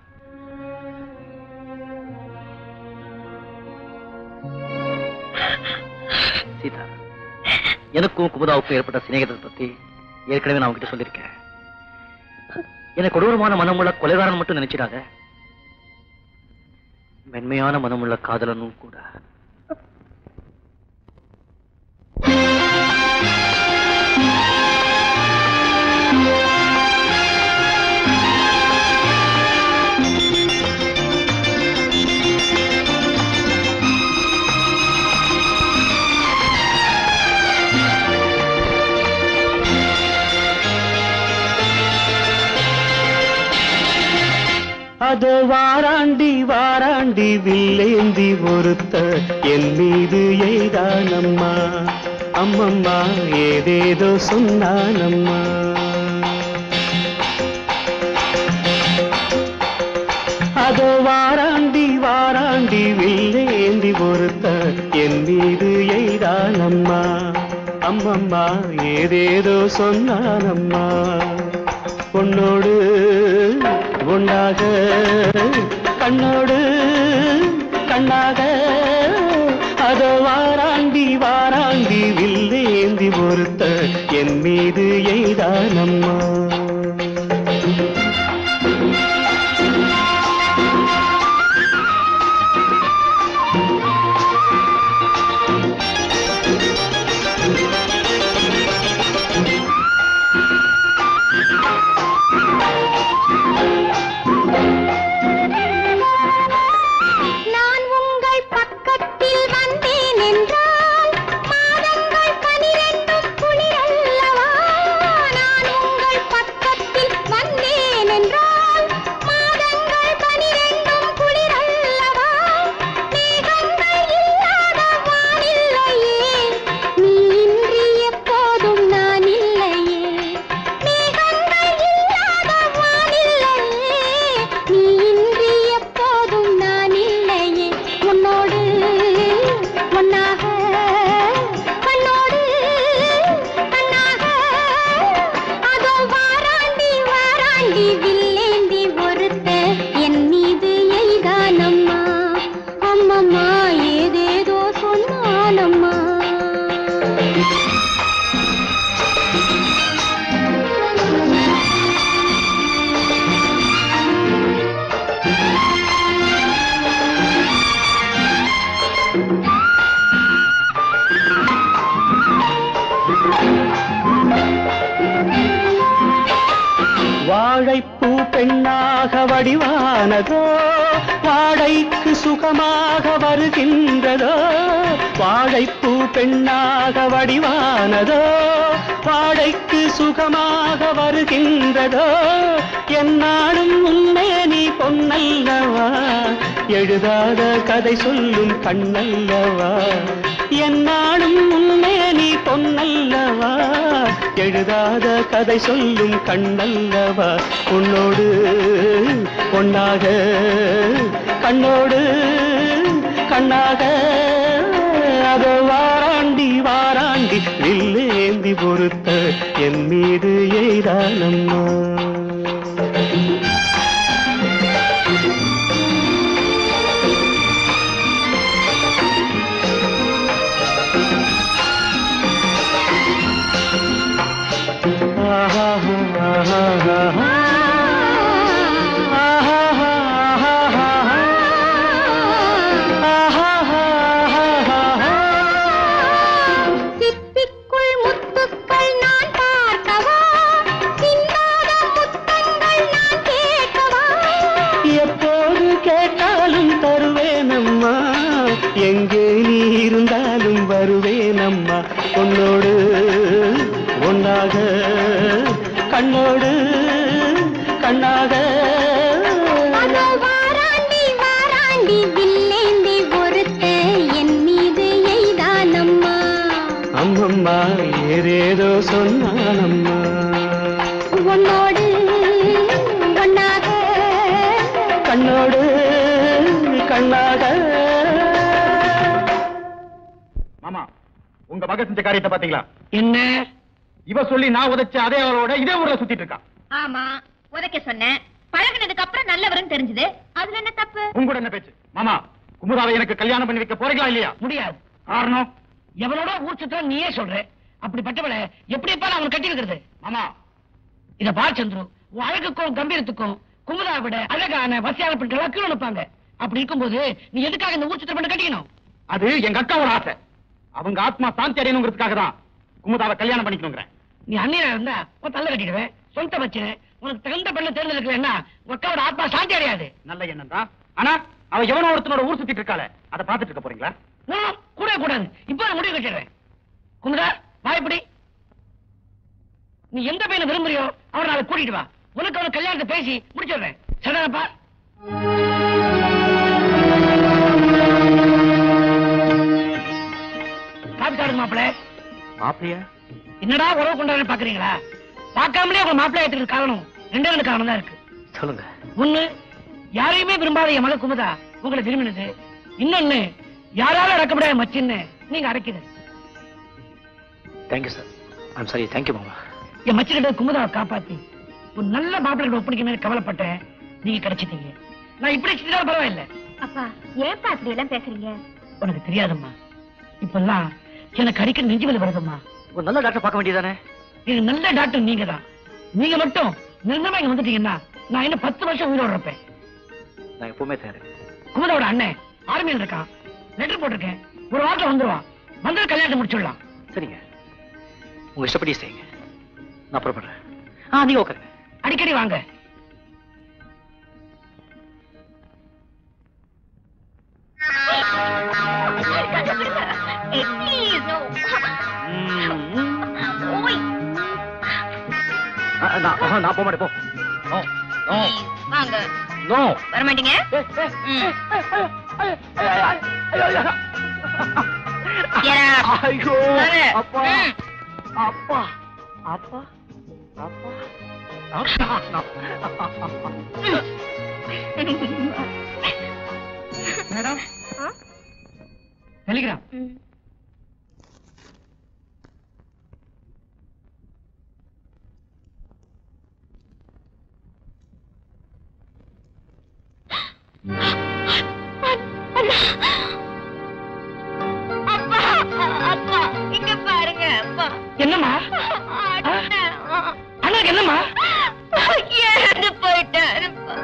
சீதா, எனக்கும் குமுதாவுக்கும் ஏற்பட்ட சிநேகத்தை பத்தி ஏற்கனவே நான் உங்ககிட்ட சொல்லியிருக்கேன். எனக்கு கொடூரமான மனமுள்ள கொலைகாரன் மட்டும் நினைச்சிடாத, மென்மையான மனமுள்ள காதலனும் கூட. அதோ வாராண்டி வாராண்டி வில்லேந்தி ஒருத்த என் மீது எய்தானம்மா, அம்மம்மா ஏதேதோ சொன்னானம்மா. அதோ வாராண்டி வாராண்டி வில்லேந்தி ஒருத்த என் மீது எய்தானம்மா, அம்மம்மா ஏதேதோ சொன்னானம்மா. பொன்னோடு பொன்னாக கண்ணோடு கண்ணாக அதோ வாராண்டி வாராண்டி வில்லேந்தி ஒருத்த என் மீது எய்தானம்மா. வாழைப்பூ பெண்ணாக வடிவானதோ, வாடைக்கு சுகமாக வருகின்றதோ. வாழைப்பூ பெண்ணாக வடிவானதோ, வாடைக்கு சுகமாக வருகின்றதோ. என்னாலும் உன்னை நீ பொன்னல்லவா, எழுதாத கதை சொல்லும் கண்ணல்லவா. என்னாலும் உன்னை நீ பொன்னல்லவா, எழுதாத கதை சொல்லும் கண்ணல்லவா. உன்னோடு பொன்னாக கண்ணோடு கண்ணாக அதோ வாராண்டி வாராண்டி வில்லேந்தி பொறுத்த என் மீது எய்தானம்மா. சிப்பிக்குள் முத்துக்கள் நான் பார்க்கவா, சிந்தாத முத்து மக செஞ்ச காரியத்தை பாத்தீங்களா? என்ன இவ சொல்லி நான் உதைச்ச அதே அவளோட இதே ஊர்ல சுத்திட்டு இருக்கா. ஆமா உதைக்க சொன்னேன். பழகுனதுக்கு அப்புறம் நல்லவரும் தெரிஞ்சது. அதுல என்ன தப்பு? உங்களோட என்ன பேச்சு? மாமா, குமுதாவை எனக்கு கல்யாணம் பண்ணி வைக்க போறீங்களா இல்லையா? முடியாது. காரணம்? எவனோட ஊர் சுத்த நீயே சொல்ற. அப்படிப்பட்டவளை எப்படி எப்ப அவன் கட்டி வைக்கிறது? மாமா, இத பார் சந்துரு, உன் அழகுக்கும் கம்பீரத்துக்கும் குமுதா விட அழகான வசதியான பெண்கள் கீழே நிற்பாங்க. அப்படி இருக்கும்போது நீ எதுக்காக இந்த ஊர் சுத்த பண்ண கட்டிக்கணும்? அது எங்க அக்காவோட ஆசை. அவங்க ஆத்மா சாந்தி அடையணுங்கிறதுக்காக தான் குமுதாவை கல்யாணம் பண்ணிக்கணுங்கிறேன். நீ அண்ணியா இருந்தா உன் தள்ள கட்டிடுவேன். சொந்த வச்சு உனக்கு தகுந்த பெண்ணை தேர்ந்தெடுக்கலன்னா உன் அக்காவோட ஆத்மா சாந்தி அடையாது. நல்ல எண்ணம் தான். ஆனா அவ எவனோ ஒருத்தனோட ஊர் சுத்திட்டு இருக்காளே, அதை பாத்துட்டு இருக்க போறீங்களா? கூட கூடாது. இப்ப நான் முடிவு கட்டிடுறேன். குமுதா வாய்ப்படி, நீ எந்த பையனை விரும்புறியோ அவரை நாளை கூட்டிட்டு வா. உனக்கு அவனை கல்யாணத்தை பேசி முடிச்சிடுறேன். சரிதானப்பா? காப்பி சாடுங்க மாப்பிள்ள. மாப்பிளையா? என்னடா உறவு கொண்டாடு பாக்குறீங்களா? பார்க்காமலே உங்க மாப்பிள்ளை ஏற்றுக்கு காரணம் ரெண்டு காரணம் தான் இருக்கு. சொல்லுங்க. ஒண்ணு, யாரையுமே விரும்பாத என் மக குமுதா உங்களை விரும்பினது. இன்னொன்னு, யாரால அடக்க முடியாத மச்சின்னு நீங்க அடைக்கிறது. Thank you sir. I'm sorry. Thank you மாமா. என் மச்சினிட குமுதாவை காப்பாத்தி ஒரு நல்ல மாப்பிள்ளை ஒப்படைக்கணும்னு கவலைப்பட்டேன். நீங்க கிடைச்சிட்டீங்க. நான் இப்படி செஞ்சாலும் பரவாயில்ல. அப்பா ஏன்பா அப்படி எல்லாம் பேசுறீங்க? உனக்கு தெரியாதம்மா, இப்பெல்லாம் எனக்கு அடிக்கடி நெஞ்சு வலி வருதும்மா. ஒரு நல்ல டாக்டர் பார்க்க வேண்டியதானே? இது நல்ல டாக்டர் நீங்க தான். நீங்க மட்டும் நிரந்தரமா இங்க வந்துட்டீங்கன்னா நான் இன்னும் 10 வருஷம் உயிரோட இருப்பேன். நான் எப்பவுமே தயார். குமுதாவோட அண்ணன் ஆர்மியில் இருக்கான். லெட்டர் போட்டிருக்கேன். ஒரு வாரத்துல வந்துருவான். வந்து கல்யாணத்தை முடிச்சுடலாம். சரிங்க, உங்க இஷ்டப்படி செய்யுங்க. நான் புறப்படுறேன். நீங்க உட்காருங்க. அடிக்கடி வாங்க. நான் போக மாட்டேன். வாங்க. நோ, வர மாட்டீங்க? ஐயோ அப்பா அப்பா அப்பா அப்பா. Madam, telegram. அப்பா இங்க பாருங்க. அப்பா என்னம்மா? அண்ணாக்கு என்னம்மா? இறந்து போயிட்டாரு.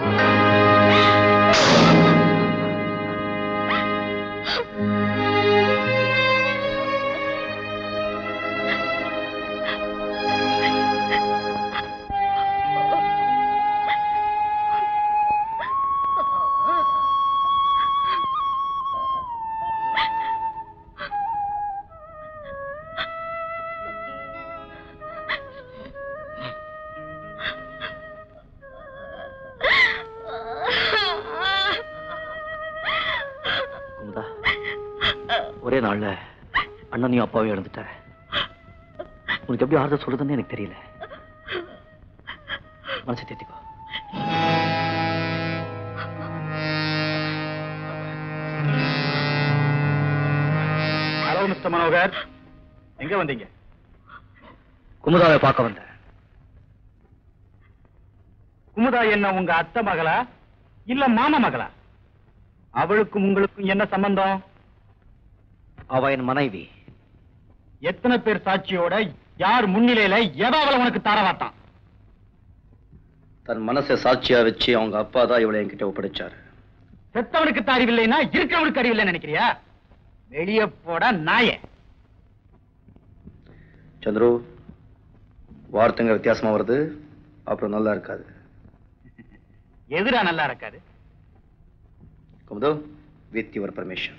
ஒரே நாள்ல அண்ணனையும் அப்பாவையும் இழந்துட்ட. உனக்கு எப்படி ஆறுதல் சொல்றதுன்னு எனக்கு தெரியல. மனசை தேத்திக்கோ. ஹலோ மிஸ்டர் மனோகர், எங்க வந்தீங்க? குமுதாவை பார்க்க வந்தேன். குமுதா என்ன உங்க அத்தை மகளா இல்ல மாமா மகளா? அவளுக்கும் உங்களுக்கும் என்ன சம்பந்தம்? அவ என் மனைவி. எத்தனை பேர் சாட்சியோட யார் முன்னிலையில எதாவது உனக்கு தாரவாட்டான்? தன் மனசை சாட்சியா வச்சு அவங்க அப்பா தான் இவளை என்கிட்ட ஒப்படைச்சாரு. செத்தவனுக்கு அறிவில்லைன்னா இருக்கிறவனுக்கு அறிவில்லை நினைக்கிறியா? வெளியே போட நாயே. சந்துரு, வார்த்தைங்க வித்தியாசமா வருது. அப்புறம் நல்லா இருக்காது. எதிரா நல்லா இருக்காது? Kumudhu, with your permission.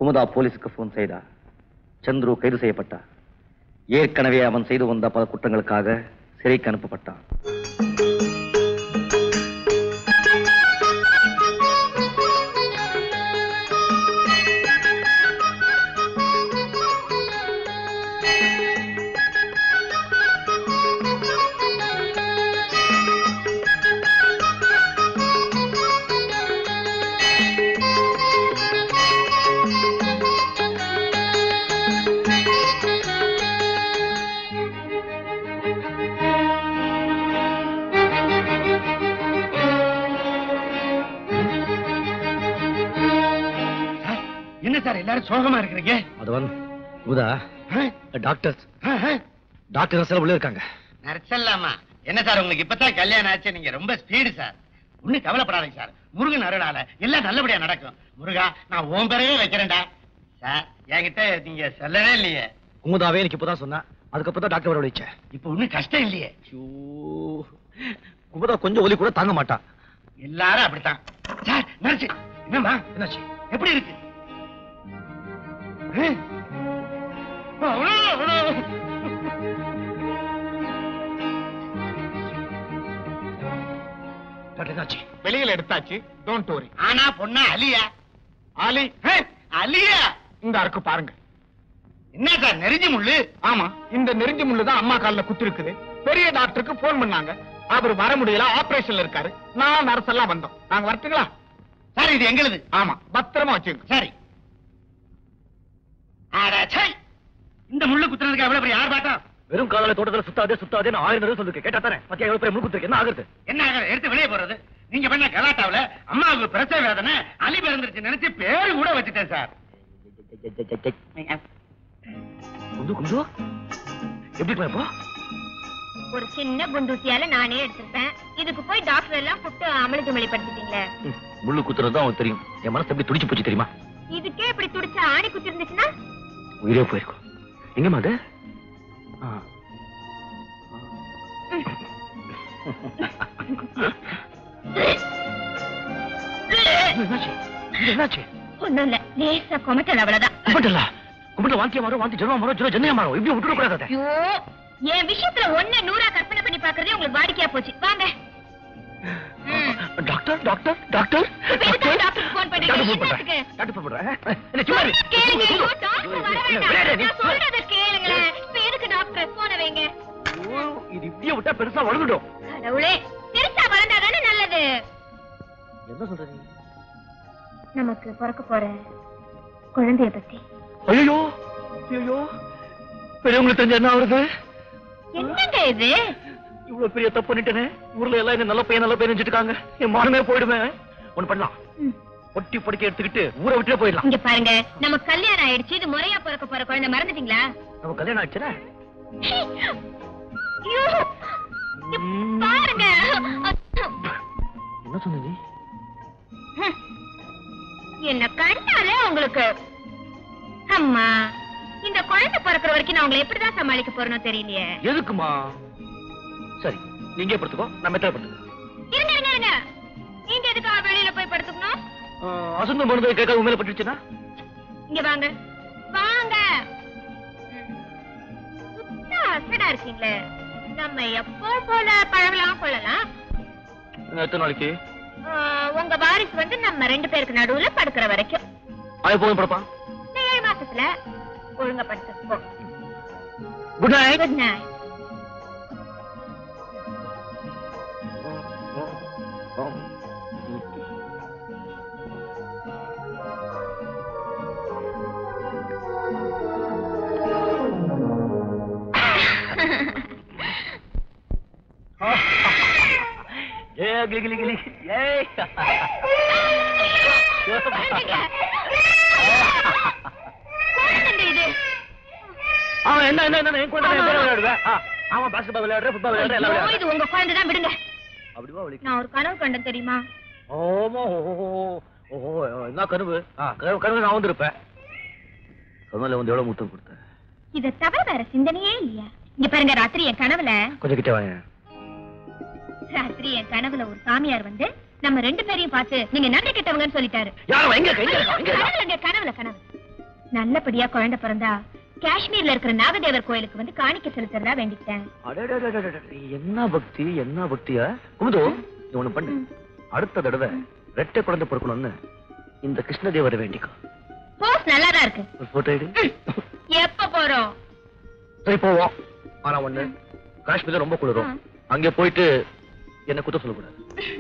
Kumudha போலீஸுக்கு போன் செய்தா. சந்துரு கைது செய்யப்பட்டார். ஏற்கனவே அவன் செய்து வந்த பல குற்றங்களுக்காக சிறைக்கு அனுப்பப்பட்டான். எல்லாரும் சோகமா இருக்கிறீங்க. அதுவன் குமுதா டாக்டர் டாக்டர் உள்ள இருக்காங்க. நர்சல்லாமா என்ன சார் உங்களுக்கு இப்பதான் கல்யாணம் ஆச்சு, நீங்க ரொம்ப ஸ்பீடு சார். ஒண்ணு கவலைப்படாதீங்க சார், முருகன் அருளால எல்லாம் நல்லபடியா நடக்கும். முருகா நான் உன் பேரவே வைக்கிறேன்டா. சார் என்கிட்ட நீங்க சொல்லவே இல்லையே. குமுதாவே எனக்கு இப்பதான் சொன்னா, அதுக்கப்புறம் தான் டாக்டர் வர வச்சேன். இப்ப ஒண்ணும் கஷ்டம் இல்லையே. குமுதா கொஞ்சம் ஒலி கூட தாங்க மாட்டான். எல்லாரும் அப்படித்தான் சார். நர்ஸ் என்னம்மா என்னாச்சு? எப்படி இருக்கு? வெளியில எடுத்தாச்சு. Don't worry. ஆனா பொண்ணா அலியா? ஆலி அலியா இந்த அருக்கு பாருங்க. என்ன சார் நெருஞ்சி முள்ளு? ஆமா, இந்த நெருஞ்சி முள்ளு தான் அம்மா கால்ல குத்து இருக்குது. பெரிய டாக்டருக்கு போன் பண்ணாங்க, அவர் வர முடியல, ஆபரேஷன்ல இருக்காரு. நான் நர்ஸ் எல்லாம் வந்தோம். நாங்க வரட்டுங்களா? சார் இது எங்களுது. ஆமா, பத்திரமா வச்சுங்க. சரி. இந்த முள்ளு குத்துறதுக்கு எவ்வளவு பெரிய ஆர்ப்பாட்டம்? வெறும் காலால தோட்டத்துல சுத்தாதே நான் 1000 தடவை சொல்லிருக்கேன். கேட்டா தானே மத்திய எவ்வளவு பெரிய முள்ளு குத்துருக்கு. என்ன ஆகுது? என்ன ஆகுது? எடுத்து வெளியே போறது. நீங்க பண்ண கலாட்டாவில அம்மாவுக்கு பிரசவ வேதனை, அலி பிறந்துருச்சு நினைச்சு பேரு கூட வச்சுட்டேன் சார். குண்டு எப்படி இப்போ? ஒரு சின்ன குண்டூசியால நானே எடுத்திருப்பேன். இதுக்கு போய் டாக்டர் எல்லாம் கூப்பிட்டு அமளிக்கு வெளிப்படுத்திட்டீங்களே. முள்ளு குத்துறது அவனுக்கு தெரியும். என் மனசு எப்படி துடிச்சு போச்சு தெரியுமா? இதுக்கே இப்படி துடிச்சா ஆணி குத்தி இருந்துச்சுன்னா உயிரே போயிருக்கும். எங்கம்மா அது? ஒண்ணும் இல்ல, லேசா கொமட்டல் அவ்வளவுதான். கும்பிட்டு வாந்தியா மாறும், வாந்தி ஜென்மா மாறும், ஜென்மா ஜென்னையா மாறும். இப்படி விட்டுட கூடாது. ஐயோ, என் விஷயத்துல 1 100 கற்பனை பண்ணி பாக்குறதே உங்களுக்கு வாடிக்கையா போச்சு. வாங்க. Doctor doctor doctor doctor phone பண்ணுங்க. டாக்டர் போன் பண்றேன். சொல்றத கேளுங்களேன். எதுக்கு டாக்டர் போன வைங்க. இது இப்படியே விட்டா பெருசா வளர்ந்துடும். கடவுளே, பெருசா வளர்ந்தாதானே நல்லது. என்ன சொல்றீங்க? நமக்கு பிறக்க போற குழந்தைய பத்தி. ஐயோ ஐயோ, பெரியவங்களுக்கு தெரிஞ்ச என்ன ஆகுறது? என்னங்க இது? இவ்வளவு பெரிய தப்பு பண்ணிட்டேனே. ஊர்ல எல்லாம் என்ன நல்ல பையன் நினைச்சிட்டு இருக்காங்க. என் மானமே போயிடுவேன். ஒண்ணு பண்ணலாம், பொட்டி பொடிக்க எடுத்துக்கிட்டு ஊரை விட்டே போயிடலாம். இங்க பாருங்க, நம்ம கல்யாணம் ஆயிடுச்சு. இது முறையா பிறக்க போற குழந்தை மறந்துட்டீங்களா? நம்ம கல்யாணம் ஆயிடுச்சுல. பாருங்க. என்ன சொன்னீங்க? என்ன கண்டாலே உங்களுக்கு அம்மா, இந்த குழந்தை பிறக்கிற வரைக்கும் நான் உங்களை எப்படிதான் சமாளிக்க போறேன்னு தெரியலையே. எதுக்குமா? சரி, நீங்க படுத்துக்கோ, நான் மெத்தல படுத்துக்கோ. இருங்க இருங்க இருங்க, நீங்க எதுக்கு வெளியில போய் படுத்துக்கணும்? அசுந்த மருந்து கேட்காத உண்மையில பட்டுச்சுன்னா இங்க வாங்க வாங்க. சுத்தா அசடா இருக்கீங்களே. நம்ம எப்போ போல பழகலாம் கொள்ளலாம். எத்தனை நாளைக்கு? உங்க வாரிசு வந்து நம்ம 2 பேருக்கு நடுவுல படுக்கிற வரைக்கும். அது போதும் படுப்பான். 7 மாசத்துல ஒழுங்கா படுத்துப்போ. Good night. Good night. கிளி கிளி கிளி. என்ன என்ன என்ன விளையாடுவேன். ஆமா, பாஸ்கெட்பால் விளையாடுறேன், ஃபுட்பால் விளையாடுறேன், எல்லாம் விளையாடுறேன். இது உங்க குழந்தை தான், விடுங்க. அப்படிவா வலி? நான் ஒரு கனவு கண்டேன் தெரியுமா? ஓமோ ஓஹோ, என்ன கனவு? கனவு நான் வந்திருப்பேன். கனவுல வந்து எவ்வளவு முத்தம் கொடுத்தேன். இத தவிர வேற சிந்தனையே இல்லையா? இங்க பாருங்க, ராத்திரி என் கனவுல கொஞ்சம் கிட்ட வாங்க. ராத்திரி என் கனவுல ஒரு சாமியார் வந்து நம்ம 2 பேரையும் பார்த்து நீங்க நன்றி கெட்டவங்கன்னு சொல்லிட்டாரு. யாரோ எங்க கனவுல கனவு நல்லபடியா குழந்தை பிறந்தா காஷ்மீர்ல இருக்கிற நாகதேவர் கோயிலுக்கு வந்து காணிக்க செலுத்துறதா வேண்டிட்டேன். என்ன பக்தி என்ன பக்தியா குமுது, நீ ஒண்ணு பண்ணு. அடுத்த தடவை ரெட்டை குழந்தை பிறக்கணும்னு இந்த கிருஷ்ணதேவரை வேண்டிக்கோ. போஸ் நல்லாதான் இருக்கு. போட்டோ எடு. எப்ப போறோம்? சரி போவோம். ஆனா ஒண்ணு, காஷ்மீர்ல ரொம்ப குளிரும். அங்கே போயிட்டு என்ன குத்த சொல்லக்கூடாது.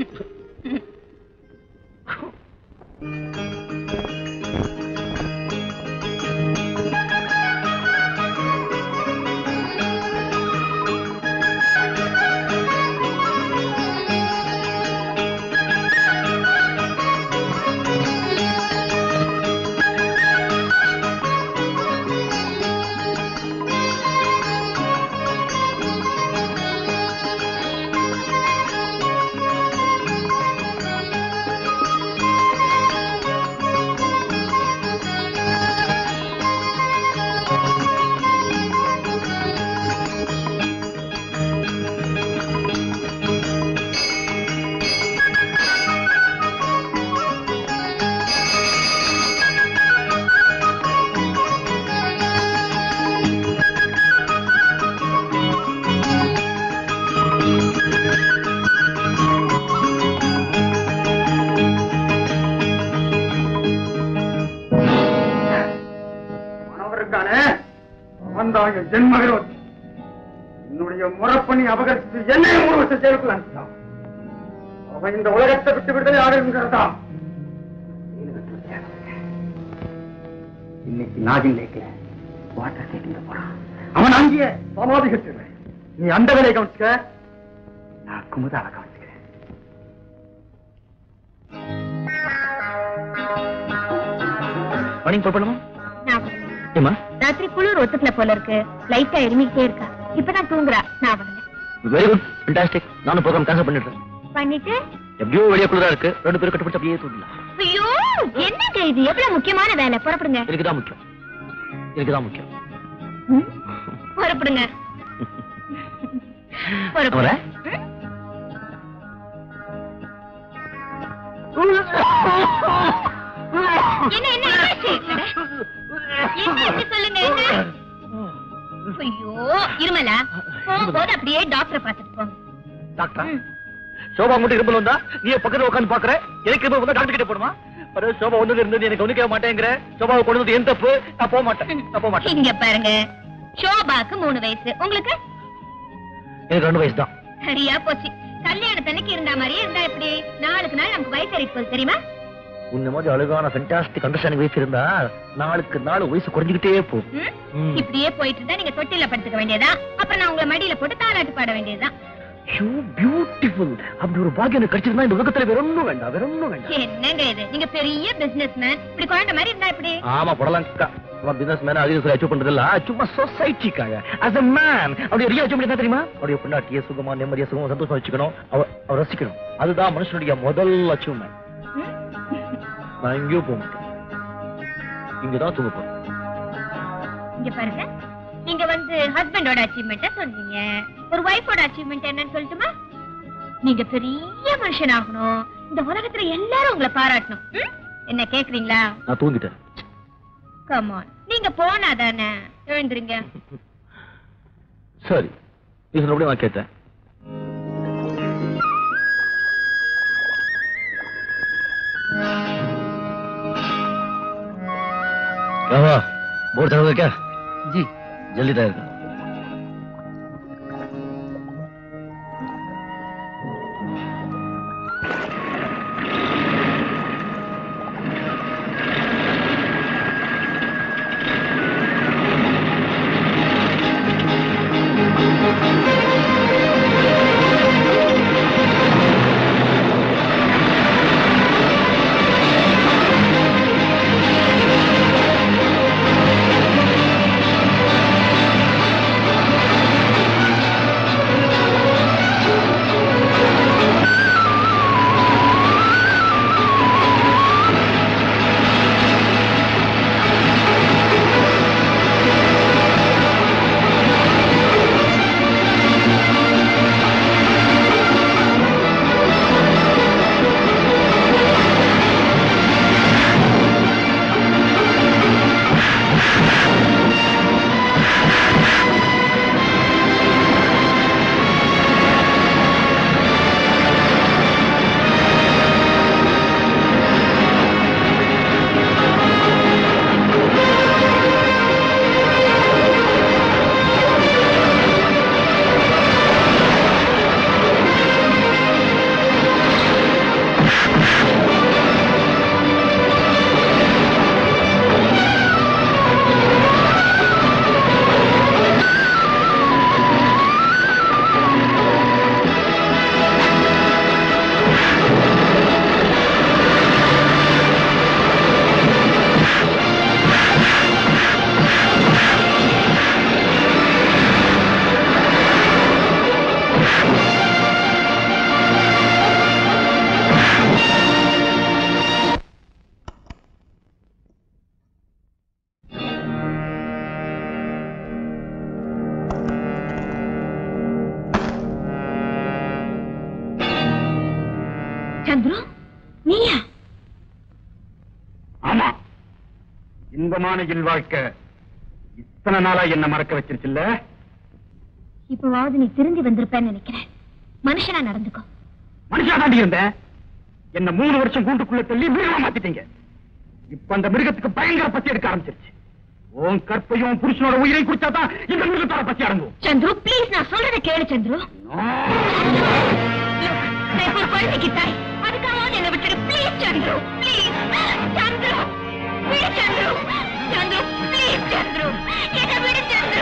என்னுடைய முறப்பணி அபகரித்து என்னைய 3 வருஷம் ஜெயிலுக்குள் அனுப்பிட்டான். அவன் இந்த உலகத்தை விட்டு விடுதலை ஆகுங்கிறதா இன்னைக்கு நாகின் லேக்ல வாட்டர் கேட்டு போறான். அவன் அங்கேயே சமாதி கட்டுறேன். நீ அந்த வேலையை கவனிச்சுக்க, நான் குமுதாவை கவனிச்சுக்கிறேன். பணி போடணுமா? ராத்திரி குளிர் ஒத்துக்கல போல இருக்கு. லைட்டா எரிமிட்டே இருக்கா. இப்பதான் தூங்குறா. நான் வரல. Very good, fantastic. நானும் ப்ரோகிராம் கேன்சல் பண்ணிடுறேன். பண்ணிட்டு எப்படியோ வெளியே குளிரா இருக்கு. 2 பேரும் கட்டுப்பட்டு அப்படியே தூங்கலாம். ஐயோ, என்னங்க இது? எவ்வளவு முக்கியமான வேலை. புறப்படுங்க. எனக்குதான் முக்கியம். எனக்குதான் முக்கியம். புறப்படுங்க. புறப்படுங்க. என்ன என்ன சொல்லுங்க. ஐயோ, இருமலா? போகும்போது அப்படியே டாக்டரை பார்த்துட்டு போங்க. டாக்டர் சோபா மட்டும் இருமல் வந்தா நீ பக்கத்துல உட்காந்து பாக்குற. எனக்கு இருமல் வந்தா டாக்டர் கிட்ட போடுமா? சோபா ஒண்ணு இருந்து எனக்கு ஒண்ணுக்கவே மாட்டேங்கிற. சோபாவை கொண்டு வந்து என் தப்பு. நான் போக மாட்டேன். இங்க பாருங்க, சோபாக்கு 3 வயசு, உங்களுக்கு எனக்கு 2 வயசு தான். சரியா போச்சு. கல்யாணத்தன்னைக்கு இருந்த மாதிரியே இருந்தா எப்படி? நாளுக்கு நாள் நமக்கு வயசு ஏறிட்டு தெரியுமா? உன்ன மாதிரி அழகான ஃபண்டாஸ்டிக் அண்டர்ஸ்டாண்டிங் வயசு இருந்தா நாளுக்கு நாள் வயசு குறைஞ்சிக்கிட்டே போகும். இப்படியே போயிட்டு இருந்தா நீங்க தொட்டில படுத்துக்க வேண்டியதா. அப்புறம் நான் உங்களை மடியில போட்டு தாலாட்டு பாட வேண்டியதுதான். பியூட்டிஃபுல். அப்படி ஒரு பாக்கியம் எனக்கு கிடைச்சிருந்தா இந்த உலகத்துல வேற ஒண்ணும் வேண்டாம், வேற ஒண்ணும் வேண்டாம். என்னங்க இது? நீங்க பெரிய பிசினஸ்மேன், இப்படி குழந்தை மாதிரி இருந்தா எப்படி? ஆமா போடலாம். பிசினஸ் மேன் அதிகம் அச்சீவ் பண்றதில்ல, சும்மா சொசைட்டிக்காக. as a man அவருடைய ரியல் அச்சீவ் என்ன தெரியுமா? அவருடைய பொண்டாட்டிய சுகமா நிம்மதியா சுகமா சந்தோஷமா வச்சுக்கணும், அவர் ரசிக்கணும். அதுதான் மனுஷனுடைய முதல் அச்சீவ்மெண்ட். நான் எங்கேயோ போக மாட்டேன், இங்கதான் தூங்க போறேன். இங்க பாருங்க, நீங்க ஹஸ்பண்டோட அச்சீவ்மெண்ட்ட சொன்னீங்க. ஒரு வைஃபோட அச்சீவ்மெண்ட் என்னன்னு சொல்லட்டுமா? நீங்க பெரிய மனுஷன் ஆகணும். இந்த உலகத்துல எல்லாரும் உங்களை பாராட்டணும். என்ன கேக்குறீங்களா? நான் தூங்கிட்டேன். கம் ஆன், நீங்க போனாதானே. எழுந்துருங்க. சரி, இது சொன்னபடி நான் கேட்டேன். बोर्ड तैयार हो गया क्या? जी जल्दी तैयार कर। சந்துரு நீயா? ஆமா, இன்பமான இல்வாழ்க்கை இத்தனை நாளா என்ன மறக்க வச்சிருச்சுல்ல. இப்பவாவது நீ திரும்பி வந்திருப்பேன்னு நினைக்கிறேன். மனுஷனா நடந்துக்கோ. மனுஷனா தாண்டி இருந்தேன். என்ன 3 வருஷம் கூண்டுக்குள்ள தள்ளி மிருகமா மாத்திட்டீங்க. இப்ப அந்த மிருகத்துக்கு பயங்கர பசி எடுக்க ஆரம்பிச்சிருச்சு. உன் கற்பையும் புருஷனோட உயிரை குடிச்சாதான் இந்த மிருகத்தோட பசி அடங்கும். சந்துரு ப்ளீஸ், நான் சொல்றதை கேளு சந்துரு. நான் இப்ப ஒரு குழந்தைக்கு தாய், அதுக்காக என்ன விட்டுரு ப்ளீஸ் சந்துரு. ப்ளீஸ் சந்துரு, விடு சந்துரு. சந்துரு ப்ளீஸ் சந்துரு, என்ன விடு சந்துரு.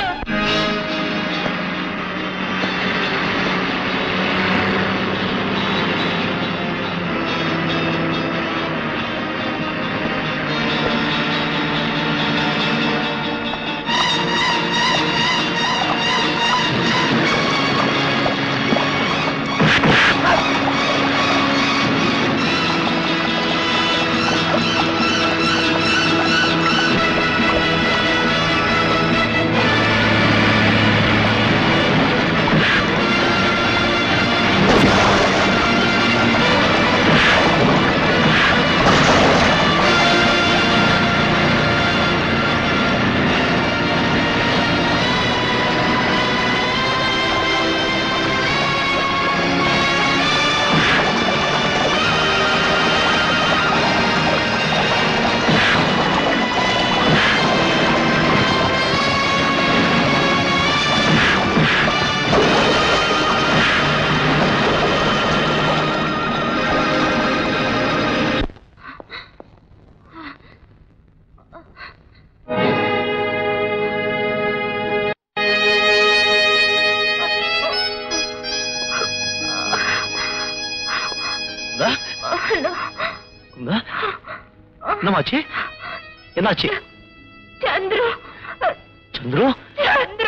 என்னமாச்சு? என்னாச்சு? சந்துரு சந்துரு சந்துரு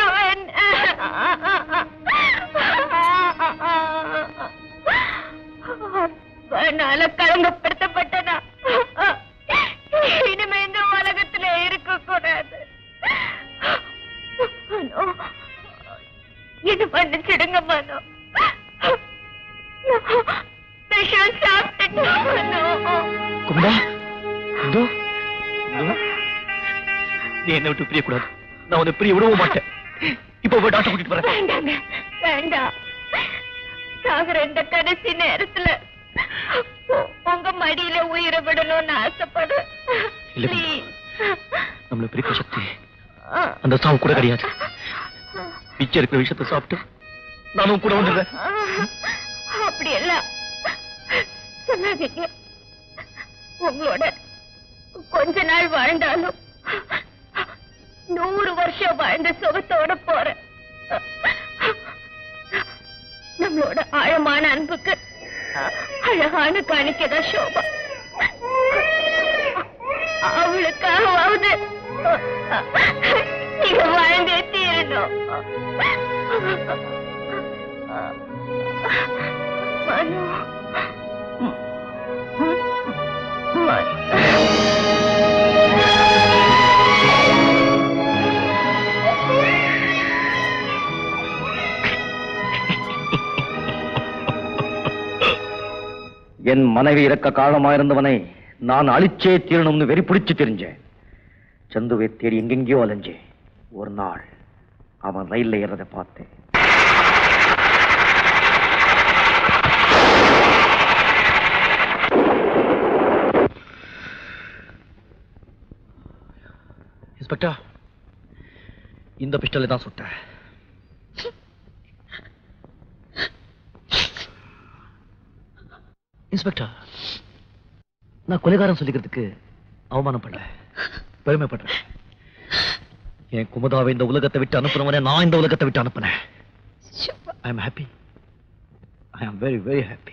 என்னால களங்கப்படுத்தப்பட்டனா இனிமே இந்த உலகத்துல இருக்க கூடாது. இது மன்னிச்சிடுங்க மனோ. விஷம் சாப்பிட்டுட்டேன் மனோ. குமுதா, நீ என்ன விட்டு பிரியக்கூடாது. நான் உன்னை பிரிய விடவும் மாட்டேன். இப்ப டாக்டர் கூட்டிட்டு வரேன். வேண்டாங்க, வேண்டாம். சாகுற இந்த கடைசி நேரத்துல உங்க மடியில உயிரை விடணும்னு ஆசைப்படுறேன். நம்மள பிரிக்க சக்தி அந்த சாவு கூட கிடையாது. பிச்சை இருக்கிற விஷயத்தை சாப்பிட்டு நானும் கூட வந்துடுறேன். அப்படி எல்லாம் சொல்லாதீங்க. உங்களோட கொஞ்ச நாள் வாழ்ந்தாலும் 100 வருஷம் வாழ்ந்த சுகத்தோட போறேன். நம்மளோட ஆழமான அன்புக்கு அழகான காணிக்கதான் சோபா. அவளுக்காகவாவது நீங்க வாழ்ந்தே தீரணும். மனோ, என் மனைவி இறக்க காரணமாயிருந்தவனை நான் அழிச்சே தீரணும்னு வெறி பிடிச்சு தெரிஞ்சேன். சந்துவை தேடி எங்கெங்கயோ அலைஞ்சேன். ஒரு நாள் அவன் ரயில்ல ஏறதை பார்த்தேன். இன்ஸ்பெக்டர், இந்த பிஸ்டலை தான் சுட்டேன். இன்ஸ்பெக்டர், நான் கொலைகாரன் சொல்லிக்கிறதுக்கு அவமானப்படல, பெருமைப்படுறேன். என் குமுதாவை இந்த உலகத்தை விட்டு அனுப்புறவனே நான் இந்த உலகத்தை விட்டு அனுப்புனேன். I am happy. I am very very happy.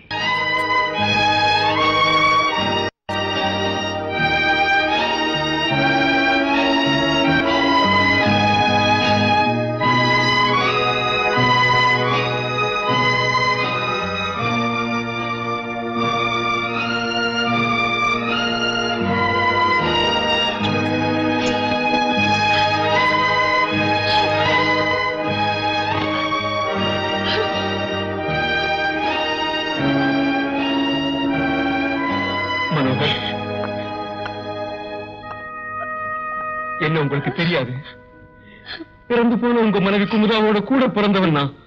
என்ன உங்களுக்கு தெரியாது? பிறந்து போன உங்க மனைவி குமுதாவோட கூட பிறந்தவன் நான்.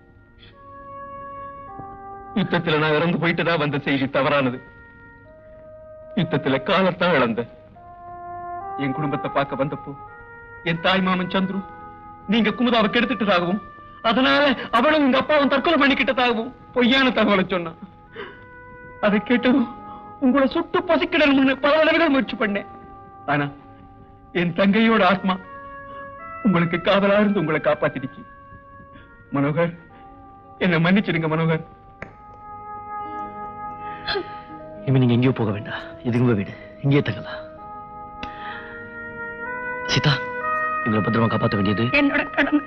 யுத்தத்துல நான் இறந்து போயிட்டுதான் வந்த செய்தி தவறானது. யுத்தத்துல காலத்தான் இழந்த. என் குடும்பத்தை பார்க்க வந்தப்போ என் தாய் மாமன் சந்துரு நீங்க குமுதாவை கெடுத்துட்டதாகவும் அதனால அவளும் உங்க அப்பாவும் தற்கொலை பண்ணிக்கிட்டதாகவும் பொய்யான தகவலை சொன்னான். அதை கேட்டதும் உங்களை சுட்டு பசிக்கிடணும்னு பல தடவைகள் முயற்சி பண்ணேன். ஆனா என் தங்கையோட ஆத்மா உங்களுக்கு காதலா இருந்து உங்களை காப்பாத்திடுச்சு. மனோகர், என்ன மன்னிச்சிடுங்க மனோகர். இனிமே நீங்க எங்கேயோ போக வேண்டாம். இது உங்க வீடு, இங்கேயே தங்கலாம். சீதா, எங்களை பத்திரமா காப்பாற்ற வேண்டியது என்னோட கடமை.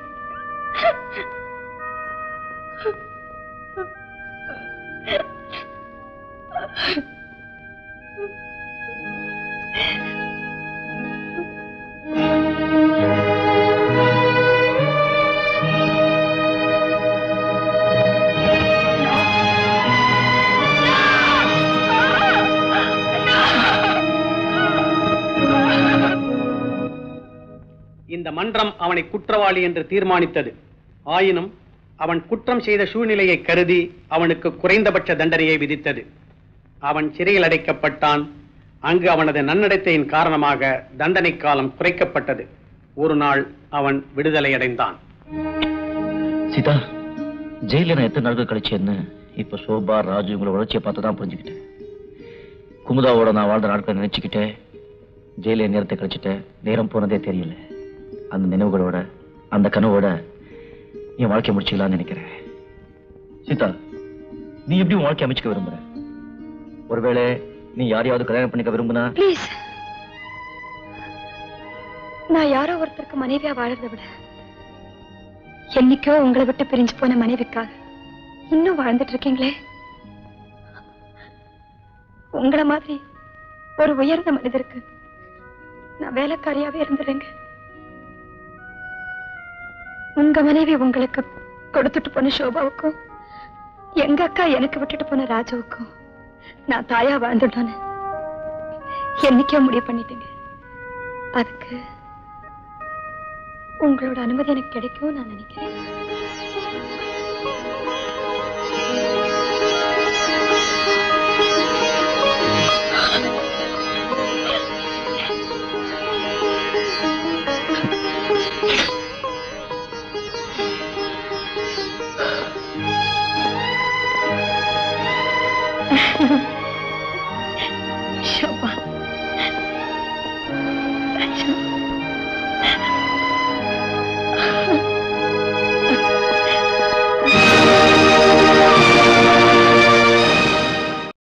இந்த மன்றம் அவனை குற்றவாளி என்று தீர்மானித்தது. ஆயினும் அவன் குற்றம் செய்த சூழ்நிலையை கருதி அவனுக்கு குறைந்தபட்ச தண்டனையை விதித்தது. அவன் சிறையில் அடைக்கப்பட்டான். அங்கு அவனது நன்னடத்தையின் காரணமாக தண்டனை காலம் குறைக்கப்பட்டது. ஒரு நாள் அவன் விடுதலை அடைந்தான். சீதா, ஜெயில நான் எத்தனை நாட்கள் கழிச்சேன்னு இப்ப சோபா ராஜு உங்களை உழைச்சியை பார்த்துதான் புரிஞ்சுக்கிட்டேன். குமுதாவோட நான் வாழ்ந்த நாட்களை நினைச்சுக்கிட்டே ஜெயில நேரத்தை கழிச்சுட்டேன். நேரம் போனதே தெரியல. அந்த நினைவுகளோட அந்த கனவோட என் வாழ்க்கையை முடிச்சுக்கலாம்னு நினைக்கிறேன். சீதா, நீ எப்படி உன் வாழ்க்கை அமைச்சுக்க விரும்புற? ஒருவேளை நீ யாரையாவது கல்யாணம் பண்ணிக்க விரும்புனா? ப்ளீஸ், நான் யாரோ ஒருத்தருக்கு மனைவியா வாழறதை விட என்னைக்கோ உங்களை விட்டு பிரிஞ்சு போன மனைவிக்காக இன்னும் வாழ்ந்துட்டு இருக்கீங்களே. உங்களை மாதிரி ஒரு உயர்ந்த மனிதருக்கு நான் வேலைக்காரியாவே இருந்துடுறேங்க. உங்க மனைவி உங்களுக்கு கொடுத்துட்டு போன சோபாவுக்கும் எங்க அக்கா எனக்கு விட்டுட்டு போன ராஜுவுக்கும் நான் தாயா வாழ்ந்துட்டோன்னு என்னைக்கோ முடிவு பண்ணிட்டேங்க. அதுக்கு உங்களோட அனுமதி எனக்கு கிடைக்கும் நான் நினைக்கிறேன்.